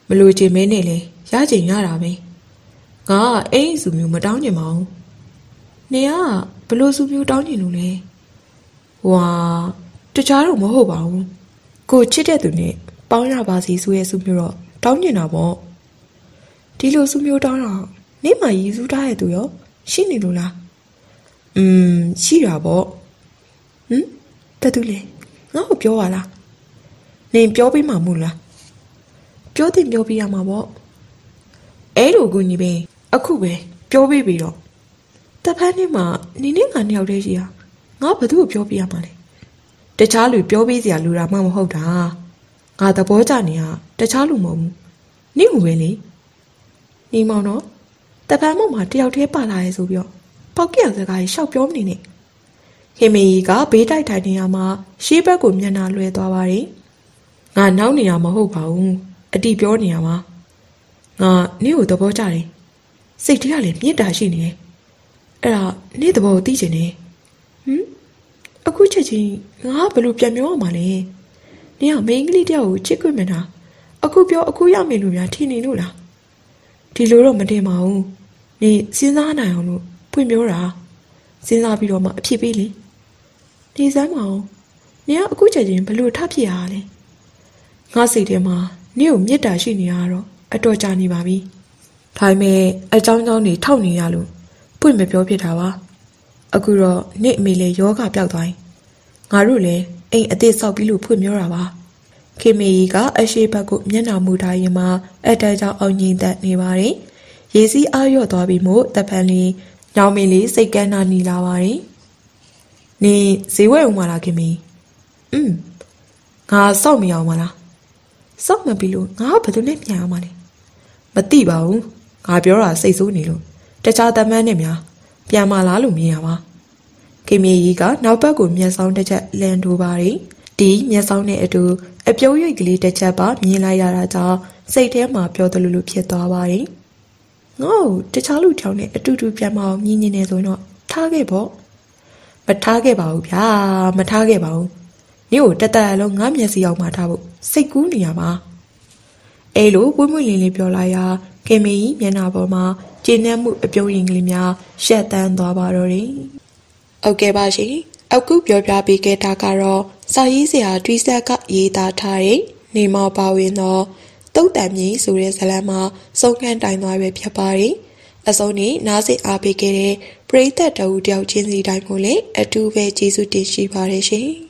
လိုချင်မင်းနဲ့လေရချင်ရတာပဲငါအဲ့ဒီစုမျိုးမတောင်းချင်ပါဘူးနေကဘလို့စုမျိုးတောင်းချင်လို့လဲဝါတခြားတော့မဟုတ်ပါဘူးကိုချစ်တဲ့သူနဲ့ပေါင်းရပါစီဆိုရဲ့စုမျိုးတော့တောင်းချင်တာပေါ့ဒီလိုစုမျိုးတောင်းတော့နေမှရည်စူးထားတဲ့သူရောရှိနေလို့လားရှိတာပေါ့တတူလေငါ့ကိုပြောပါလားနေပြောပေးမှာမို့လားပြောတင်ပြောပြရမှာပေါ့အဲ့လိုကူညီပဲအခုပဲပြောပေးပြီတော့တဖက်နေ့မှာနေနဲ့ငါနှစ်ယောက်တည်းရှိတာငါဘသူ့ကိုပြောပြရမှာလဲတခြားလူပြောပေးစရာလူတာမှမဟုတ်တာငါသဘောကျနေတာတခြားလူမဟုတ်ဘူးနေကိုပဲလေနေမောင်တော့တဖက်မောင်မှာတယောက်တည်းပါလာရဲဆိုပြီးတော့ပေါက်ကြရစကားကြီးရှောက်ပြောမနေနဲ့ခင်မေကြီးကဘေးတိုက်ထိုင်နေရမှာရှေးဘက်ကိုမျက်နှာလွှဲသွားပါတယ်ငါနောက်နေတာမဟုတ်ပါဘူးအတိပြောနေရမှာငါနေကိုသဘောကျတယ်စိတ်ထဲကလည်းမြင့်တာရှိနေတယ်အဲ့ဒါနေသဘောကိုသိချင်တယ်အခုချက်ချင်းငါဘယ်လိုပြန်ပြောရမှာလဲနေကမိန်းကလေးတယောက်ကိုချစ်ခွင့်မနာအခုပြောအခုရမယ်လို့များထင်နေလို့လားဒီလိုတော့မတင်ပါဘူးနေစဉ်းစားနိုင်အောင်လို့ဖွင့်ပြောတာစဉ်းစားပြီးတော့မှအဖြစ်ပေးလေနေစမ်းမအောင်နေကအခုချက်ချင်းဘယ်လိုထဖြစ်ရလဲငါစိတ်ထဲမှာနေကိုမြစ်တာရှိနေရတော့အတော်ကြာနေပါပြီဒါပေမဲ့အကြောင်းတွေထောက်နေရလို့ပွင့်မပြောဖြစ်တာပါအခုတော့နေအမေလည်းယောဂပျောက်သွားရင်ငါတို့လည်းအိမ်အသေးဆောက်ပြီးလို့ဖွင့်ပြောတာပါခင်မေကြီးကအရှိဘက်ကိုမျက်နှာမူထားရင်မှအတဲကြောင့်အောင်ငိမ့်သက်နေပါတယ်ရေစီးအားရော့သွားပြီးမို့တပန်လေးညောင်မင်းလေးစိတ်ကန်းနာနေလာပါတယ်နေဈေးဝယ်ဦးမလားခင်မေငါစောက်မရအောင်မလားစောက်မပြီးလို့ငါဘယ်သူနဲ့ပြန်အောင်မလဲမသိပါဘူးငါပြောတာစိတ်ဆိုးနေလို့တခြားတမန်းနဲ့များပြန်မလားလို့မြင်ရပါခင်မေကြီးကနောက်ဘက်ကိုမျက်စောင်းတစ်ချက်လန်ထိုးပါတယ်ဒီမျက်စောင်းနဲ့အတူအပြုံးရိပ်ကလေးတစ်ချက်ပါမြင်လိုက်ရတာကြောင့်စိတ်ထဲမှာပျော်သလိုလိုဖြစ်သွားပါတယ်ငါ့ကိုတခြားလူတစ်ယောက်နဲ့အတူတူပြန်မအောင်မြင်နေနေဆိုရင်တော့ထားခဲ့ပေါ့မထားခဲ့ပါဘူးဗျာမထားခဲ့ပါဘူးညို့တတရလုံးငါမျက်စိအောင်မှထားဖို့စိတ်ကူးနေရပါအဲ့လိုပွင့်ပွင့်လင်းလင်းပြောလိုက်ရာခင်မေကြီးမျက်နှာပေါ်မှာကျေနပ်မှုအပြုံးရင်ကလေးများရှက်တန်းသွားပါတော့တယ်ဟုတ်ကဲ့ပါရှင်အခုပြောပြပေးခဲ့တာကတော့စာရေးဆရာတွီးဆက်ကရေးသားထားတဲ့နေမောပါဝင်သောတုတ်တံမြေဆိုတဲ့ဇာတ်လမ်းမှာစုံခန့်တိုင်သွားပဲဖြစ်ပါတယ်အစုံနဲ့နားဆင်အားပေးခဲ့တဲ့ပရိသတ်တအူတယောက်ချင်းစီတိုင်းကိုလည်းအထူးပဲကျေးဇူးတင်ရှိပါတယ်ရှင်